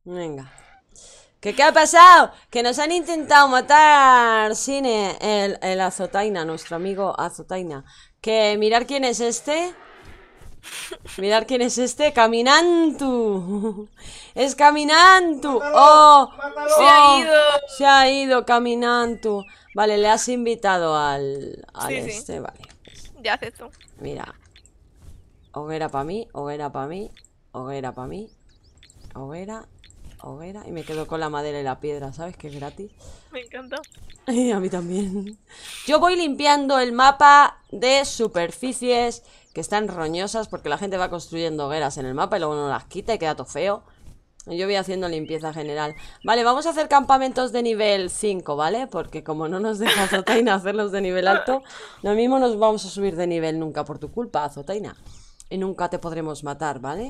Venga. ¿Qué ha pasado? Que nos han intentado matar, Cine, el Azotaina, nuestro amigo Azotaina. Que mirar quién es este. Mirar quién es este. Caminantu. Es Caminantu. ¡Oh! Se ha ido. Se ha ido Caminantu. Vale, le has invitado al Sí. este. Vale. Ya acepto. Mira. Hoguera para mí, hoguera para mí, hoguera para mí, hoguera, hoguera. Y me quedo con la madera y la piedra, ¿sabes? Que es gratis. Me encanta. A mí también. Yo voy limpiando el mapa de superficies que están roñosas porque la gente va construyendo hogueras en el mapa y luego no las quita y queda todo feo. Yo voy haciendo limpieza general. Vale, vamos a hacer campamentos de nivel 5, ¿vale? Porque como no nos deja Azotaina hacerlos de nivel alto, lo mismo nos vamos a subir de nivel nunca por tu culpa, Azotaina. Y nunca te podremos matar, ¿vale?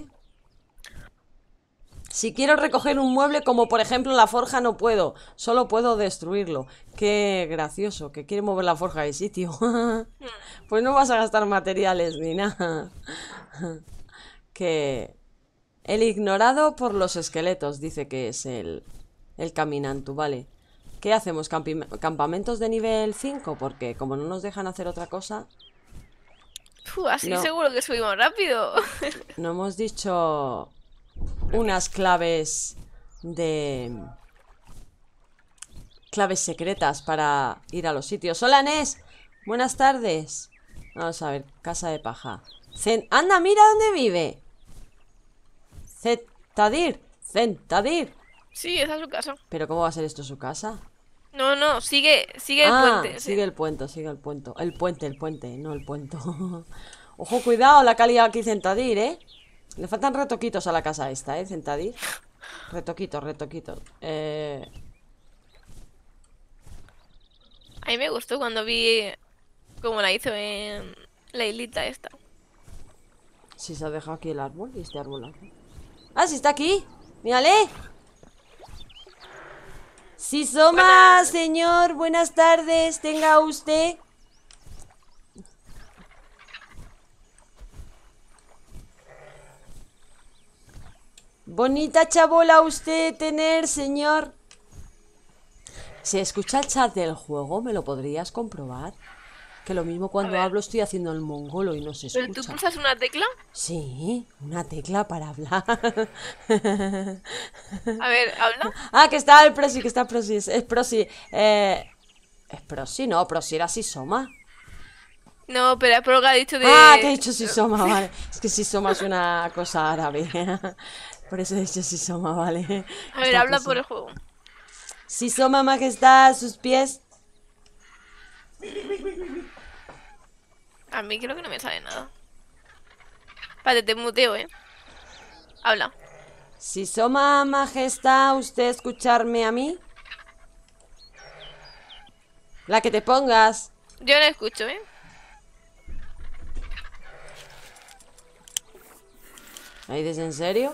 Si quiero recoger un mueble como por ejemplo la forja no puedo. Solo puedo destruirlo. Qué gracioso, que quiere mover la forja de sitio. Pues no vas a gastar materiales ni nada. Que... El ignorado por los esqueletos, dice que es el Caminantu, vale. ¿Qué hacemos? ¿Campamentos de nivel 5? Porque como no nos dejan hacer otra cosa... Así No. seguro que subimos rápido. No hemos dicho unas claves de... Claves secretas para ir a los sitios. Hola, Nes. Buenas tardes. Vamos a ver, casa de paja. ¡Anda, mira dónde vive! Centadir. Sí, esa es su casa. ¿Pero cómo va a ser esto su casa? No, sigue el puente. Sigue el puente, sigue el puente. El puente, no el puente. Ojo, cuidado, la calidad aquí Centadir, ¿eh? Le faltan retoquitos a la casa esta, ¿eh? Centadir. Retoquitos. A mí me gustó cuando vi cómo la hizo en la islita esta. Si se ha dejado aquí el árbol y este árbol aquí. ¡Ah, sí está aquí! ¡Mírale! ¡Sí, Soma, señor! Buenas tardes, tenga usted. Bonita chabola usted tener, señor. ¿Se escucha el chat del juego? ¿Me lo podrías comprobar? Que lo mismo cuando hablo estoy haciendo el mongolo y no se escucha. ¿Pero tú pulsas una tecla? Sí, una tecla para hablar. A ver, habla. Ah, que está el prosi, que está prosi. Es prosi. Es prosi, no, prosi era Sisoma. No, pero es por lo que ha dicho de... Ah, que he dicho Sisoma, vale. Es que Sisoma es una cosa árabe. Por eso he dicho Sisoma, vale. A ver, habla por el juego. Sisoma, majestad, sus pies. A mí creo que no me sale nada. Espérate, te muteo, Habla. Sisoma, majestad, ¿usted escucharme a mí? La que te pongas. Yo no escucho, ¿Ahí dices en serio?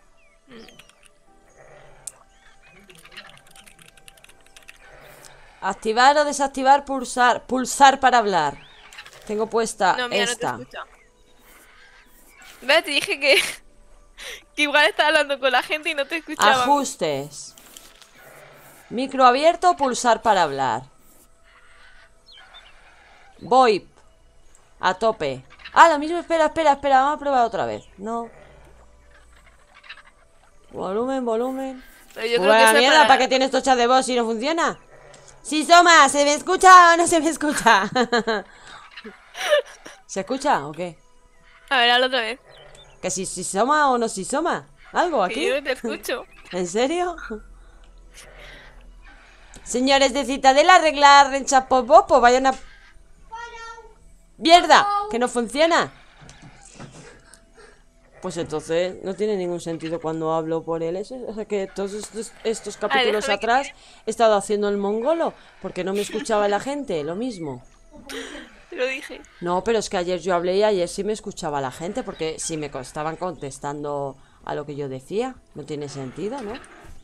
Activar o desactivar, pulsar. Pulsar para hablar. Tengo puesta No, mira, esta. no te escucha. Ve, te dije que igual estaba hablando con la gente y no te escuchaba. Ajustes. Micro abierto, pulsar para hablar. VoIP. A tope. Ah, lo mismo, espera. Vamos a probar otra vez. No. Volumen. Pero yo creo que Buena eso es mierda, ¿para qué tienes estos chats de voz si no funciona? Sí, Soma, ¿se me escucha o no se me escucha? ¿Se escucha o qué? A ver, habla otra vez. ¿Que si Soma o no si Soma? ¿Algo Que aquí? yo no te escucho. ¿En serio? Señores de Citadela, arreglar el chapopopo, vaya una... ¡Mierda! ¡Que no funciona! Pues entonces no tiene ningún sentido cuando hablo por él. O sea que todos estos capítulos déjame atrás he estado haciendo el mongolo porque no me escuchaba la gente, lo mismo. Te lo dije. No, pero es que ayer yo hablé y ayer sí me escuchaba la gente porque sí me estaban contestando a lo que yo decía. No tiene sentido, ¿no?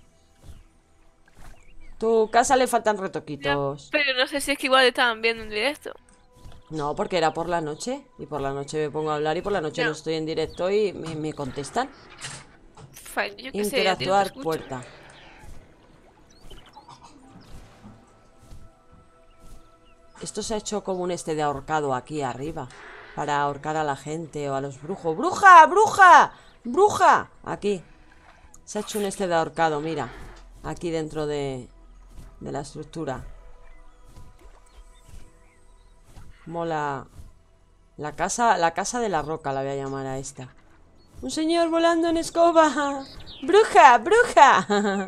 Tu casa le faltan retoquitos. Pero no sé si es que igual estaban viendo en directo. No, porque era por la noche. Y por la noche me pongo a hablar y por la noche no estoy en directo y me contestan. Yo qué sé, tío, te Interactuar escucho. puerta. Esto se ha hecho como un de ahorcado aquí arriba. Para ahorcar a la gente o a los brujos. ¡Bruja! ¡Bruja! ¡Bruja! Aquí. Se ha hecho un de ahorcado, mira. Aquí dentro de la estructura. Mola. La casa de la roca la voy a llamar a esta. Un señor volando en escoba. ¡Bruja! ¡Bruja!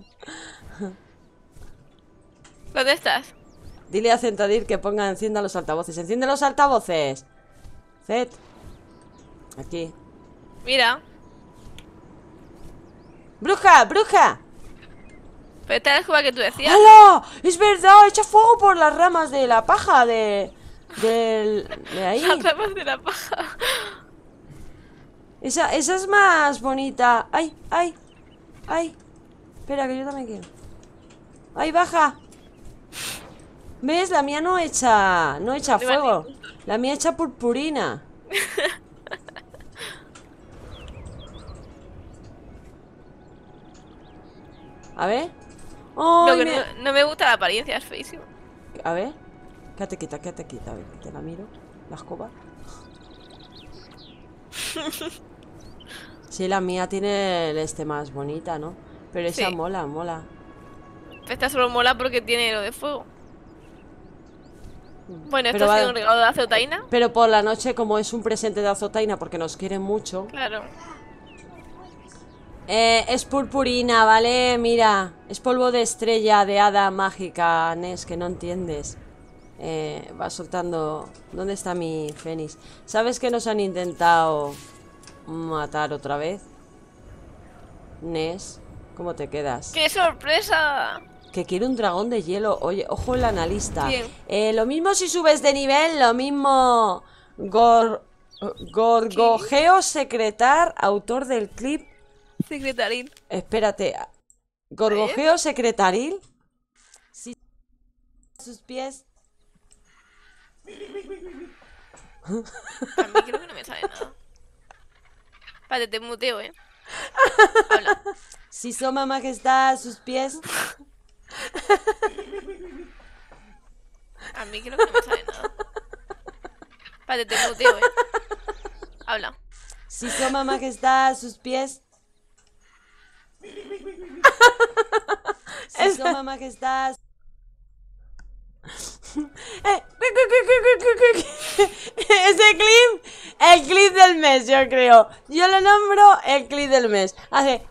¿Dónde estás? Dile a Centadir que encienda los altavoces. ¡Enciende los altavoces! Zed. Aquí. Mira. ¡Bruja! ¡Bruja! Pero esta es la escoba que tú decías. ¡Hala! ¡Es verdad! ¡Echa fuego por las ramas de la paja de ahí! Las ramas de la paja. Esa es más bonita. ¡Ay! ¡Ay! ¡Ay! Espera, que yo también quiero. ¡Ay, baja! ¿Ves? La mía no echa fuego. La mía echa purpurina. A ver. Lo ¡Ay, que no me gusta la apariencia, es feísimo. A ver. Quédate quieta. A ver, que te la miro. La escoba. Sí, la mía tiene el más bonita, ¿no? Pero esa Sí. mola. Esta solo mola porque tiene lo de fuego. Bueno, Pero esto ha sido va- un regalo de Azotaina. Pero por la noche, como es un presente de Azotaina, porque nos quiere mucho. Claro. Es purpurina, ¿vale? Mira, es polvo de estrella de hada mágica, Nes, que no entiendes. Va soltando... ¿Dónde está mi Fénix? ¿Sabes que nos han intentado matar otra vez? Nes, ¿cómo te quedas? ¡Qué sorpresa! Que quiere un dragón de hielo. Oye, ojo el analista. Bien. Lo mismo si subes de nivel, lo mismo... Gorgogeo Secretar, autor del clip. Secretarín. Espérate. Gorgogeo Secretaril. Sí. Sus pies. A mí creo que no me sale nada. Espérate, te muteo, Habla. Si Soma Majestad, sus pies. A mí creo que no me sale nada. Espérate, te muteo, Habla. Si Soma Majestad, sus pies. Si Soma Majestad. Ese clip, el clip del mes, yo creo. Yo lo nombro el clip del mes. Hace.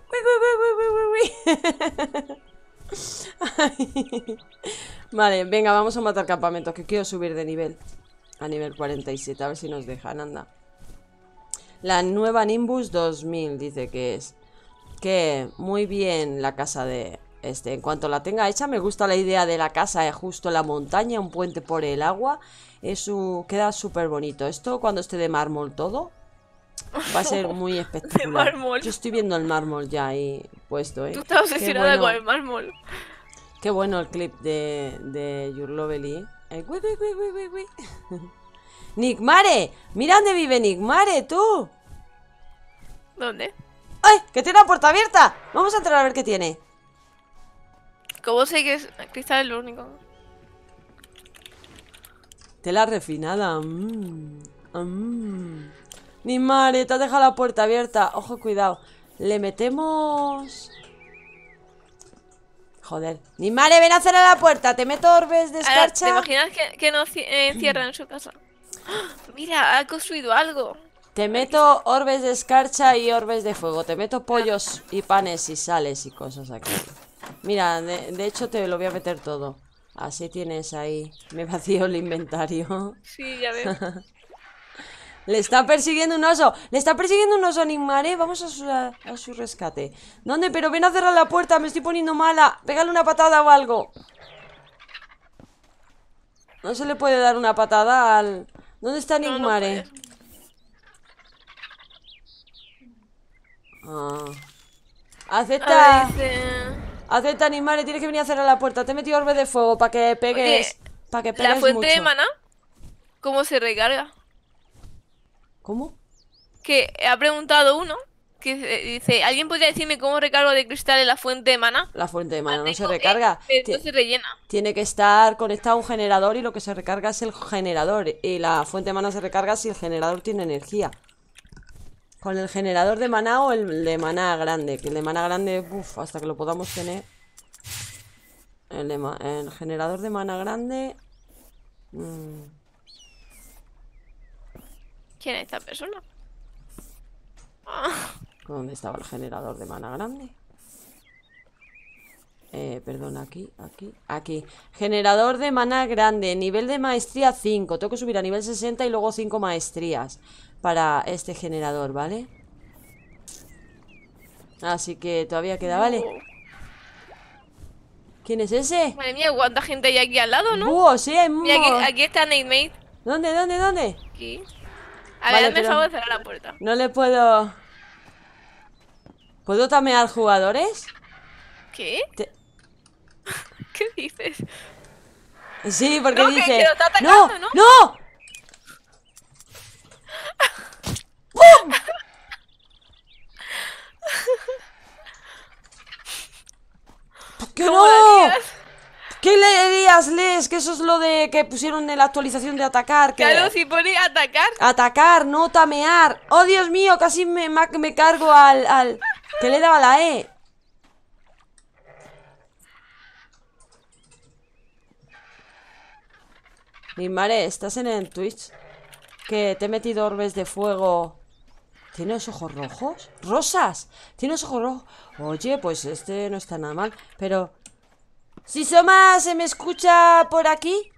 Vale, venga, vamos a matar campamentos, que quiero subir de nivel. A nivel 47, a ver si nos dejan, anda. La nueva Nimbus 2000 dice que es. Que muy bien la casa de... En cuanto la tenga hecha, me gusta la idea de la casa justo en la montaña, un puente por el agua. Queda súper bonito. Esto cuando esté de mármol todo va a ser muy espectacular. De mármol. Yo estoy viendo el mármol ya ahí puesto, Tú estás Qué obsesionada bueno. con el mármol. Qué bueno el clip de Your Lovely. Nigmare, mira dónde vive Nigmare, tú. ¿Dónde? ¡Ay! ¡Que tiene la puerta abierta! Vamos a entrar a ver qué tiene. ¿Cómo sé que es cristal es lo único? Tela refinada. Nigmare, te has dejado la puerta abierta. Ojo, cuidado. Le metemos... Joder. Nigmare, ven a cerrar la puerta. Te meto orbes de Ahora, escarcha. ¿te imaginas que no encierran en su casa? ¡Ah! Mira, ha construido algo. Te meto orbes de escarcha y orbes de fuego. Te meto pollos y panes y sales y cosas aquí. Mira, de hecho te lo voy a meter todo. Así tienes ahí. Me vacío el inventario. Sí, ya veo. Le está persiguiendo un oso. Le está persiguiendo un oso, Nigmare. Vamos a su rescate. ¿Dónde? Pero ven a cerrar la puerta. Me estoy poniendo mala. Pégale una patada o algo. No se le puede dar una patada al... ¿Dónde está No, no Nigmare? puedes. Acepta. Ahora dice... Acepta, Nigmare. Tienes que venir a cerrar la puerta. Te he metido orbe de fuego para que pegues. Oye, Para que pegues la fuente de mucho. maná, ¿cómo se recarga? ¿Cómo? Que ha preguntado uno Que dice, ¿alguien podría decirme cómo recargo de cristal en la fuente de mana? La fuente de mana no se Tengo, recarga. pero no se rellena. Tiene que estar conectado a un generador y lo que se recarga es el generador. Y la fuente de mana se recarga si el generador tiene energía. Con el generador de maná o el de maná grande. Que el de maná grande, uff, hasta que lo podamos tener. El generador de maná grande. ¿Quién es esta persona? ¿Dónde estaba el generador de mana grande? Perdón, aquí. Generador de mana grande. Nivel de maestría 5. Tengo que subir a nivel 60 y luego 5 maestrías para este generador, ¿vale? Así que todavía queda, ¿vale? ¿Quién es ese? Madre mía, cuánta gente hay aquí al lado, ¿no? ¡Búho! Sí, hay Mira, aquí está Nightmate. ¿Dónde? Aquí. A Vale, ver, hazme el pero favor de cerrar la puerta. no le puedo... ¿Puedo tamear jugadores? ¿Qué? ¿Qué dices? Sí, porque No, dice... que lo está atacando, ¿no? ¡No! ¡Pum! ¿Por qué ¿Cómo la no? lías? ¿Qué leerías, Les? Que eso es lo de que pusieron en la actualización de atacar. Que... Claro, si pone atacar. Atacar, no tamear. ¡Oh, Dios mío! Casi me cargo al... Que le daba la E. Mi madre, ¿estás en el Twitch? Que te he metido orbes de fuego. ¿Tienes ojos rojos? ¡Rosas! ¿Tienes ojos rojos? Oye, pues este no está nada mal. Pero... Si Soma se me escucha por aquí.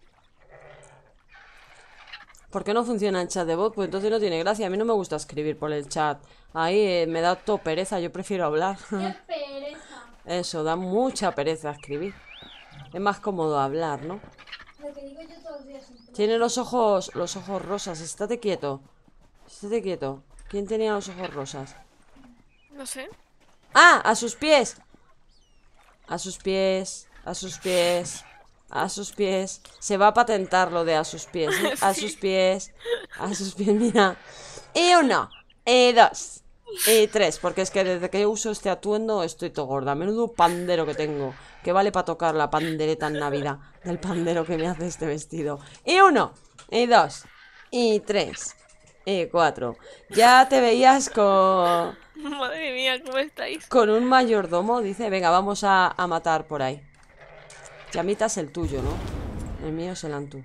¿Por qué no funciona el chat de voz? Pues entonces no tiene gracia. A mí no me gusta escribir por el chat. Ahí me da todo pereza. Yo prefiero hablar. ¡Qué pereza! Eso, da mucha pereza escribir. Es más cómodo hablar, ¿no? Lo que digo yo todos los días. Tiene los ojos rosas. Estate quieto. Estate quieto. ¿Quién tenía los ojos rosas? No sé. ¡Ah! A sus pies. A sus pies. A sus pies. A sus pies. Se va a patentar lo de a sus pies, ¿eh? A sus pies. A sus pies, mira. Y uno. Y dos. Y tres. Porque es que desde que uso este atuendo estoy todo gorda. Menudo pandero que tengo. Que vale para tocar la pandereta en Navidad. Del pandero que me hace este vestido. Y uno. Y dos. Y tres. Y cuatro. Ya te veías con... Madre mía, ¿cómo estáis? Con un mayordomo, dice. Venga, vamos a matar por ahí. Llamita es el tuyo, ¿no? El mío es el Antú.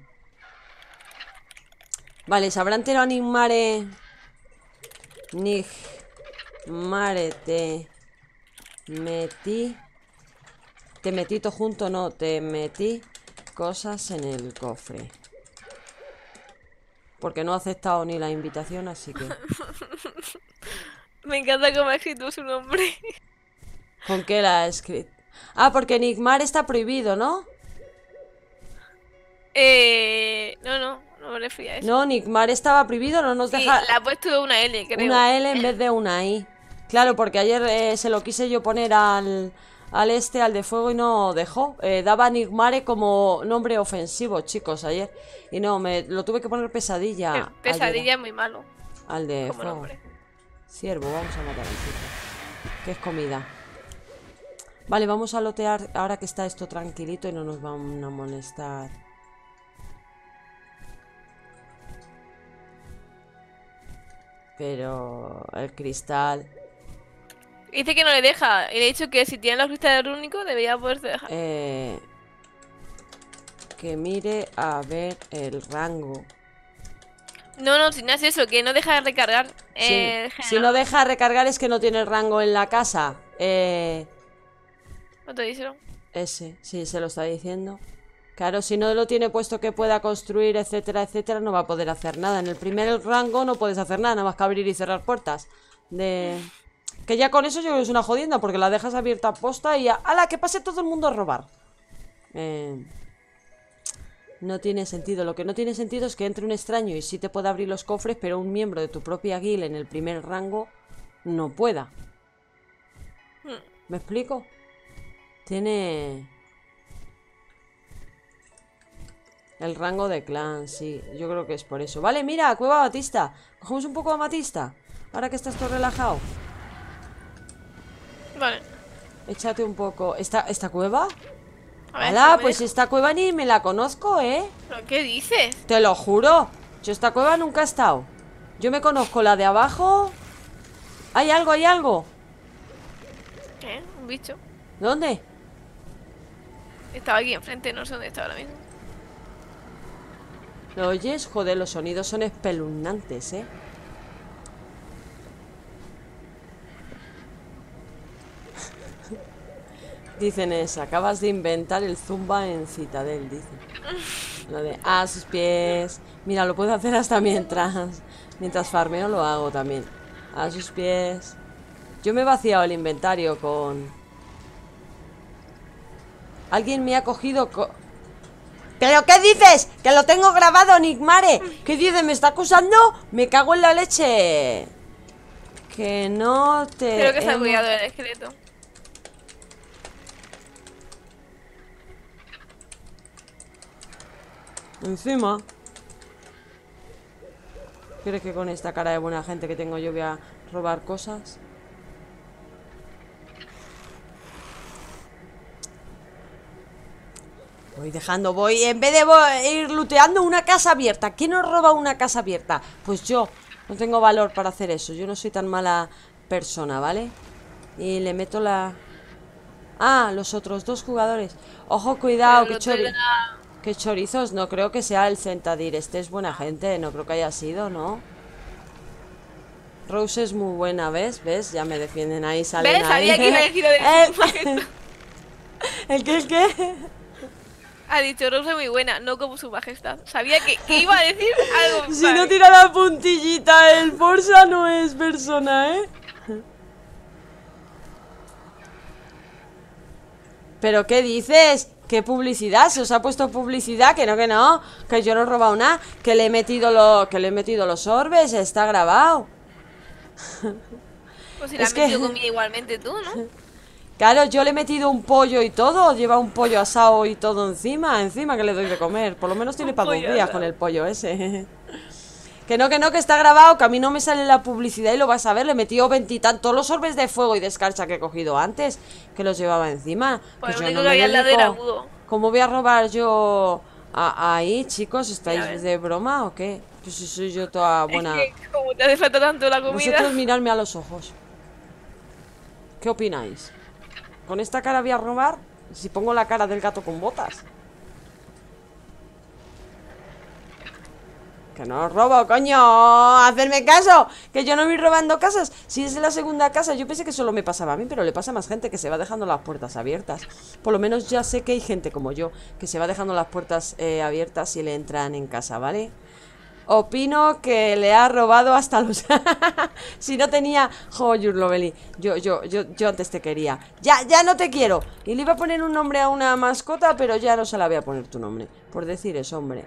Vale, ¿se habrá enterado Nigmare? Nigmare, te metí. Te metí todo junto, no. Te metí cosas en el cofre. Porque no ha aceptado ni la invitación, así que... Me encanta cómo ha escrito su nombre. ¿Con qué la ha escrito? Ah, porque Nigmar está prohibido, ¿no? No me refería a eso. No, Nigmar estaba prohibido, no nos Sí, deja... le ha puesto una L, creo. Una L en vez de una I. Claro, porque ayer se lo quise yo poner al de fuego y no dejó. Daba Nigmare como nombre ofensivo, chicos, ayer. Y no, me lo tuve que poner pesadilla. Pesadilla es muy malo. Al de Como fuego. nombre. Ciervo, vamos a matar al ciervo. Que es comida. Vale, vamos a lotear ahora que está esto tranquilito y no nos van a molestar. Pero el cristal... Dice que no le deja. Y le he dicho que si tiene los cristales rúnicos debería poderse dejar. Que mire a ver el rango. No, si no es eso, que no deja de recargar. Si no deja recargar es que no tiene el rango en la casa. ¿No te dijeron? Ese, sí, se lo está diciendo. Claro, si no lo tiene puesto que pueda construir, etcétera, etcétera, no va a poder hacer nada. En el primer rango no puedes hacer nada, nada más que abrir y cerrar puertas. Que ya con eso yo creo que es una jodienda, porque la dejas abierta a posta y ¡hala! Que pase todo el mundo a robar. No tiene sentido. Lo que no tiene sentido es que entre un extraño y sí te pueda abrir los cofres, pero un miembro de tu propia guild en el primer rango no pueda. ¿Me explico? Tiene... El rango de clan, sí. Yo creo que es por eso. Vale, mira, Cueva Batista. Cogemos un poco a Batista. Ahora que estás todo relajado. Vale. Échate un poco. ¿Esta cueva? A ver, ¡Hala! no me Pues deja. esta cueva ni me la conozco, ¿eh? ¿Pero qué dices? Te lo juro. Yo esta cueva nunca he estado. Yo me conozco la de abajo. Hay algo, hay algo. ¿Qué? ¿Un bicho? ¿Dónde? Estaba aquí enfrente, no sé dónde está ahora mismo. ¿Lo oyes? Joder, los sonidos son espeluznantes, ¿eh? Dicen eso, acabas de inventar el zumba en Citadel, dicen. Lo de a sus pies. Mira, lo puedo hacer hasta mientras farmeo lo hago también. A sus pies. Yo me he vaciado el inventario con... Alguien me ha cogido... ¿Pero qué dices? ¡Que lo tengo grabado, Nigmare! ¿Qué dices? ¿Me está acusando? Me cago en la leche. Que no te... Creo que se ha bugueado el esqueleto. Encima. ¿Crees que con esta cara de buena gente que tengo yo voy a robar cosas? Voy dejando, voy... En vez de ir looteando una casa abierta. ¿Quién nos roba una casa abierta? Pues yo. No tengo valor para hacer eso. Yo no soy tan mala persona, ¿vale? Y le meto la... Ah, los otros dos jugadores. Ojo, cuidado, Pero que no te da- qué chorizos. No creo que sea el Centadir. Este es buena gente. No creo que haya sido, ¿no? Rose es muy buena, ¿ves? ¿Ves? Ya me defienden ahí, salen ¿Ves? ahí. Sabía que iba a decir lo de ¿El qué? ¿El qué? Ha dicho Rose muy buena, no como su majestad. Sabía que iba a decir algo. Si vale. no tira la puntillita, el Forza no es persona, ¿eh? ¿Pero qué dices? ¿Qué publicidad? ¿Se os ha puesto publicidad? Que no, que yo no he robado nada. Que le he metido los orbes, está grabado. Pues si la Es has que- metido comida igualmente tú, ¿no? Claro, yo le he metido un pollo y todo. Lleva un pollo asado y todo encima que le doy de comer. Por lo menos tiene Un para 2 pollo días asado. con el pollo ese. Que no, que está grabado, que a mí no me sale la publicidad y lo vas a ver. Le he metido 20 y tantos los orbes de fuego y de escarcha que he cogido antes, que los llevaba encima. Pues Pues lo yo único no que me había al lado era dedico. agudo. ¿Cómo voy a robar yo ahí, chicos? Mira, a ver. ¿Estáis de broma o qué? Pues si soy yo toda buena. Es que como te hace falta tanto la comida. Vosotros miradme a los ojos. ¿Qué opináis? ¿Con esta cara voy a robar? Si pongo la cara del gato con botas. Que no robo, coño. Hacerme caso. Que yo no voy robando casas. Si es la segunda casa, yo pensé que solo me pasaba a mí, pero le pasa a más gente que se va dejando las puertas abiertas. Por lo menos ya sé que hay gente como yo que se va dejando las puertas abiertas y le entran en casa, ¿vale? Opino que le ha robado hasta los... Si no tenía... Joder, Lovely. Yo antes te quería. Ya no te quiero. Y le iba a poner un nombre a una mascota, pero ya no se la voy a poner tu nombre. Por decir eso, hombre.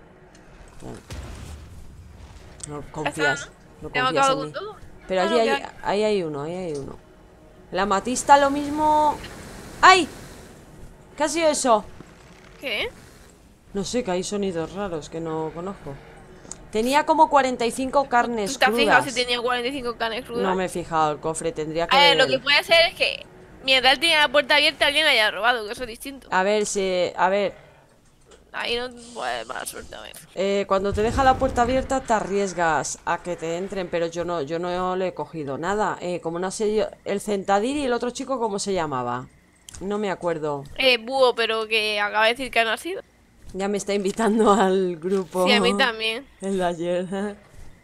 No confías. No Hemos confías acabado en mí. con todo. Pero Ah, allí no, hay, queda- ahí hay uno, ahí hay uno. La matista lo mismo... ¡Ay! ¿Qué ha sido eso? ¿Qué? No sé, que hay sonidos raros que no conozco. Tenía como 45 carnes ¿Tú te has fijado si crudas. tenía 45 carnes crudas? No me he fijado el cofre, tendría que A ver, ver lo que puede ser es que mientras él tenía la puerta abierta alguien la haya robado, que eso es distinto. A ver si... A ver, Ahí no puede mala suerte, a ver. cuando te deja la puerta abierta te arriesgas a que te entren, pero yo no le he cogido nada. Como no sé yo... El Centadir y el otro chico, ¿cómo se llamaba? No me acuerdo. Búho, pero que acaba de decir que ha nacido. Ya me está invitando al grupo. Sí, a mí también. El de ayer.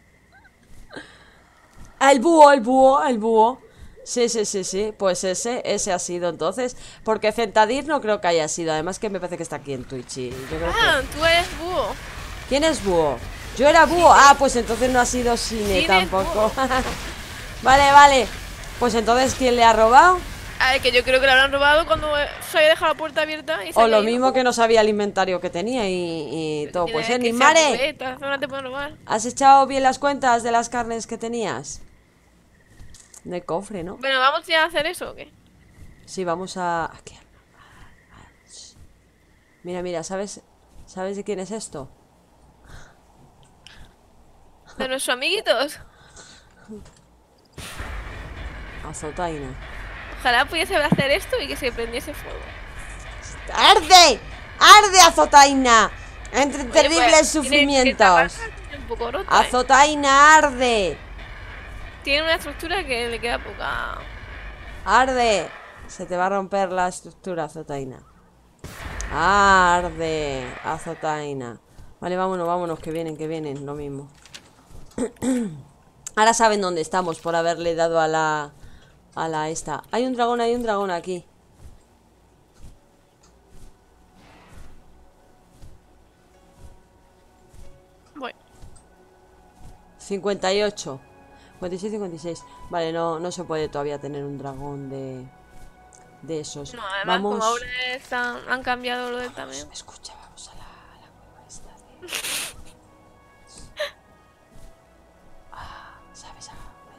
Ah, el búho. Sí. Pues ese ha sido entonces. Porque Centadir no creo que haya sido. Además que me parece que está aquí en Twitch. Y yo creo que... Ah, tú eres búho. ¿Quién es búho? Yo era búho. Ah, pues entonces no ha sido Cine Cine es tampoco. Vale. Pues entonces, ¿quién le ha robado? A ver, que yo creo que la habrán robado cuando se había dejado la puerta abierta y se O había lo ido. mismo que no sabía el inventario que tenía y todo. Pues Tienes que ser Nimare, búho, esta zona te pueden robar. ¿has echado bien las cuentas de las carnes que tenías? De cofre, ¿no? Bueno, ¿vamos ya a hacer eso o qué? Sí, vamos a... Aquí. Mira, ¿sabes de quién es esto? De nuestros amiguitos. Azotaina. Ojalá pudiese hacer esto y que se prendiese fuego. ¡Arde! ¡Arde, Azotaina! Entre Oye, terribles pues, tiene sufrimientos. taparla, tiene un poco rota, ¿eh? Azotaina, arde. Tiene una estructura que le queda poca. Arde. Se te va a romper la estructura, Azotaina. Arde, Azotaina. Vale, vámonos, vámonos, que vienen, lo mismo. Ahora saben dónde estamos por haberle dado a la... A la esta. Hay un dragón aquí. Bueno, 58. 56, 56. Vale, no se puede todavía tener un dragón de esos. no, además, Vamos. como ahora han cambiado lo del tamaño. Escucha, vamos a la cueva esta ¿sabes?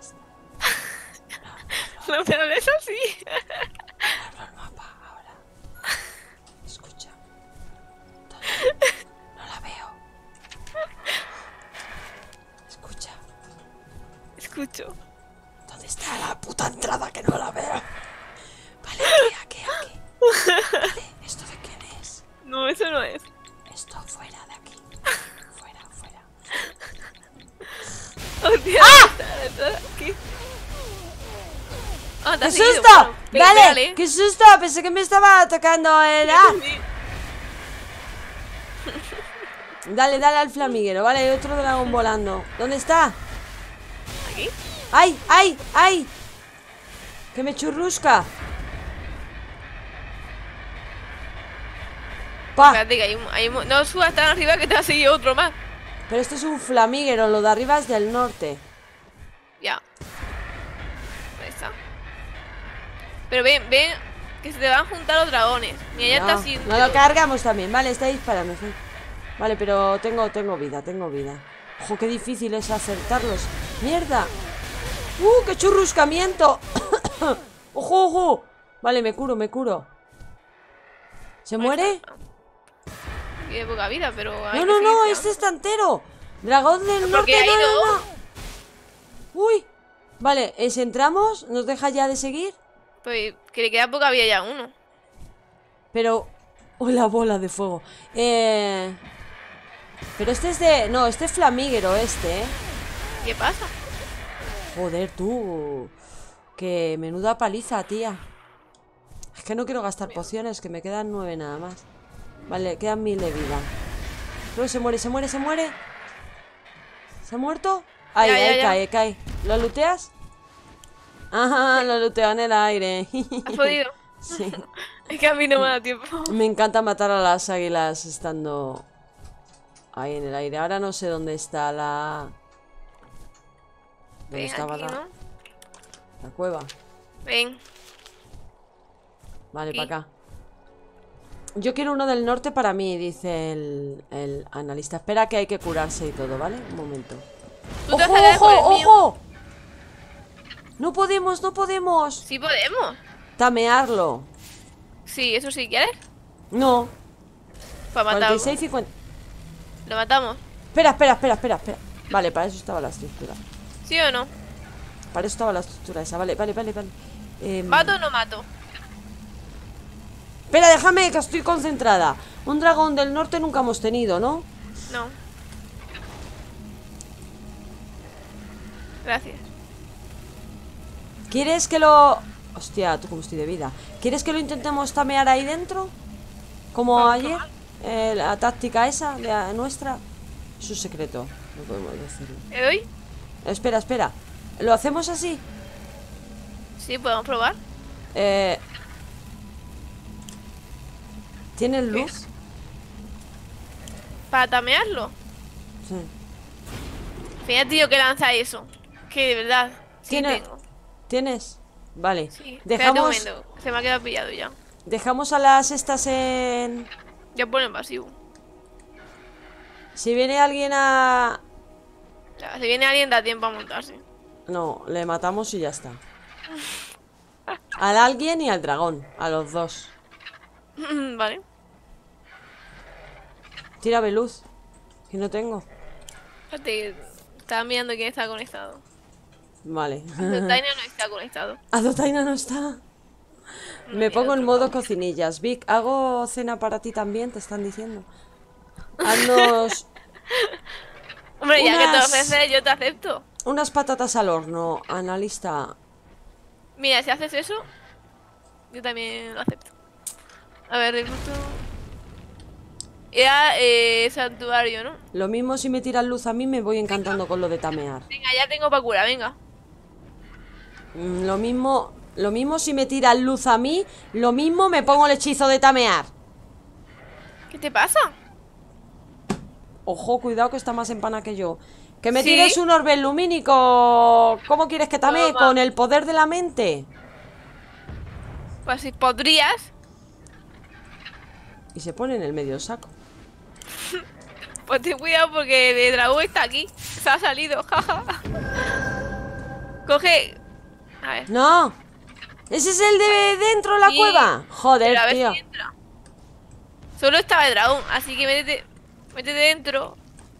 No, pero no es así. Abro el mapa ahora. Escucha. No la veo. Escucha. Escucho. ¿Dónde está la puta entrada que no la veo? Vale, aquí. Vale, ¿esto de quién es? No, eso no es. Esto fuera de aquí. Fuera. Hostia, está aquí. Ah, te ¡Qué has seguido, susto! bueno, ¡Vale! pégale. ¡Qué susto! Pensé que me estaba atacando el... ¡Ah! Dale al flamígero, vale, hay otro dragón volando. ¿Dónde está? ¿Aquí? ¡Ay! ¡Que me churrusca! ¡Pa! Espérate que no subas tan arriba que te va a seguir otro más. Pero esto es un flamígero, lo de arriba es del norte. Ya. Ahí está. Pero ven, que se te van a juntar los dragones. Mira, ya está así. No lo cargamos también, vale, está disparando, sí. Vale, pero tengo vida. Ojo, qué difícil es acertarlos. ¡Mierda! ¡Qué churruscamiento! ¡Ojo! Vale, me curo. ¿Se muere? Tiene poca vida, pero. No, este está entero. Dragón del norte, qué ha ido? no. Uy. Vale, si entramos, ¿nos deja ya de seguir? Pues que le queda poca vida ya a uno. Pero... la bola de fuego. Pero este es de... No, este es flamígero, ¿eh? ¿Qué pasa? Joder, tú. Que menuda paliza, tía. Es que no quiero gastar pociones, que me quedan 9 nada más. Vale, quedan 1000 de vida. Creo que se muere. ¿Se ha muerto? Ahí, Ya. cae. ¿Lo looteas? Ajá, lo looteo en el aire. ¿Has podido? Sí. Es que a mí no me da tiempo. Me encanta matar a las águilas estando ahí en el aire. Ahora no sé dónde está la... ¿Dónde Ven estaba aquí, ¿no? la cueva? Ven. Vale, Aquí. para acá. Yo quiero uno del norte para mí, dice el analista. Espera que hay que curarse y todo, ¿vale? Un momento. Tú te vas a quedar con el mío. ¡Ojo! No podemos. Sí podemos. Tamearlo. Sí, eso sí, ¿quieres? No. Para matarlo. 46, 50. Lo matamos. Espera. Vale, para eso estaba la estructura. ¿Sí o no? Para eso estaba la estructura esa. Vale. ¿Mato o no mato? Espera, déjame que estoy concentrada. Un dragón del norte nunca hemos tenido, ¿no? No. Gracias. ¿Quieres que lo...? Hostia, tú cómo estoy de vida. ¿Quieres que lo intentemos tamear ahí dentro? Como Vamos a ayer. La táctica esa de nuestra. Es un secreto. No podemos decirlo. ¿Le doy? Espera. ¿Lo hacemos así? Sí, podemos probar. ¿Tienes luz? Para tamearlo. Sí. Fíjate, tío, que lanza eso. Que de verdad. Sí, ¿Tiene- tengo. ¿Tienes? Vale. Sí. Espérate un Dejamos... momento. Se me ha quedado pillado ya. Dejamos a las estas en... Ya pone en pasivo. Si viene alguien a... Ya, si viene alguien da tiempo a montarse. No, le matamos y ya está. Al alguien y al dragón. A los dos. Vale. Tírame luz. Que no tengo. Espérate, estaba mirando quién está conectado. Vale. Taina no está conectado. Azotaina no está. Me pongo en modo cocinillas. Vic, ¿hago cena para ti también? Te están diciendo. Haznos Hombre, ya que te unas- ofreces, yo te acepto. unas patatas al horno, analista. Mira, si haces eso, yo también lo acepto. A ver, recluto. Era santuario, ¿no? Lo mismo si me tiras luz a mí, me voy encantando con lo de tamear. Venga, ya tengo para cura, venga. Lo mismo si me tiras luz a mí, lo mismo me pongo el hechizo de tamear. ¿Qué te pasa? Ojo, cuidado que está más en pana que yo. Que me ¿Sí? tires un orbe lumínico. ¿Cómo quieres que tamee? Toma. ¿Con el poder de la mente? Pues si podrías, Y se pone en el medio saco. pues ten cuidado porque de dragón está aquí. Se ha salido, jaja. Coge. A ver. ¡No! ¿Ese es el de dentro de la Sí, cueva? Joder, pero a ver tío. si entra. Solo estaba el dragón, así que métete dentro.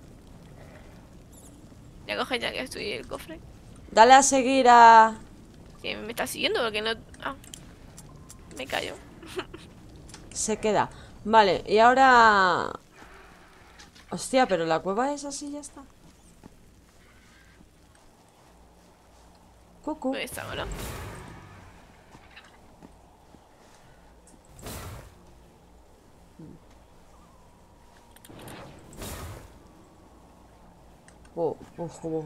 Ya coge ya que estoy en el cofre. Dale a seguir a... Que me está siguiendo porque no. Ah, me callo. Se queda. Vale, y ahora... Hostia, pero la cueva es así, ya está. Cucu. ¿Dónde está ahora? Ojo.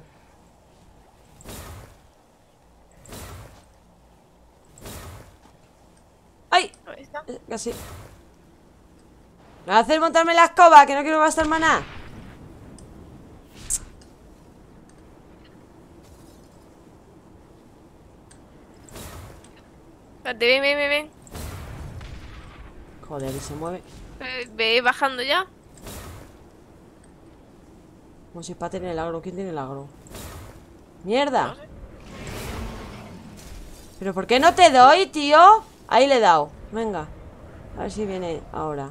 ¡Ay! ¿Dónde está? Casi. Me va a hacer montarme la escoba, que no quiero gastar maná. Espérate, ven. Joder, y se mueve. Ve bajando ya. Como si para tener el agro. ¿Quién tiene el agro? ¡Mierda! No sé. ¿Pero por qué no te doy, tío? Ahí le he dado. Venga. A ver si viene ahora.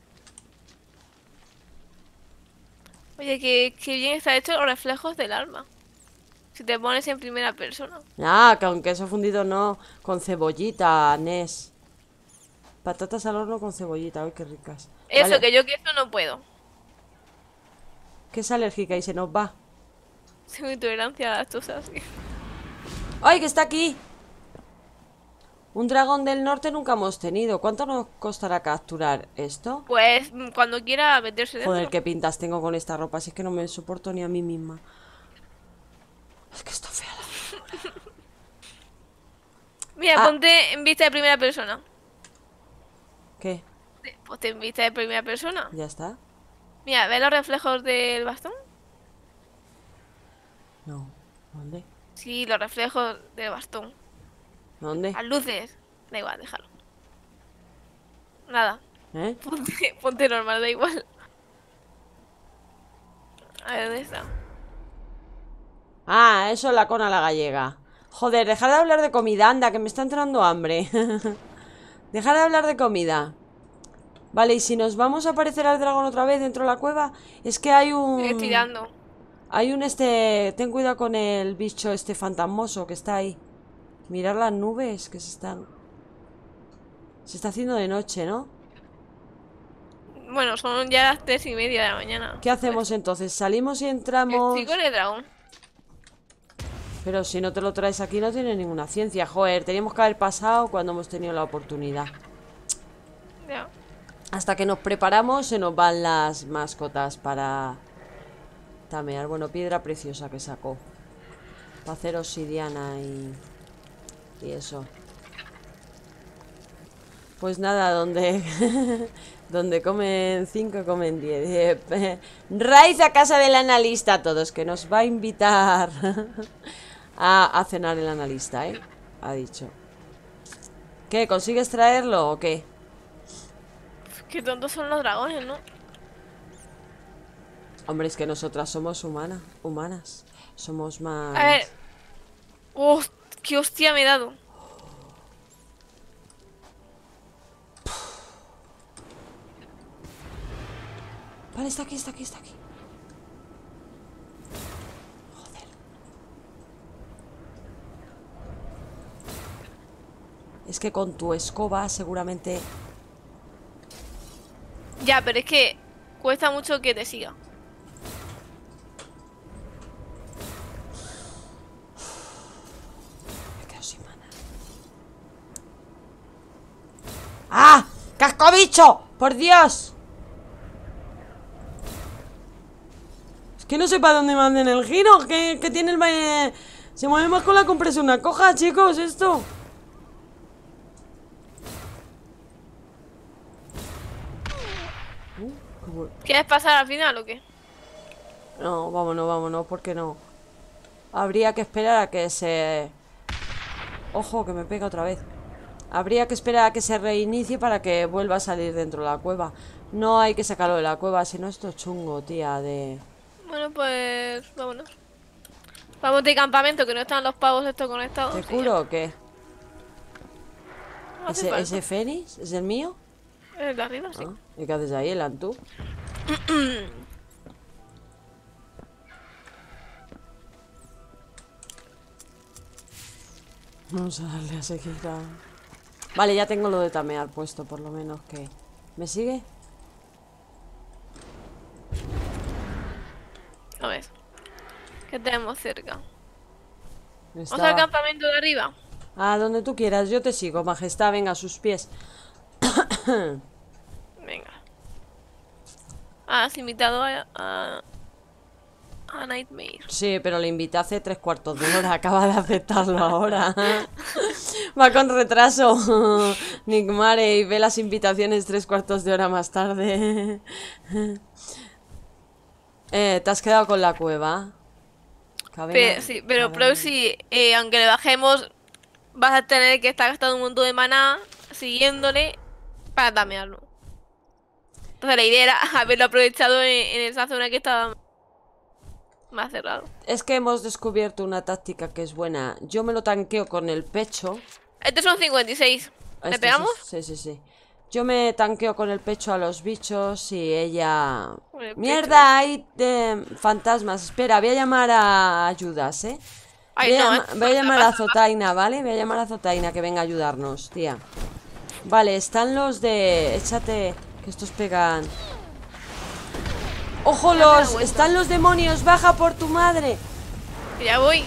Oye, que bien está hecho los reflejos del arma. Si te pones en primera persona. Ah, con queso fundido no. Con cebollita, Nes. Patatas al horno con cebollita. Uy, qué ricas. Eso, Vale, que yo que eso no puedo. que es alérgica y se nos va. Tengo intolerancia a las cosas. ¡Ay, que está aquí! Un dragón del norte nunca hemos tenido. ¿Cuánto nos costará capturar esto? Pues cuando quiera meterse dentro. Joder, qué pintas tengo con esta ropa. Si es que no me soporto ni a mí misma. Es que está fea la... Mira, Ah. ponte en vista de primera persona. ¿Qué? Ponte en vista de primera persona. ¿Ya está? Mira, ¿ves los reflejos del bastón? No. ¿Dónde? Sí, los reflejos del bastón. ¿Dónde? Las luces. Da igual, déjalo. Nada. ¿Eh? Ponte normal, da igual. A ver, ¿dónde está? Ah, eso es la cona la gallega. Joder, dejar de hablar de comida, anda, que me está entrando hambre. Dejar de hablar de comida. Vale, y si nos vamos a aparecer al dragón otra vez dentro de la cueva, es que hay Estoy dando. Hay un ten cuidado con el bicho este fantasmoso que está ahí. Mirar las nubes que se están... Se está haciendo de noche, ¿no? Bueno, son ya las 3:30 de la mañana. ¿Qué hacemos entonces? ¿Salimos y entramos? Estoy con el dragón. Pero si no te lo traes aquí no tiene ninguna ciencia. Joder, teníamos que haber pasado cuando hemos tenido la oportunidad. Ya. Hasta que nos preparamos se nos van las mascotas para tamear. Bueno, piedra preciosa que sacó. Para hacer obsidiana y eso. Pues nada, donde donde comen 5, comen 10. Raíz a casa del analista todos, que nos va a invitar a cenar el analista, ¿eh? Ha dicho. ¿Qué? ¿Consigues traerlo o qué? Qué tontos son los dragones, ¿no? Hombre, es que nosotras somos humanas. Somos más... A ver. ¡Oh! ¡Qué hostia me he dado! Vale, está aquí. Joder. Es que con tu escoba seguramente... Ya, pero es que cuesta mucho que te siga. Me quedo sin mana. ¡Ah! ¡Cascobicho! ¡Por Dios! Es que no sé para dónde manden el giro. Que tiene el... Se mueve más con la compresión una coja, chicos, esto. ¿Quieres pasar al final o qué? No, vámonos, ¿por qué no? Habría que esperar a que se... Ojo, que me pega otra vez. Habría que esperar a que se reinicie para que vuelva a salir dentro de la cueva. No hay que sacarlo de la cueva, si no esto es chungo, tía, de... Bueno, pues vámonos. Vamos de campamento, que no están los pavos estos conectados. ¿Te sí, curo o qué? no hace falta. ¿Ese Fénix? ¿Es el mío? El de arriba, sí. Ah, ¿y qué haces ahí, el Antú? Vamos a darle a seguir a... Vale, ya tengo lo de tamear puesto, por lo menos que... ¿Me sigue? A ver. ¿Qué tenemos cerca? Está... Vamos al campamento de arriba. Ah, donde tú quieras, yo te sigo, majestad, venga, a sus pies. Venga. Has invitado a Nightmare. Sí, pero le invité hace 3/4 de hora, acaba de aceptarlo ahora. Va con retraso. Nick Mare ve las invitaciones 3/4 de hora más tarde. Te has quedado con la cueva. Sí, pero Proxy, aunque le bajemos, vas a tener que estar gastando un montón de maná siguiéndole para tamearlo. Entonces la idea era haberlo aprovechado en esa zona que estaba más cerrado. Es que hemos descubierto una táctica que es buena. Yo me lo tanqueo con el pecho. Estos son 56. ¿Le Este pegamos? Sí. Yo me tanqueo con el pecho a los bichos y ella... Con el ¡Mierda! Hay fantasmas. Espera, voy a llamar a ayudas, ¿eh? Ay, no, Voy a llamar a Zotaina, ¿vale? Voy a llamar a Zotaina que venga a ayudarnos, tía. Vale, están los de... Échate, que estos pegan... ¡Ojo, los! ¡Están los demonios! ¡Baja por tu madre! Ya voy.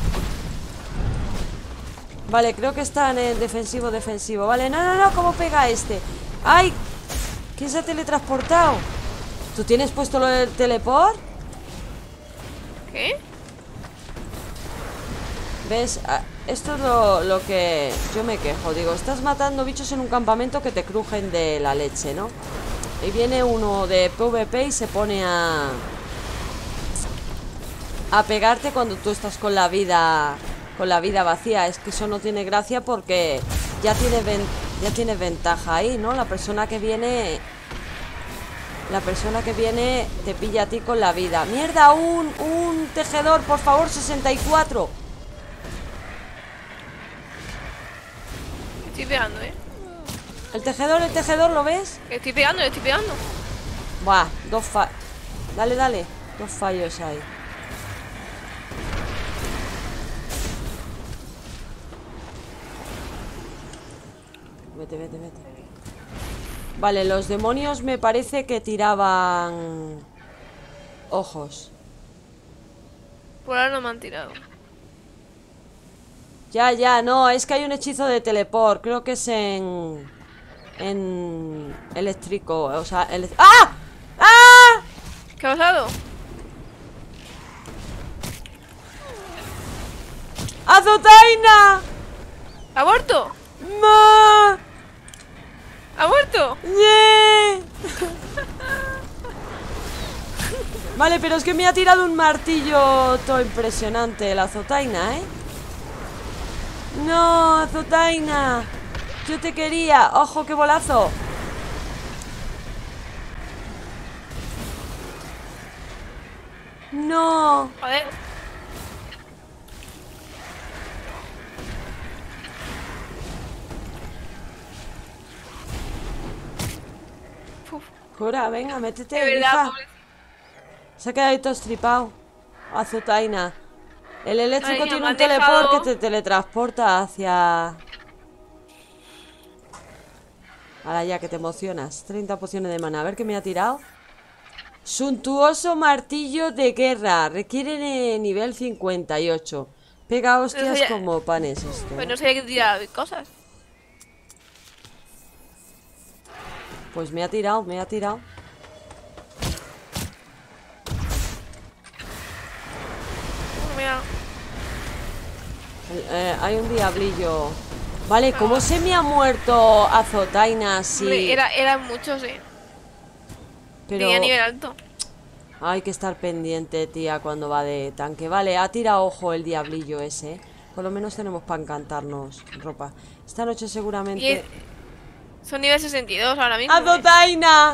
Vale, creo que están en defensivo. Vale, no, ¿cómo pega este? ¡Ay! ¿Quién se ha teletransportado? ¿Tú tienes puesto lo del teleport? ¿Qué? ¿Ves? Esto es lo que yo me quejo. Digo, estás matando bichos en un campamento que te crujen de la leche, ¿no? Y viene uno de PvP y se pone a pegarte cuando tú estás con la vida vacía. Es que eso no tiene gracia porque ya tienes ventaja ahí, ¿no? La persona que viene te pilla a ti con la vida. ¡Mierda! Un tejedor, por favor, 64. Estoy pegando, El tejedor, ¿lo ves? Estoy pegando. Buah, Dale, 2 fallos ahí. Vete. Vale, los demonios me parece que tiraban ojos. Por ahora no me han tirado. Ya, no, es que hay un hechizo de teleport. Creo que es en eléctrico. O sea, ¡Ah! ¡Ah! ¿Qué ha pasado? ¡Azotaina! ¿Ha muerto? ¡Ma! ¿Ha muerto? ¡Nie! Vale, pero es que me ha tirado un martillo todo impresionante la Azotaina, ¿eh? No, Azotaina. Yo te quería. ¡Ojo, qué bolazo! No. Joder. Uf, Cora, venga, métete, de verdad, hija. pobre. Se ha quedado ahí todo estripado. Azotaina. El eléctrico Madre mía, tiene me un han teleport dejado- que te teletransporta hacia... Ahora ya que te emocionas. 30 pociones de mana. A ver qué me ha tirado. Suntuoso martillo de guerra. Requiere nivel 58. Pega hostias como panes esto. Pues no sabía que tiraba cosas. Pues me ha tirado, me ha tirado. Mira. Hay un diablillo. Vale, ¿cómo se me ha muerto Azotaina así? Hombre, eran muchos, Pero tenía nivel alto. hay que estar pendiente, tía, cuando va de tanque. Vale, ha tirado ojo el diablillo ese. Por lo menos tenemos para encantarnos ropa. Esta noche seguramente... Son nivel 62 ahora mismo. ¡Azotaina!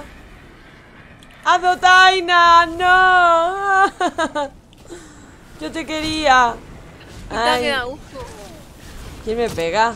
¡Azotaina! ¡No! Yo te quería. Ay, ¿quién me pega?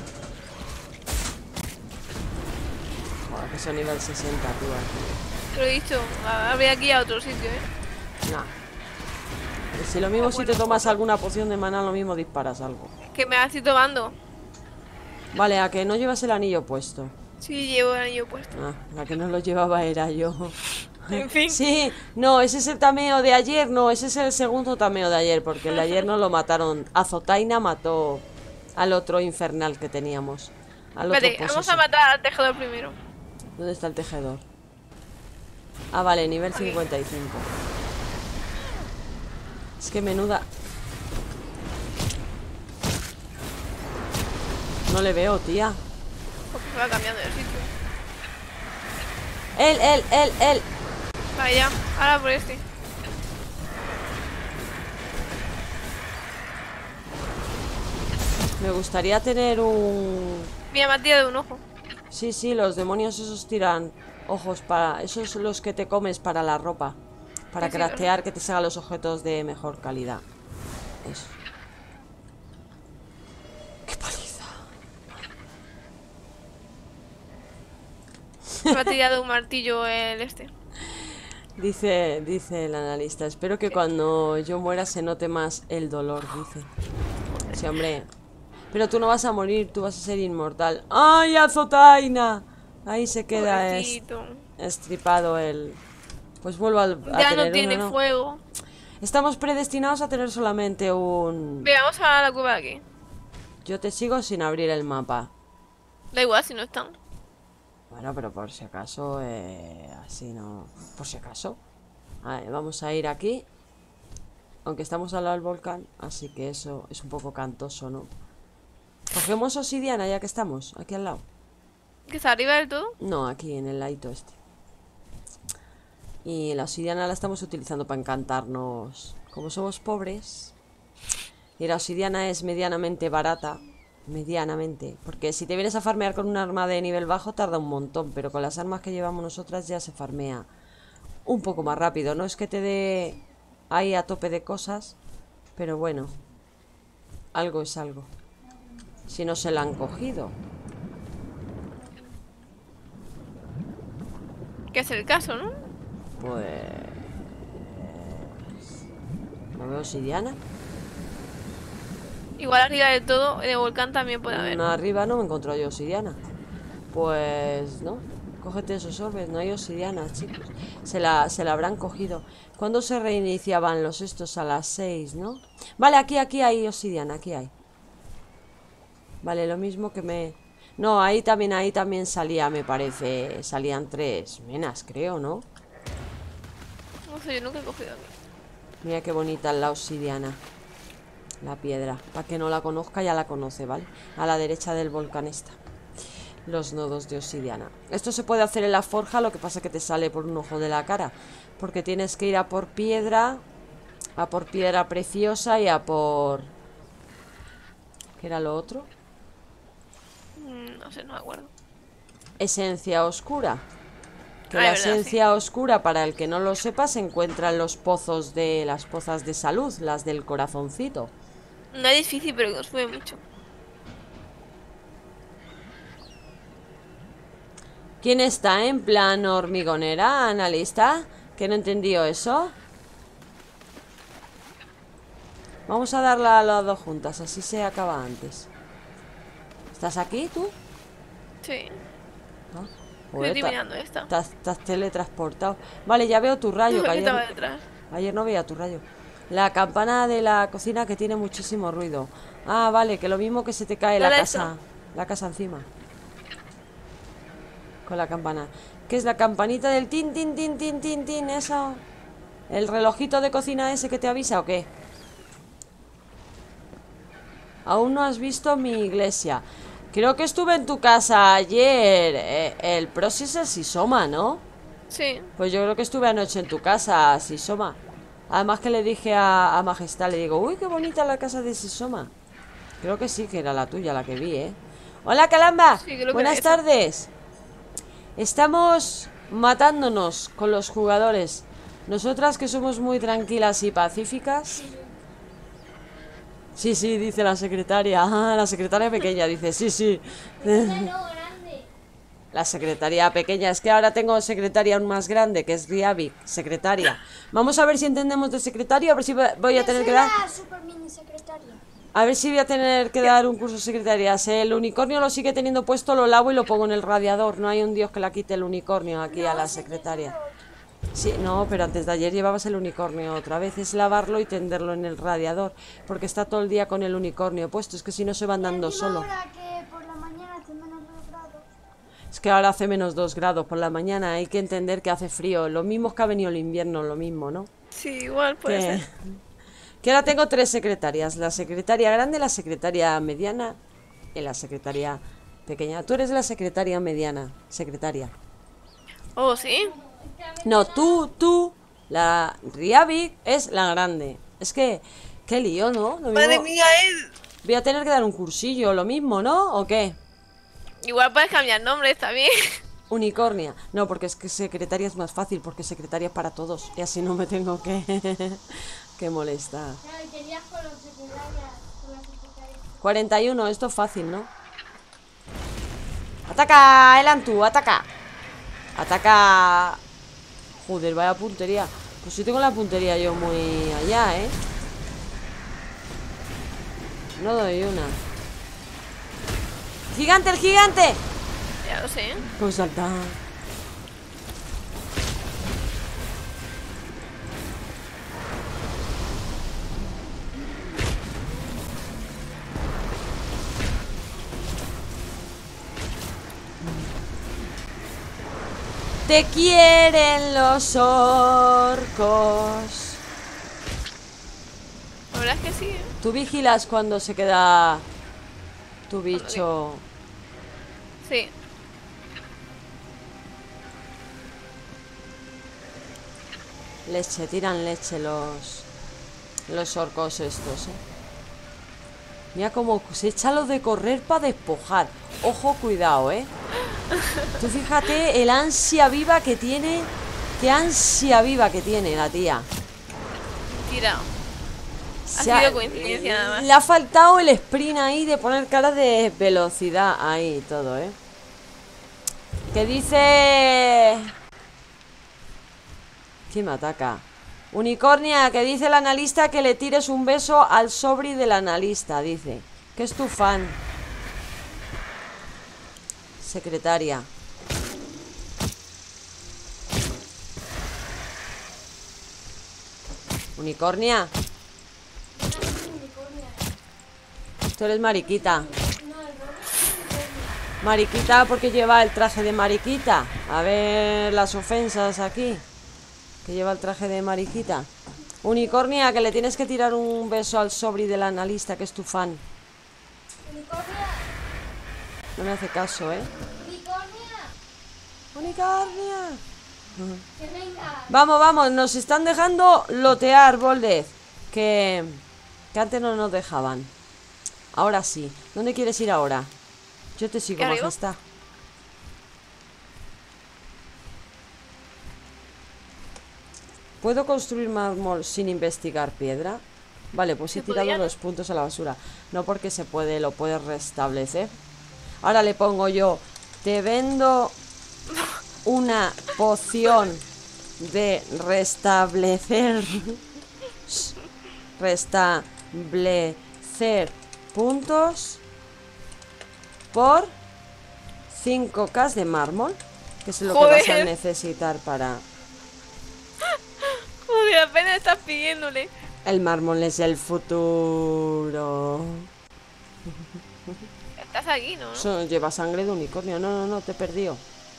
Joder, que son nivel 60, tú aquí. Te lo he dicho, habría que ir a otro sitio, Nah. Si lo mismo si te tomas alguna poción de mana, lo mismo disparas algo. Que me estoy tomando. Vale, a que no llevas el anillo puesto. Sí, llevo el anillo puesto. Ah, la que no lo llevaba era yo. En fin. Sí, no, ese es el tameo de ayer. No, ese es el segundo tameo de ayer. Porque el de ayer no lo mataron. Azotaina mató al otro infernal que teníamos. Al otro Vale, vamos a matar al tejedor primero. ¿Dónde está el tejedor? Ah, vale, nivel 55. Es que menuda... No le veo, tía. Porque se va cambiando de sitio. Él. Vale, ya. Ahora por este. Me gustaría tener un... Mira, me ha tirado de un ojo. Sí, los demonios esos tiran ojos para... Esos son los que te comes para la ropa. Para Sí, craftear que te salgan los objetos de mejor calidad. Eso. ¡Qué paliza! Me ha tirado un martillo el este. Dice el analista. Espero que cuando yo muera se note más el dolor, dice. Sí, hombre. Pero tú no vas a morir, tú vas a ser inmortal. ¡Ay, Azotaina! Ahí se queda estripado el... Pues vuelvo a ya tener no tiene uno, ¿no? fuego. Estamos predestinados a tener solamente un... Venga, vamos a la cueva de aquí. Yo te sigo sin abrir el mapa. Da igual si no están. Bueno, pero por si acaso, así no... Por si acaso. Vale, vamos a ir aquí. Aunque estamos al lado del volcán, así que eso es un poco cantoso, ¿no? Cogemos obsidiana ya que estamos, aquí al lado. ¿Que está arriba del todo? No, aquí en el ladito este. Y la obsidiana la estamos utilizando para encantarnos. Como somos pobres. Y la obsidiana es medianamente barata. Medianamente. Porque si te vienes a farmear con un arma de nivel bajo tarda un montón. Pero con las armas que llevamos nosotras ya se farmea un poco más rápido. No es que te dé ahí a tope de cosas. Pero bueno. Algo es algo. Si no se la han cogido. Que es el caso, ¿no? Pues... ¿No veo obsidiana? Igual arriba del todo, en el volcán también puede haber. No, arriba no me encontró yo obsidiana. Pues no. Cógete esos orbes, no hay obsidiana, chicos. Se la habrán cogido. ¿Cuándo se reiniciaban los estos? A las 6, ¿no? Vale, aquí hay obsidiana, aquí hay. Vale, lo mismo que me... No, ahí también salía, me parece. Salían 3 menas, creo, ¿no? No sé, yo nunca he cogido aquí. Mira qué bonita la obsidiana. La piedra. Para que no la conozca, ya la conoce, ¿vale? A la derecha del volcán está. Los nodos de obsidiana. Esto se puede hacer en la forja, lo que pasa es que te sale por un ojo de la cara. Porque tienes que ir a por piedra preciosa y a por... ¿Qué era lo otro? No sé, no me acuerdo. Esencia oscura. Que Ah, la es verdad, esencia oscura, para el que no lo sepa, se encuentra en los pozos de... Las pozas de salud, las del corazoncito. No es difícil, pero consume mucho. ¿Quién está en plan hormigonera, analista? ¿Que no entendió eso? Vamos a darla a las dos juntas, así se acaba antes. ¿Estás aquí, tú? Sí. ¿No? Joder, Estoy eliminando esta. Estás teletransportado. Vale, ya veo tu rayo, que Estaba ayer, detrás. ayer no veía tu rayo. La campana de la cocina que tiene muchísimo ruido. Ah, vale, que lo mismo que se te cae la Dale casa. La casa encima. Con la campana. ¿Qué es la campanita del tin, tin, tin, tin, tin, tin? Eso. ¿El relojito de cocina ese que te avisa o qué? Aún no has visto mi iglesia. Creo que estuve en tu casa ayer. El Proxy es el Sisoma, ¿no? Sí. Pues yo creo que estuve anoche en tu casa, Sisoma. Además que le dije a Majestad, le digo, uy, qué bonita la casa de Sisoma. Creo que sí, que era la tuya la que vi, ¿eh? Hola, Calamba. Sí, creo que Buenas era esa. tardes. Estamos matándonos con los jugadores. Nosotras que somos muy tranquilas y pacíficas. Sí, sí, dice la secretaria. Ah, la secretaria pequeña dice, sí, sí. Pequeña no, grande. La secretaria pequeña. Es que ahora tengo secretaria aún más grande, que es Riavik, secretaria. Vamos a ver si entendemos de secretario. A ver si voy a tener que dar... la super mini secretaria. A ver si voy a tener que dar un curso de secretarias. El unicornio lo sigue teniendo puesto, lo lavo y lo pongo en el radiador. No hay un dios que la quite el unicornio aquí a la secretaria. Sí, no, pero antes de ayer llevabas el unicornio otra vez. Es lavarlo y tenderlo en el radiador. Porque está todo el día con el unicornio puesto. Es que si no se va andando solo. Ahora que por la mañana hace menos 2 grados. Es que ahora hace menos 2 grados por la mañana. Hay que entender que hace frío. Lo mismo que ha venido el invierno, lo mismo, ¿no? Sí, igual puede Que, ser. que ahora tengo 3 secretarias. La secretaria grande, la secretaria mediana y la secretaria pequeña. Tú eres la secretaria mediana, secretaria. Oh, sí. No, tú, la Riavik es la grande. Es que, qué lío, ¿no? Lo mismo- Madre mía, Voy a tener que dar un cursillo, lo mismo, ¿no? ¿O qué? Igual puedes cambiar nombre, está bien. Unicornia. No, porque es que secretaria es más fácil, porque secretaria es para todos. Y así no me tengo que, que molestar. Claro, y querías con los secretarias, con las secretarias. 41, esto es fácil, ¿no? ¡Ataca, Elantu! ¡Ataca! ¡Ataca! Joder, vaya puntería. Pues sí tengo la puntería yo muy allá, ¿eh? No doy una. ¡Gigante, el gigante! Ya lo sé. Pues salta. Te quieren los orcos. La verdad es que sí, ¿eh? Tú vigilas cuando se queda tu bicho. Sí. Leche, tiran leche los orcos estos, ¿eh? Mira cómo se echa lo de correr para despojar. Ojo, cuidado, ¿eh? Tú fíjate el ansia viva que tiene. Qué ansia viva que tiene la tía. Tira. Ha Se ha- sido coincidencia nada más. Le ha faltado el sprint ahí de poner cara de velocidad ahí y todo, ¿eh? Que dice... ¿Quién me ataca? Unicornia, que dice el analista que le tires un beso al sobri del analista, dice. Que es tu fan. Secretaria. Unicornia. Tú eres mariquita. Mariquita porque lleva el traje de mariquita. A ver las ofensas aquí. Que lleva el traje de mariquita. Unicornia, que le tienes que tirar un beso al sobri del analista, que es tu fan. Unicornia, No me hace caso, ¿eh? unicornia, Unicornia. que venga. Vamos, vamos, nos están dejando lotear, Boldez. Que antes no nos dejaban. Ahora sí. ¿Dónde quieres ir ahora? Yo te sigo, ¿Qué arriba? majestad. ¿Puedo construir mármol sin investigar piedra? Vale, pues he ¿Se tirado podría, no? 2 puntos a la basura. No porque se puede, lo puedes restablecer. Ahora le pongo yo. Te vendo una poción de restablecer. Restablecer puntos por 5K de mármol. Que es lo que vas a Joder. necesitar para... Joder, apenas estás pidiéndole. El mármol es el futuro. Estás aquí, ¿no? Eso lleva sangre de unicornio. No, no, no, te he perdido.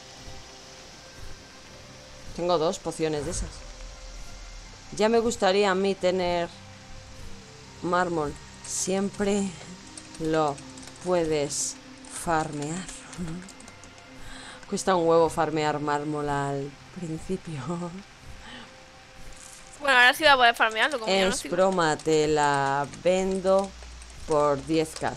Tengo 2 pociones de esas. Ya me gustaría a mí tener mármol. Siempre lo puedes farmear. Cuesta un huevo farmear mármol al principio. Bueno, ahora sí va a poder farmearlo. Como ya no Es sigo. broma, te la vendo por 10k.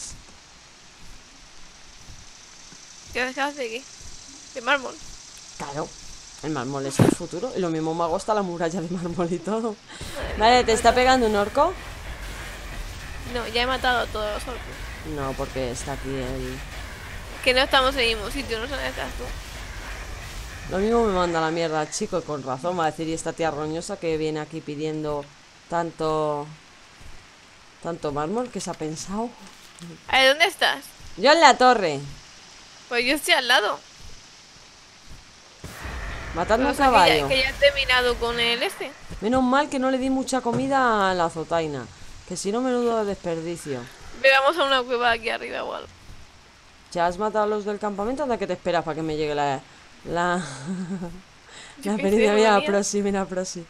¿Qué dejas de qué? De mármol. Claro, el mármol es el futuro. Y lo mismo me hago hasta la muralla de mármol y todo. Vale, ¿te está pegando un orco? No, ya he matado a todos los orcos. No, porque está aquí el... Que no estamos en el mismo sitio, no sé dónde estás tú. Lo mismo me manda la mierda el chico, y con razón va a decir, y esta tía roñosa que viene aquí pidiendo tanto mármol, que se ha pensado. A ver, ¿dónde estás? Yo en la torre, Pues yo estoy al lado. matando un Pero, o sea, caballo. que ya he terminado con el este. Menos mal que no le di mucha comida a la azotaina, que si no, menudo desperdicio. Vamos a una cueva aquí arriba o algo. ¿Ya has matado a los del campamento? ¿Anda que te esperas para que me llegue la Yo la qué sé, perida? no Mira, venía. mira, Prosi.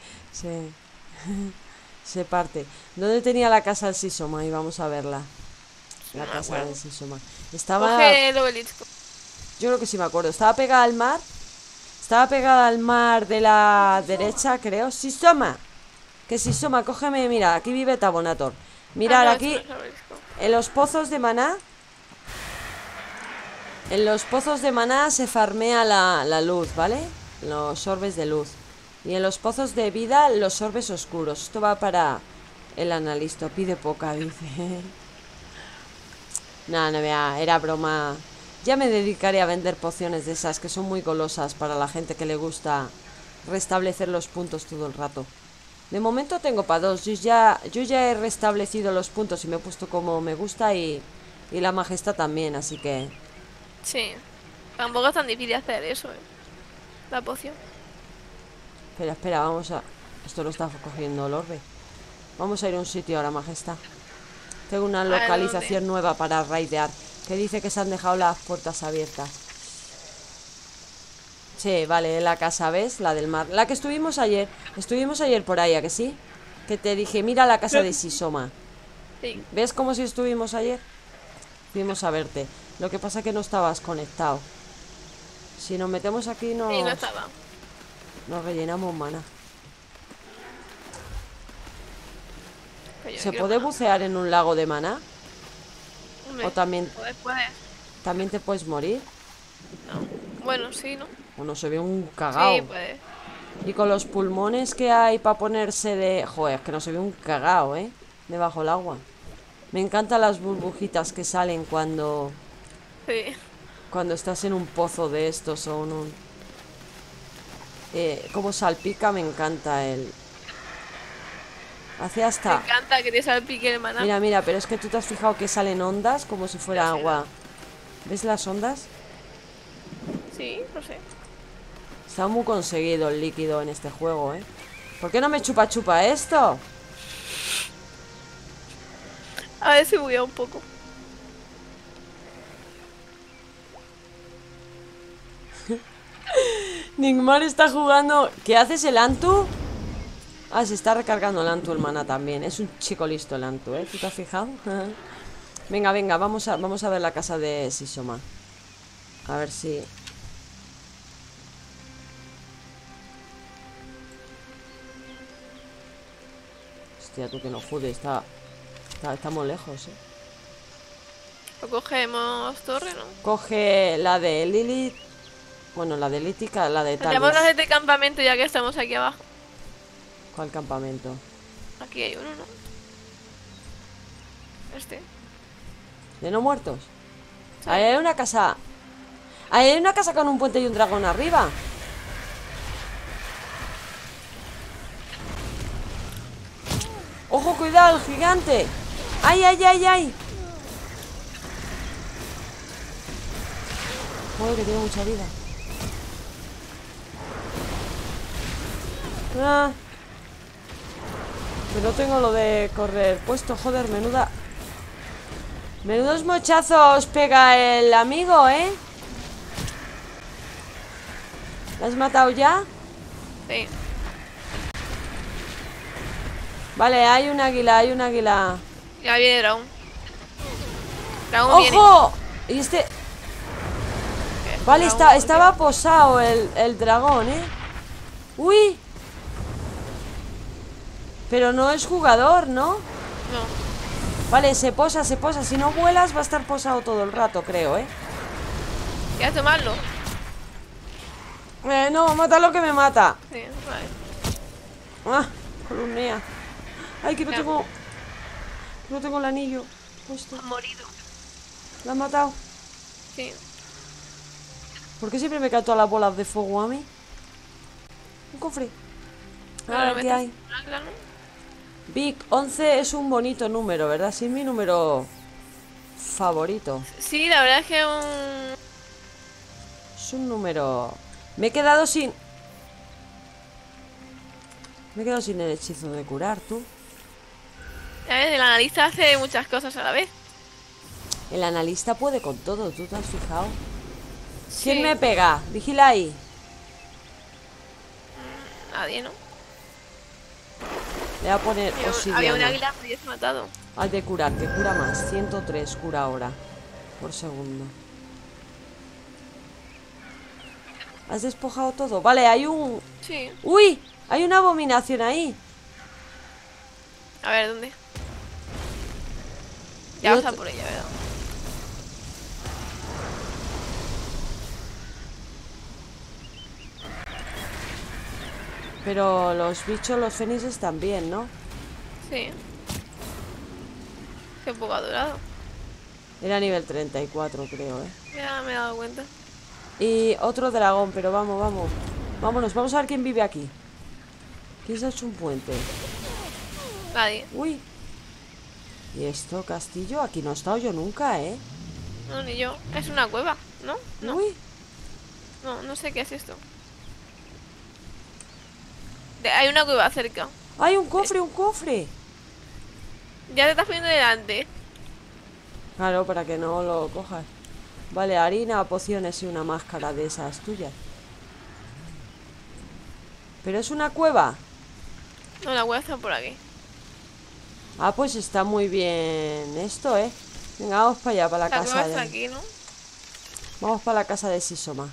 Se parte. ¿Dónde tenía la casa del Sisoma? Y vamos a verla. La No me casa acuerdo. del Sisoma. Estaba... Coge el obelisco. Yo creo que sí me acuerdo. Estaba pegada al mar. Estaba pegada al mar de la derecha, creo. Sisoma. Que Sisoma, cógeme. Mira, aquí vive Tabonator. Mirad, Ah, no, aquí... este no es el obelisco. En los pozos de maná. En los pozos de maná se farmea la luz, ¿vale? Los orbes de luz. Y en los pozos de vida, los orbes oscuros. Esto va para el analista. Pide poca, dice. No, no, vea, era broma. Ya me dedicaré a vender pociones de esas que son muy golosas para la gente que le gusta restablecer los puntos todo el rato. De momento tengo para 2. Yo ya he restablecido los puntos y me he puesto como me gusta y la majestad también, así que... Sí. Tampoco es tan difícil hacer eso, La poción. Espera, vamos a... Esto lo está cogiendo el orbe. Vamos a ir a un sitio ahora, majestad. Tengo una ver, localización nueva para raidear, que dice que se han dejado las puertas abiertas. Sí, vale, la casa, ¿ves? La del mar. La que estuvimos ayer. Estuvimos ayer por ahí, ¿a que sí? Que te dije, mira la casa de Sisoma. Sí. ¿Ves cómo si estuvimos ayer? Fuimos a verte. Lo que pasa es que no estabas conectado. Si nos metemos aquí Sí, no estaba. nos rellenamos mana. Pero yo ¿Se quiero puede más. bucear en un lago de mana? Hombre, ¿O también puedes. te puedes morir? No. Bueno, sí, ¿no? Uno se ve un cagao. Sí, puedes. Y con los pulmones que hay para ponerse de... Joder, es que no se ve un cagao, ¿eh? Debajo del agua. Me encantan las burbujitas que salen cuando Sí. estás en un pozo de estos o en un... como salpica, me encanta el... Hace Me hasta... encanta que te salpique el maná. Mira, pero es que tú te has fijado que salen ondas como si fuera agua. ¿Ves las ondas? Sí, no sé. Está muy conseguido el líquido en este juego, ¿eh? ¿Por qué no me chupa esto? A ver si voy a un poco. Nigmar está jugando... ¿Qué haces, el Antu? Ah, se está recargando el Antu, el mana también. Es un chico listo el Antu, ¿eh? ¿Tú te has fijado? Venga, vamos a ver la casa de Sisoma. A ver si... Hostia, tú que no jodes, estamos lejos, ¿eh? Lo cogemos torre, ¿no? Coge la de Lilith. Bueno, la de Lítica, la de Vamos Talos. a este campamento ya que estamos aquí abajo. ¿Cuál campamento? Aquí hay uno, ¿no? Este. ¿De no muertos? Ahí hay una casa. Ahí hay una casa con un puente y un dragón arriba. ¡Ojo, cuidado, el gigante! ¡Ay! Joder, que tiene mucha vida. Ah. Que no tengo lo de correr puesto, joder, menuda. Menudos mochazos pega el amigo, ¿eh? ¿La has matado ya? Sí. Vale, hay un águila, hay un águila. Ya viene Dragón. Dragón viene. ¡Ojo! Y este... Vale, Dragón, estaba posado el dragón, ¿eh? ¡Uy! Pero no es jugador, ¿no? No. Vale, se posa, se posa. Si no vuelas va a estar posado todo el rato, creo, ¿eh? ¿Quieres tomarlo? No, mata lo que me mata. Sí, vale. Ah, columnea. Ay, que no Ya. tengo... No tengo el anillo puesto. Ha morido. ¿La han matado? Sí. ¿Por qué siempre me caen todas las bolas de fuego a mí? Un cofre. A ver qué hay. Claro. Vic, 11 es un bonito número, ¿verdad? Sí, es mi número favorito. Sí, la verdad es que un... Es un número... Me he quedado sin... Me he quedado sin el hechizo de curar, tú. Ya ves, el analista hace muchas cosas a la vez. El analista puede con todo, ¿tú te has fijado? Sí. ¿Quién me pega? Vigila ahí. Nadie, ¿no? Le voy a poner Había un obsidiana. águila que ya se ha matado. Al de curar, que cura más. 103 cura ahora. Por segundo. ¿Has despojado todo? Vale, hay un... Sí. ¡Uy! Hay una abominación ahí. A ver, ¿dónde? Y Ya vas a otro- por ella, ¿verdad? Pero los bichos, los fénixes también, ¿no? Sí. Qué poco ha durado. Era nivel 34, creo, ¿eh? Ya me he dado cuenta. Y otro dragón, pero vamos, vamos. Vámonos, vamos a ver quién vive aquí. ¿Quién se ha hecho un puente? Nadie. Uy. ¿Y esto, castillo? Aquí no he estado yo nunca, ¿eh? No, ni yo. Es una cueva, ¿no? No, Uy. no sé qué es esto. Hay una cueva cerca. ¡Hay un cofre, un cofre! Ya te estás poniendo delante. Claro, para que no lo cojas. Vale, harina, pociones y una máscara de esas tuyas. ¿Pero es una cueva? No, la cueva está por aquí. Ah, pues está muy bien esto, ¿eh? Venga, vamos para allá, para la La casa cueva está de... aquí, ¿no? Vamos para la casa de Sisoma.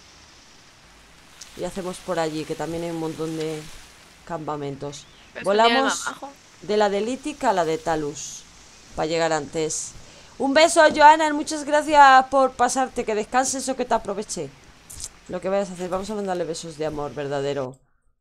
Y hacemos por allí, que también hay un montón de campamentos. Pero Volamos está abajo. de la de Lítica a la de Talus, para llegar antes. Un beso, Joana, muchas gracias por pasarte. Que descanses o que te aproveche lo que vayas a hacer. Vamos a mandarle besos de amor verdadero.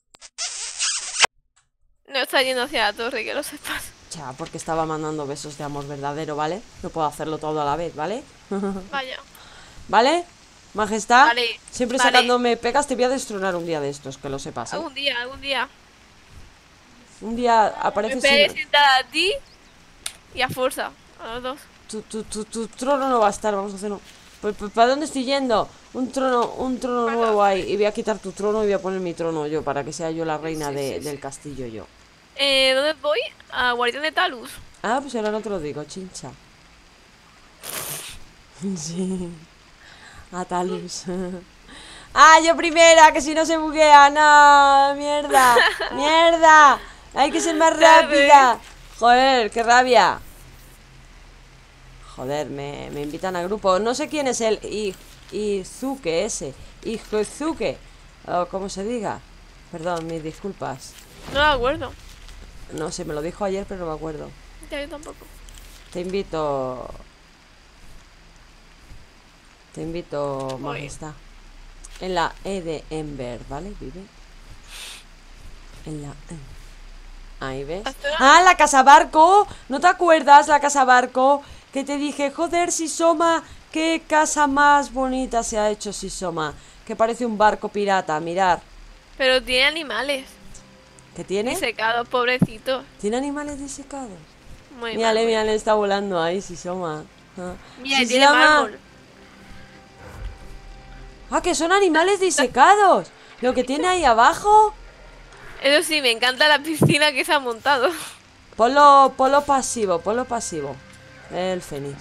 No está yendo hacia la torre, que lo sepas. Ya, porque estaba mandando besos de amor verdadero, ¿vale? No puedo hacerlo todo a la vez, ¿vale? Vaya. ¿Vale? Majestad, Vale, siempre vale. sacándome pegas. Te voy a destronar un día de estos, que lo sepas, ¿eh? Algún día, algún día. Un día Me apareces pegué sin... sentada a ti y a Forza. A los dos. Tu trono no va a estar, vamos a hacer un... ¿Para dónde estoy yendo? Un trono nuevo ahí. Y voy a quitar tu trono y voy a poner mi trono yo, para que sea yo la reina Sí, sí, del castillo yo. ¿Dónde voy? A Guardián de Talus. Ah, pues ahora no te lo digo, chincha. Sí. A Talus. ¡Ah, yo primera! Que si no se buguea. ¡No! ¡Mierda! ¡Mierda! Hay que ser más rápida. Joder, qué rabia. Joder, me invitan a grupo. No sé quién es el Izuke ese. Izuke. O como se diga. Perdón, mis disculpas. No me acuerdo. No sé, me lo dijo ayer, pero no me acuerdo. Ya yo tampoco. Te invito. Te invito, Voy. majestad. En la E de Ember, ¿vale? Vive. En la E. Ahí ves. ¡Ah, la casa barco! ¿No te acuerdas, la casa barco? Que te dije, joder, Sisoma, qué casa más bonita se ha hecho Sisoma. Que parece un barco pirata, mirar. Pero tiene animales. ¿Qué tiene? Disecados, pobrecitos. ¿Tiene animales disecados? Muy Mírale, mal. mírale, está volando ahí, Sisoma. Ah. Mira, y Sí, tiene se llama- mármol. Ah, que son animales disecados. Lo que tiene ahí abajo. Eso sí, me encanta la piscina que se ha montado. Polo pasivo, polo pasivo. El fénix.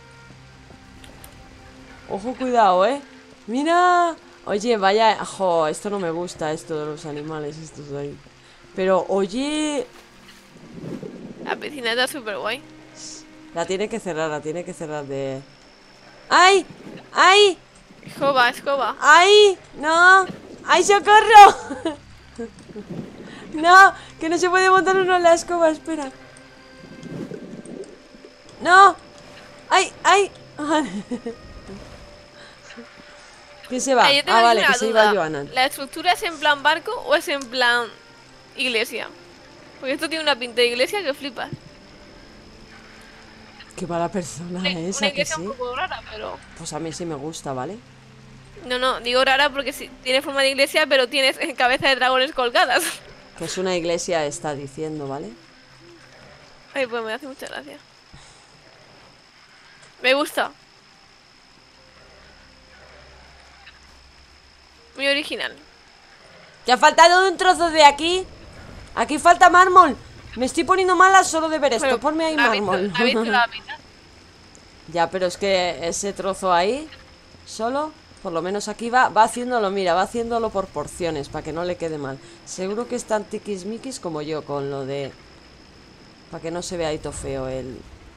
Ojo, cuidado, Mira. Oye, vaya. Jo, esto no me gusta, esto de los animales, estos de ahí. Pero, oye. La piscina está súper guay. La tiene que cerrar de... ¡Ay! ¡Ay! Escoba, escoba. ¡Ay! ¡No! ¡Ay, socorro! No, que no se puede montar uno en la escoba, espera. ¡No! ¡Ay! ¡Ay! ¿Quién se va? Yo tengo Ah, aquí vale, una que se iba duda. Johanan. ¿La estructura es en plan barco o es en plan iglesia? Porque esto tiene una pinta de iglesia que flipas. Qué mala persona Una esa, que iglesia sí. un poco rara, pero... Pues a mí sí me gusta, ¿vale? No, digo rara porque sí, tiene forma de iglesia, pero tienes cabeza de dragones colgadas. Que es una iglesia, está diciendo, ¿vale? Ay, pues me hace mucha gracia. Me gusta. Muy original. ¿Te ha faltado un trozo de aquí? Aquí falta mármol. Me estoy poniendo mala solo de ver esto. Pero, Ponme ahí ¿ha visto- mármol. ha visto la mitad? Ya, pero es que ese trozo ahí, solo, por lo menos aquí va haciéndolo, mira, va haciéndolo por porciones, para que no le quede mal. Seguro que es tan tiquismiquis como yo con lo de... Para que no se vea ahí todo feo el...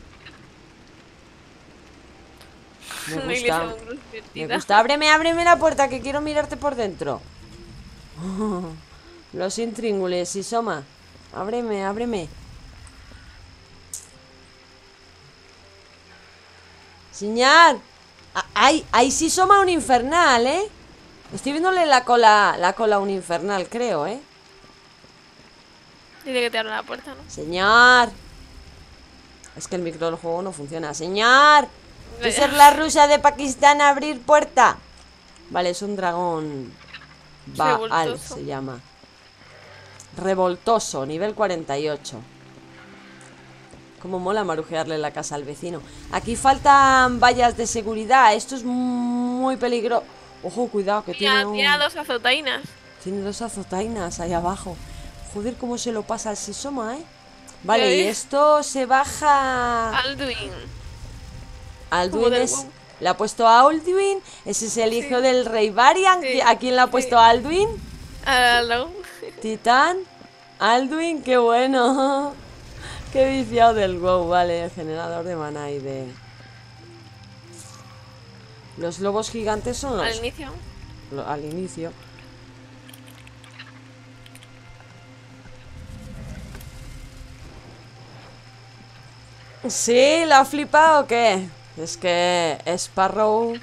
Me Una iglesia gusta. muy Me divertida. gusta. Ábreme la puerta, que quiero mirarte por dentro. Los intríngules, Sisoma. Ábreme. Señor. Ahí Sisoma un infernal, Estoy viéndole la cola a un infernal, creo, Dile que te abra la puerta, ¿no? Señor. Es que el micro del juego no funciona. Señor. ¿Qué ser la rusa de Pakistán a abrir puerta? Vale, es un dragón Baal, Revoltoso. se llama. Revoltoso, nivel 48. Como mola marujearle la casa al vecino. Aquí faltan vallas de seguridad. Esto es muy peligroso. Ojo, cuidado, que Tiene dos azotainas. tiene dos azotainas ahí abajo. Joder, cómo se lo pasa al Sisoma, Vale, Ya y ves. esto se baja... Alduin. Alduin del es... WoW. Le ha puesto a Alduin. Ese es el hijo del rey Varian. Sí, ¿A quién le ha puesto sí. Alduin? Aldo. Titán. Alduin, qué bueno. Qué viciado del WoW, vale. El generador de maná y de... Los lobos gigantes son Al los... inicio. Al inicio. ¿Sí? ¿La ha flipado o qué? Es que Sparrow...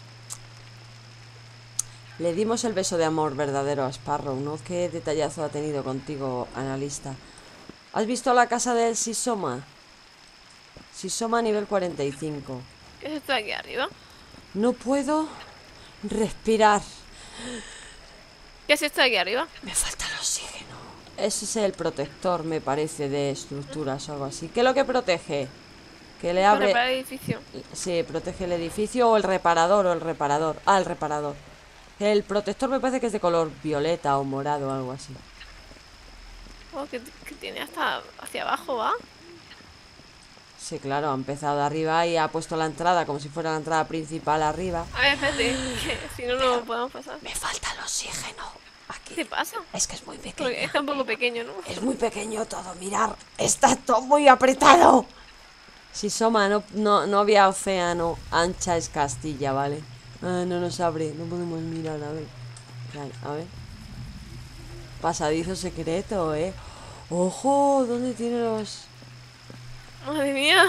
Le dimos el beso de amor verdadero a Sparrow, ¿no? Qué detallazo ha tenido contigo, analista. ¿Has visto la casa del Sisoma? Sisoma nivel 45. ¿Qué es esto de aquí arriba? No puedo respirar. ¿Qué es esto de aquí arriba? Me falta el oxígeno. Ese es el protector, me parece, de estructuras o algo así. ¿Qué es lo que protege? Que le Para abre... reparar el edificio. Sí, protege el edificio o el reparador o el reparador. Ah, el reparador. El protector me parece que es de color violeta o morado o algo así. Oh, que tiene hasta hacia abajo, ¿va? Sí, claro, ha empezado de arriba y ha puesto la entrada como si fuera la entrada principal arriba. A ver, espérate, que si no, no podemos pasar. Me falta el oxígeno. ¿Qué te Aquí. pasa? Es que es muy Porque pequeño. está un poco pequeño, ¿no? Es muy pequeño todo, mirar. Está todo muy apretado. Si Soma, no había océano. Ancha es Castilla, ¿vale? Ah, no nos abre, no podemos mirar, a ver. A ver. Pasadizo secreto, Ojo, ¿dónde tiene los...? Madre mía.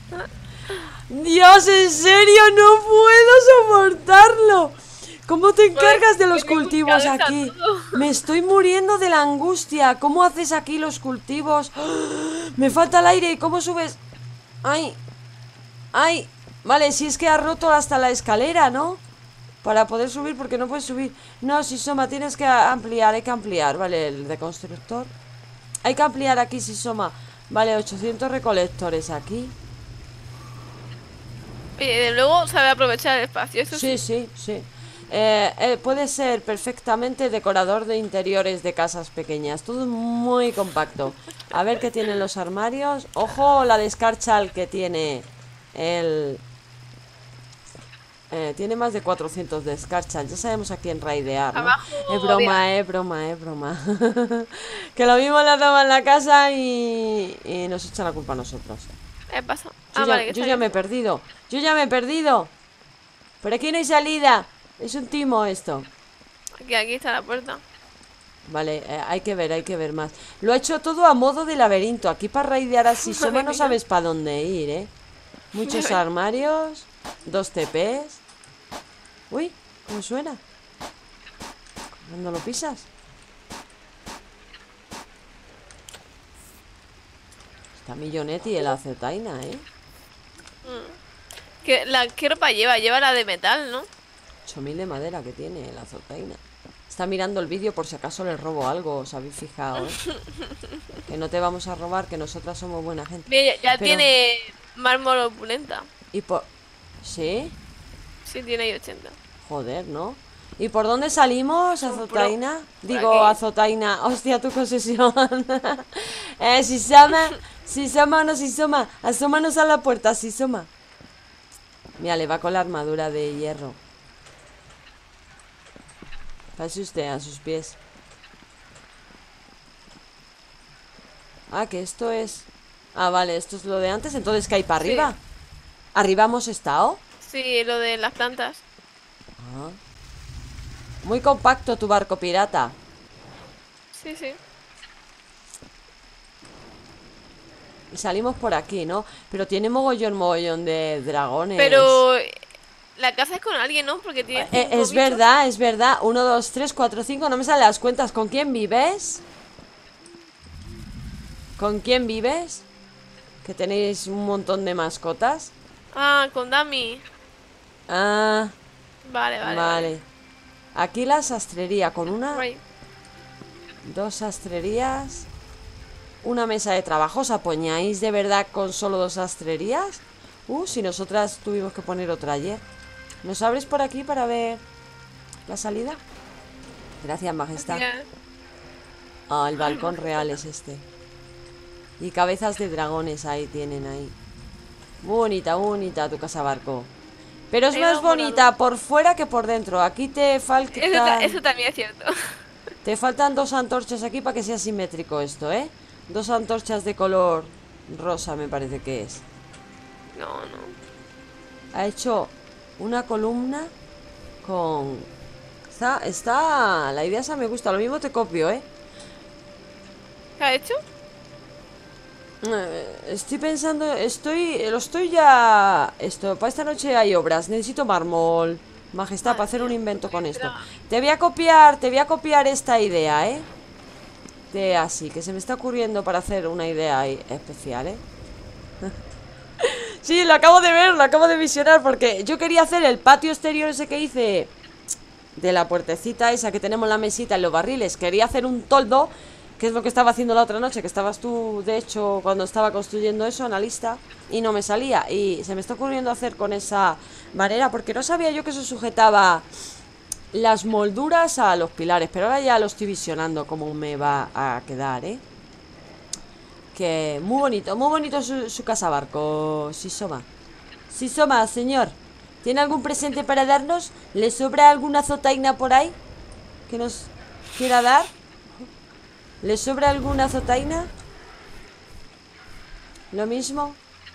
Dios, en serio, no puedo soportarlo. ¿Cómo te encargas de los que me cultivos gusta aquí? todo. Me estoy muriendo de la angustia. ¿Cómo haces aquí los cultivos? Me falta el aire. ¿Y cómo subes? ¡Ay! ¡Ay! Vale, si es que ha roto hasta la escalera, ¿no? Para poder subir, porque no puedes subir. No, Sisoma, tienes que ampliar. Hay que ampliar, vale, el de constructor. Hay que ampliar aquí, Sisoma. Vale, 800 recolectores aquí. Oye, de luego sabe aprovechar el espacio, eso sí. Sí. Puede ser perfectamente decorador de interiores de casas pequeñas. Todo muy compacto. A ver qué tienen los armarios. Ojo la descarchal que tiene el... tiene más de 400 descarchal. Ya sabemos a quién raidear, ¿no? Abajo, Es broma, es broma, es broma. Que lo mismo le toman la casa y nos echan la culpa a nosotros. ¿Qué pasa? Yo ya me he perdido. Yo ya me he perdido. Por aquí no hay salida. Es un timo esto. Aquí está la puerta. Vale, hay que ver más. Lo ha hecho todo a modo de laberinto. Aquí para raidear así solo no sabes para dónde ir, ¿eh? Muchos armarios. 2 TPs. Uy, ¿cómo suena? ¿Cuándo lo pisas? Está Millonetti el Azotaina, ¿eh? ¿Qué ropa lleva? Lleva la de metal, ¿no? 8000 de madera que tiene el Azotaina. Está mirando el vídeo por si acaso le robo algo, os habéis fijado, ¿eh? Que no te vamos a robar, que nosotras somos buena gente. Mira, ya tiene mármol opulenta. Y por... ¿Sí? Sí, tiene ahí 80. Joder, ¿no? ¿Y por dónde salimos, Azotaina? Digo, aquí. Azotaina. Hostia, tu concesión. Sisoma o no Sisoma. Asómanos a la puerta, Sisoma. Mira, le va con la armadura de hierro. Pase usted a sus pies. Ah, que esto es... Ah, vale, esto es lo de antes. Entonces, ¿qué hay para arriba? Sí. ¿Arriba hemos estado? Sí, lo de las plantas. Ah. Muy compacto tu barco pirata. Sí, sí. Y salimos por aquí, ¿no? Pero tiene mogollón de dragones. Pero la casa es con alguien, ¿no? Porque tiene cinco Es bichos. verdad, es verdad. 1, 2, 3, 4, 5. No me salen las cuentas. ¿Con quién vives? ¿Con quién vives? Que tenéis un montón de mascotas. Ah, con Dami. Ah, Vale. Aquí la sastrería con una, Guay. 2 sastrerías, una mesa de trabajo. ¿Os apoñáis de verdad con solo 2 sastrerías? Si nosotras tuvimos que poner otra ayer. ¿Nos abres por aquí para ver la salida? Gracias, majestad. Ya. Ah, el balcón real es este. Y cabezas de dragones ahí tienen ahí. Bonita tu casa barco. Pero es Ahí más vamos, bonita por fuera que por dentro. Aquí te faltan... Eso también es cierto. Te faltan 2 antorchas aquí para que sea simétrico esto, ¿eh? 2 antorchas de color rosa me parece que es. No. Ha hecho una columna con... Está... La idea esa me gusta. Lo mismo te copio, ¿eh? ¿Qué ha hecho? Estoy pensando, lo estoy ya... Para esta noche hay obras, necesito mármol, majestad, para hacer un invento con esto. Te voy a copiar esta idea, ¿eh? Así, que se me está ocurriendo para hacer una idea ahí especial, ¿eh? Sí, lo acabo de ver, lo acabo de visionar, porque yo quería hacer el patio exterior ese que hice de la puertecita esa que tenemos la mesita en los barriles. Quería hacer un toldo, que es lo que estaba haciendo la otra noche, que estabas tú, de hecho, cuando estaba construyendo eso, analista, y no me salía. Y se me está ocurriendo hacer con esa manera, porque no sabía yo que eso sujetaba las molduras a los pilares, pero ahora ya lo estoy visionando cómo me va a quedar, ¿eh? Que muy bonito su casa barco, Sisoma. Sisoma, señor, ¿tiene algún presente para darnos? ¿Le sobra alguna azotaina por ahí que nos quiera dar? ¿Le sobra alguna azotaina? ¿Lo mismo?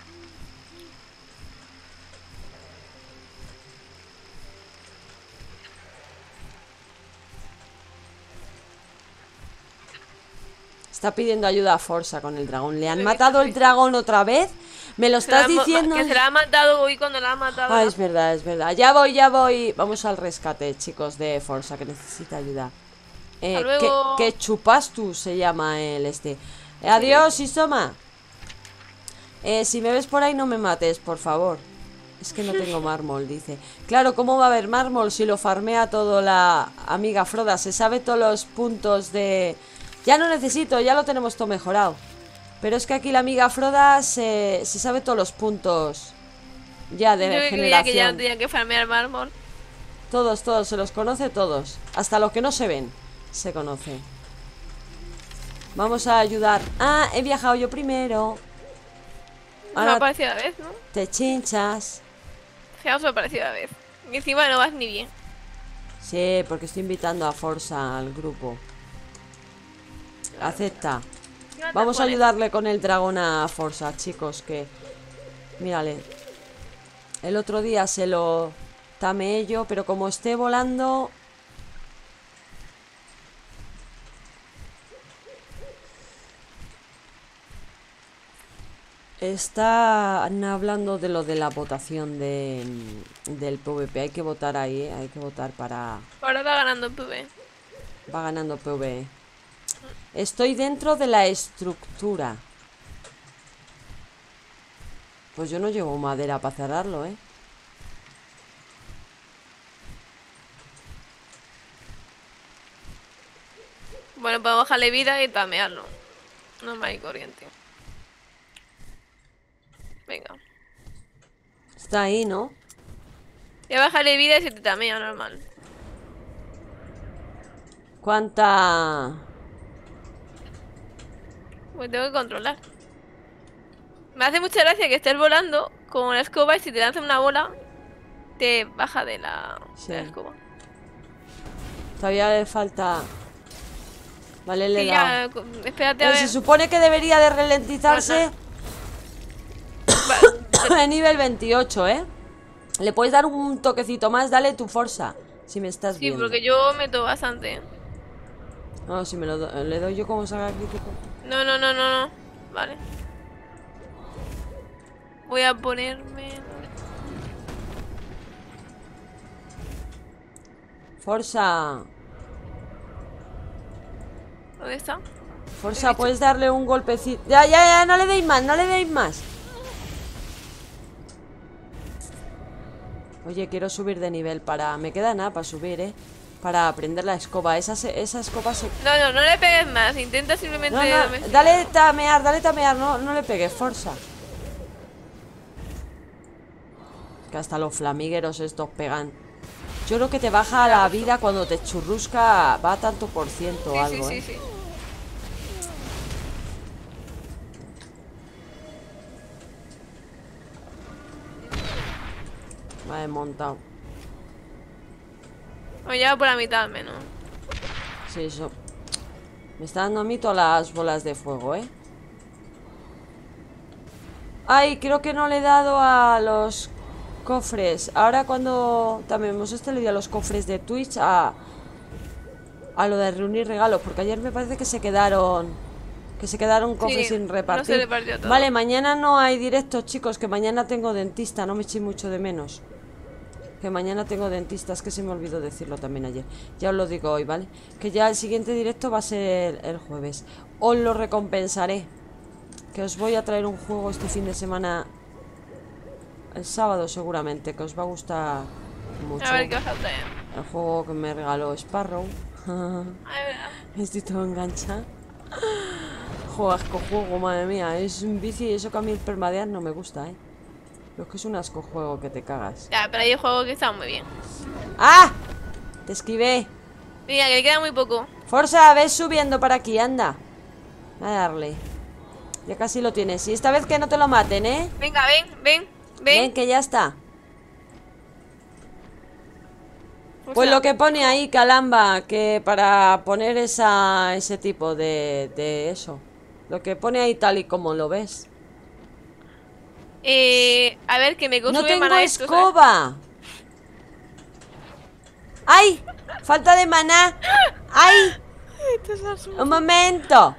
Está pidiendo ayuda a Forza con el dragón. ¿Le han matado el dragón otra vez? ¿Me lo estás diciendo? Que se la ha matado hoy cuando la ha matado. Ah, es verdad, es verdad. Ya voy. Vamos al rescate, chicos, de Forza, que necesita ayuda. Luego... que Chupastu se llama el este. Adiós, Isoma. Si me ves por ahí, no me mates, por favor. Es que no tengo mármol, dice. Claro, ¿cómo va a haber mármol si lo farmea todo la amiga Froda? Se sabe todos los puntos de... Ya no necesito, ya lo tenemos todo mejorado. Pero es que aquí la amiga Froda se sabe todos los puntos ya de Yo generación. que ya no tenía que farmear mármol. Todos, todos, se los conoce todos. Hasta los que no se ven, se conoce. Vamos a ayudar. Ah, he viajado yo primero. Me ha parecido a la vez, ¿no? Te chinchas. Ya os ha parecido a la vez. Y encima no vas ni bien. Sí, porque estoy invitando a Forza al grupo. Acepta. Vamos a ayudarle con el dragón a Forza, chicos, que... Mírale. El otro día se lo tameé yo, pero como esté volando... Están hablando de lo de la votación del PvP. Hay que votar ahí, ¿eh? Hay que votar para... Ahora va ganando el PvE. Va ganando PvE. Estoy dentro de la estructura. Pues yo no llevo madera para cerrarlo, ¿eh? Bueno, podemos bajarle vida y tamearlo. Normal y corriente. Venga. Está ahí, ¿no? Voy a bajarle vida y se te tamea normal. ¿Cuánta...? Pues tengo que controlar. Me hace mucha gracia que estés volando con la escoba y si te lanza una bola, te baja de la escoba. Todavía le falta... Vale, le Sí, da. ya, espérate a ver. Se supone que debería de ralentizarse a nivel 28, ¿eh? Le puedes dar un toquecito más, dale tu fuerza. Si me estás viendo. Sí, porque yo meto bastante. No, si me lo le doy yo como saga crítico. No. Vale. Voy a ponerme... Forza. ¿Dónde está? Forza, puedes darle un golpecito. Ya, no le deis más, no le deis más. Oye, quiero subir de nivel para... Me queda nada para subir, ¿eh? Para aprender la escoba. Esa escoba se... No le pegues más. Intenta simplemente... No, dale tamear. No le pegues, Forza. Que hasta los flamígeros estos pegan. Yo creo que te baja la vida cuando te churrusca. Va a tanto por ciento o algo, sí. ¿eh? Vale, montado. O ya por la mitad al menos. Sí, eso. Me está dando a mí todas las bolas de fuego, ¿eh? Ay, creo que no le he dado a los cofres. Ahora cuando también hemos leído a los cofres de Twitch a lo de reunir regalos, porque ayer me parece que se quedaron cofres sin repartir. No se repartió todo. Vale, mañana no hay directos, chicos, que mañana tengo dentista, no me echéis mucho de menos. Que mañana tengo dentistas, que se me olvidó decirlo también ayer. Ya os lo digo hoy, ¿vale? Que ya el siguiente directo va a ser el jueves. Os lo recompensaré. Que os voy a traer un juego este fin de semana. El sábado seguramente, que os va a gustar mucho. A ver qué vas a traer. El juego que me regaló Sparrow. Estoy todo enganchado. Asco juego, madre mía. Es un vicio y eso que a mí el permadear no me gusta, ¿eh? Pero es que es un asco juego que te cagas. Ya, pero hay un juego que está muy bien. ¡Ah! Te esquivé. Mira, que le queda muy poco. Forza, ves subiendo para aquí, anda. A darle. Ya casi lo tienes. Y esta vez que no te lo maten, ¿eh? Venga, ven. Ven, que ya está. Pues lo que pone ahí, Calamba, que para poner ese tipo de eso. Lo que pone ahí tal y como lo ves. A ver, que me consume ¡No tengo maná esto, escoba! ¡Ay! ¡Falta de maná! ¡Ay! ¡Un momento!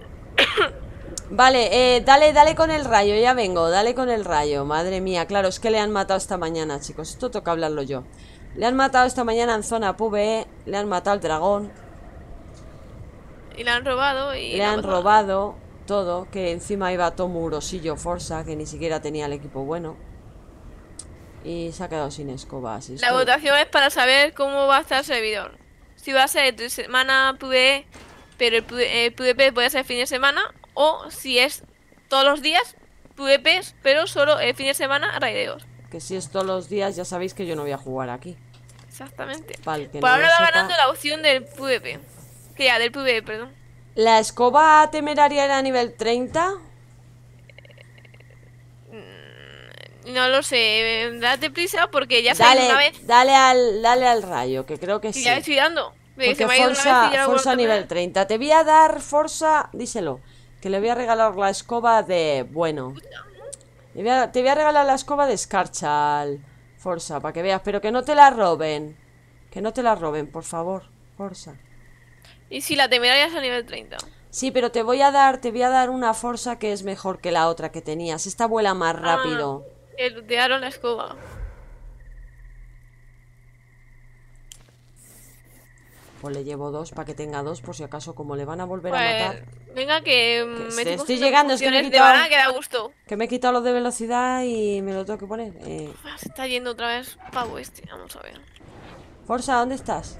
Vale, dale con el rayo, ya vengo. Dale con el rayo, madre mía. Claro, es que le han matado esta mañana, chicos. Esto toca hablarlo yo. Le han matado esta mañana en zona PvE. Le han matado al dragón. Y le han robado y... Le han robado todo. Que encima iba todo murosillo Forza, que ni siquiera tenía el equipo bueno. Y se ha quedado sin escoba. Así La votación es para saber cómo va a estar el servidor. Si va a ser de semana PvE, pero el PvP puede ser fin de semana. O si es todos los días PvP, pero solo el fin de semana raideos. Que si es todos los días, ya sabéis que yo no voy a jugar aquí. Exactamente. Para el que Por no ahora lo va sepa. ganando la opción del PvP. Que ya, del PvE, perdón. ¿La escoba temeraria era nivel 30? No lo sé, date prisa porque ya se ha ido una vez Dale al rayo, que creo que y ya le sí. estoy dando. Se Porque me ha ido una vez y ya lo he Forza vuelto a nivel ver. 30. Te voy a dar Forza, díselo, que le voy a regalar la escoba de... Bueno, te voy a regalar la escoba de Scarchal, Forza, para que veas, pero que no te la roben. Que no te la roben, por favor, Forza. Y si la temeraria es a nivel 30. Sí, pero te voy a dar una Forza que es mejor que la otra que tenías. Esta vuela más Ah, rápido. que lootearon la escoba. Pues le llevo dos para que tenga dos, por si acaso, como le van a volver a Pues, matar. venga que Que me estoy estoy cogiendo llegando, es que me he pociones de quitado... banana que da gusto. Que me he quitado los de velocidad y me lo tengo que poner. Se está yendo otra vez pavo este. Vamos a ver. Forza, ¿dónde estás?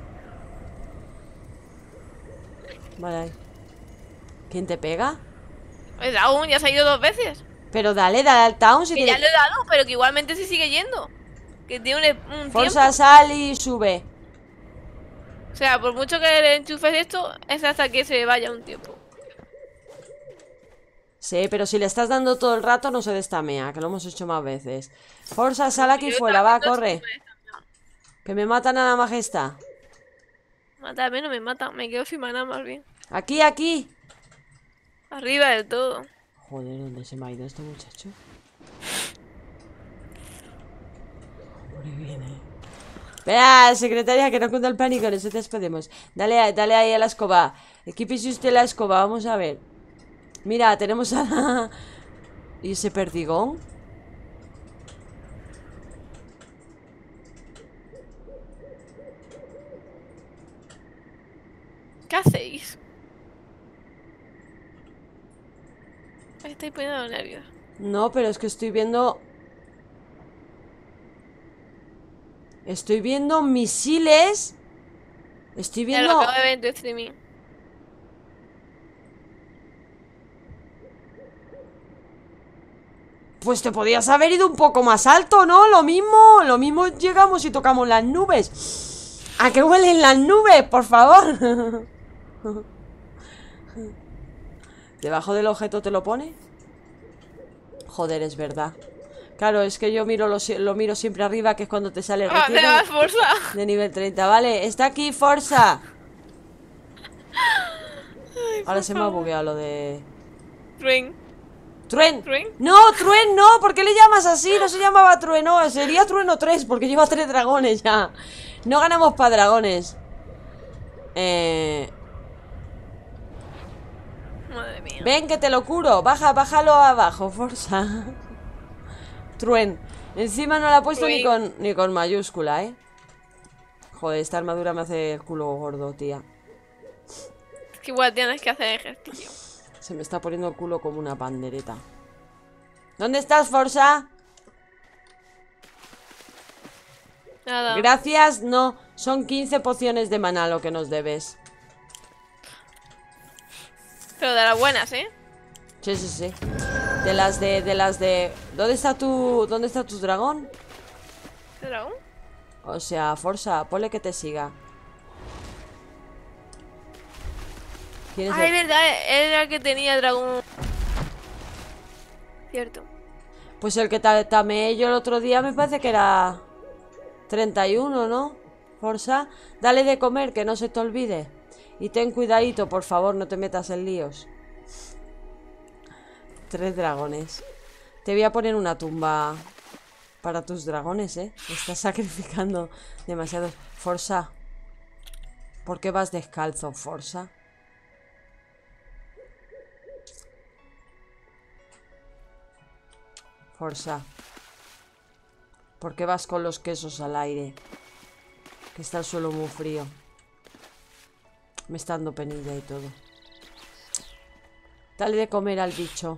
Vale, ahí. ¿Quién te pega? El dragón ya se ha ido 2 veces. Pero dale al town si Que ya tiene... le he dado, pero que igualmente se sigue yendo. Que tiene un Forza, tiempo. sal y sube. O sea, por mucho que le enchufes esto, es hasta que se vaya un tiempo. Sí, pero si le estás dando todo el rato no se destamea, que lo hemos hecho más veces. Forza, sal aquí Yo fuera, va, también corre. Que me matan a la majestad. Mátame, no me mata. Me quedo sin maná más bien. Aquí. Arriba del todo. Joder, ¿dónde se me ha ido este muchacho? Pobre viene. Espera, secretaria, que no cunda el pánico, nos despedimos. Dale ahí a la escoba. Equípese usted la escoba, vamos a ver. Mira, tenemos a la... ¿Y ese perdigón? ¿Qué hacéis? Me estáis poniendo nervios. No, pero es que estoy viendo... Estoy viendo misiles. Estoy Ya lo viendo... acabo de ver en tu streaming. Pues te podías haber ido un poco más alto, ¿no? Lo mismo llegamos y tocamos las nubes. ¿A qué huelen las nubes, por favor? ¿Debajo del objeto te lo pone? Joder, es verdad. Claro, es que yo lo miro siempre arriba, que es cuando te sale el ¡Ah, te vas, Forza! de nivel 30. Vale, está aquí, Forza. Ahora se me ha bugueado lo de... Truen. ¡Truen! ¿Truen? ¡No, Truen, no! ¿Por qué le llamas así? No se llamaba Trueno, sería Trueno 3, porque lleva 3 dragones ya. No ganamos para dragones. Madre mía. Ven que te lo curo. Bájalo abajo, Forza. Truen. Encima no la ha puesto ni con mayúscula, ¿eh? Joder, esta armadura me hace el culo gordo, tía. Es que igual tienes que hacer ejercicio. Se me está poniendo el culo como una pandereta. ¿Dónde estás, Forza? Nada. Gracias, no. Son 15 pociones de maná lo que nos debes. Pero de las buenas, ¿eh? Sí. De las de... ¿Dónde está tu dragón? ¿De dragón? O sea, Forza, ponle que te siga. ¿Quién es Ah, es el... verdad, era el que tenía dragón. Cierto. Pues el que tameé yo el otro día me parece que era 31, ¿no? Forza, dale de comer, que no se te olvide. Y ten cuidadito, por favor, no te metas en líos. 3 dragones. Te voy a poner una tumba para tus dragones, ¿eh? Estás sacrificando demasiado. Forza, ¿por qué vas descalzo, Forza? Forza, ¿por qué vas con los quesos al aire? Que está el suelo muy frío. Me está dando penilla y todo. Dale de comer al bicho.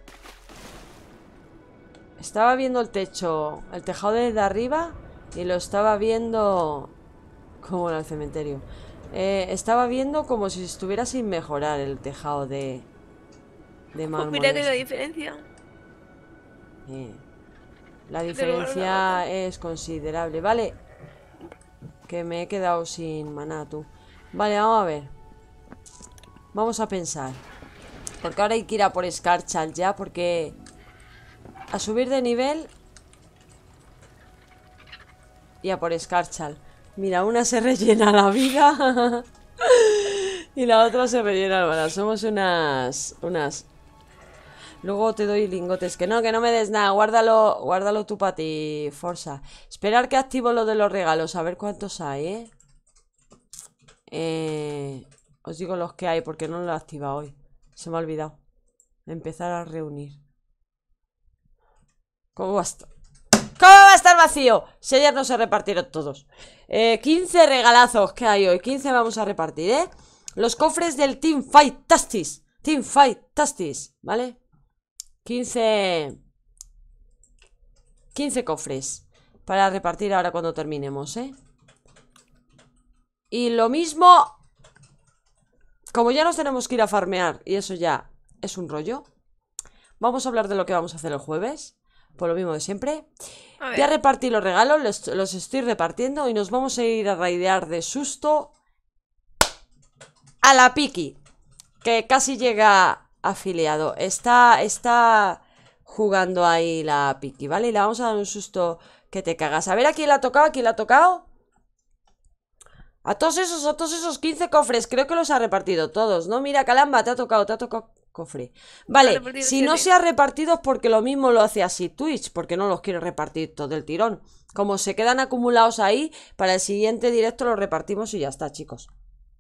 Estaba viendo el techo, el tejado desde arriba, y lo estaba viendo como en el cementerio. Estaba viendo como si estuviera sin mejorar el tejado de mármol. Mira que la diferencia. La diferencia es considerable. Vale. Que me he quedado sin maná, tú. Vale, vamos a ver. Vamos a pensar. Porque ahora hay que ir a por Scarchal ya, porque a subir de nivel y a por Scarchal. Mira, una se rellena la vida y la otra se rellena el maná. Somos unas... Luego te doy lingotes. Que no me des nada. Guárdalo tú para ti, Forza. Esperar que activo lo de los regalos. A ver cuántos hay, Os digo los que hay porque no lo he activado hoy. Se me ha olvidado. Empezar a reunir. ¿Cómo va a estar? ¿Cómo va a estar vacío? Si ayer no se repartieron todos. 15 regalazos que hay hoy. 15 vamos a repartir, Los cofres del Team Fight Tastis. Team Fight Tastis, ¿vale? 15 cofres para repartir ahora cuando terminemos, Y lo mismo, como ya nos tenemos que ir a farmear y eso ya es un rollo, vamos a hablar de lo que vamos a hacer el jueves. Por lo mismo de siempre. Voy a repartir los regalos, los estoy repartiendo y nos vamos a ir a raidear de susto a la Piki, que casi llega afiliado. Está jugando ahí la Piki, ¿vale? Y le vamos a dar un susto que te cagas. A ver a quién le ha tocado, A todos esos 15 cofres. Creo que los ha repartido todos, ¿no? Mira, Calamba, te ha tocado cofre. Vale, si no se ha repartido es porque lo mismo lo hace así Twitch, porque no los quiere repartir todo el tirón. Como se quedan acumulados ahí, para el siguiente directo los repartimos y ya está, chicos.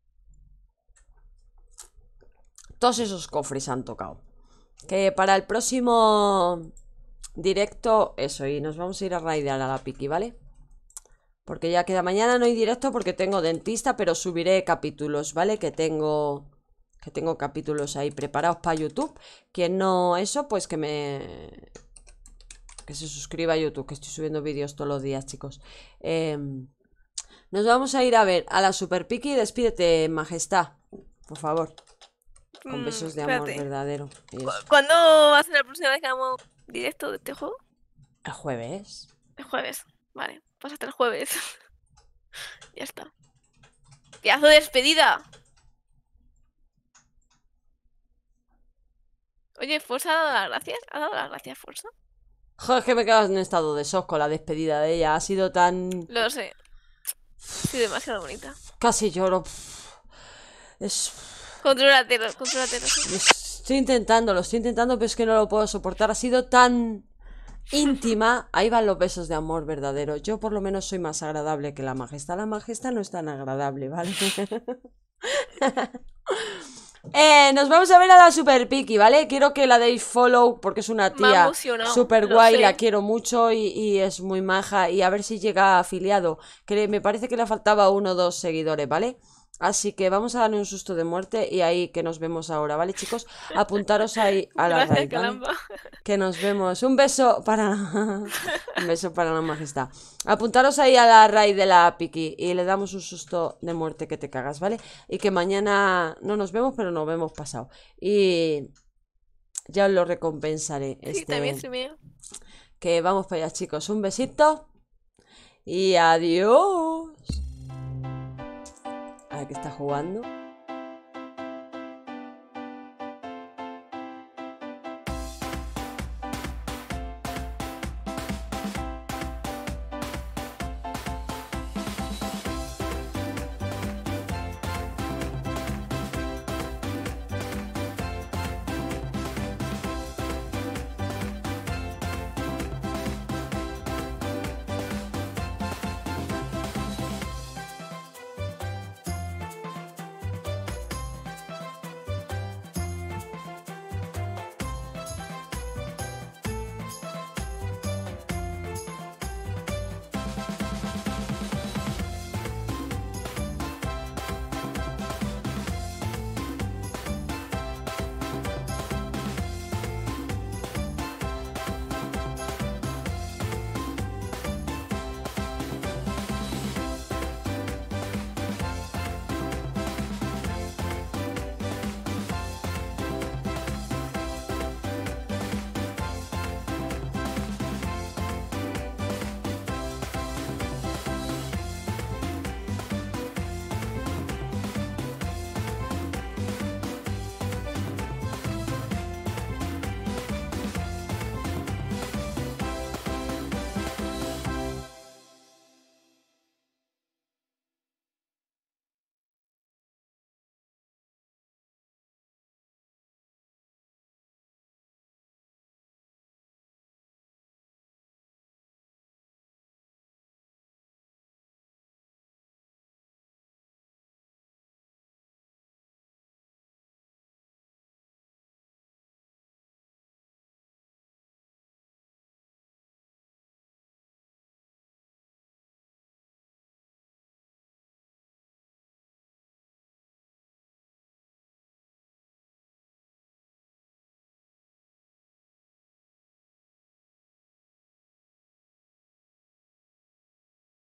Todos esos cofres han tocado. Que para el próximo directo, eso, y nos vamos a ir a raidear a la Piki, ¿vale? Porque ya queda mañana, no hay directo porque tengo dentista, pero subiré capítulos, ¿vale? Que tengo capítulos ahí preparados para YouTube. Quien no eso, pues que se suscriba a YouTube, que estoy subiendo vídeos todos los días, chicos. Nos vamos a ir a ver a la Super Piki. Despídete, majestad, por favor. Con besos de amor verdadero. ¿Cuándo va a ser la próxima vez que hagamos directo de este juego? ¿El jueves? El jueves, vale. Pues hasta el jueves. Ya está. ¡Pedazo de despedida! Oye, Forza ha dado las gracias. ¿Ha dado las gracias, Forza? Joder, es que me he quedado en estado de shock con la despedida de ella. Ha sido tan... Lo sé. Ha sido demasiado bonita. Casi lloro. Contrólate. Estoy intentando, pero es que no lo puedo soportar. Ha sido tan íntima. Ahí van los besos de amor verdadero. Yo por lo menos soy más agradable que la majestad. La majestad no es tan agradable, ¿vale? Nos vamos a ver a la Super Piki, ¿vale? Quiero que la deis follow porque es una tía super guay, la quiero mucho y es muy maja. Y a ver si llega afiliado, que me parece que le faltaba 1 o 2 seguidores, ¿vale? Así que vamos a darle un susto de muerte y ahí que nos vemos ahora, ¿vale, chicos? Apuntaros ahí a la raid, ¿vale? Que nos vemos. Un beso para... un beso para la majestad. Apuntaros ahí a la raid de la Piki y le damos un susto de muerte que te cagas, ¿vale? Y que mañana no nos vemos, pero nos vemos pasado. Y ya os lo recompensaré. Sí, también soy mío. Que vamos para allá, chicos. Un besito y adiós. A ver que está jugando.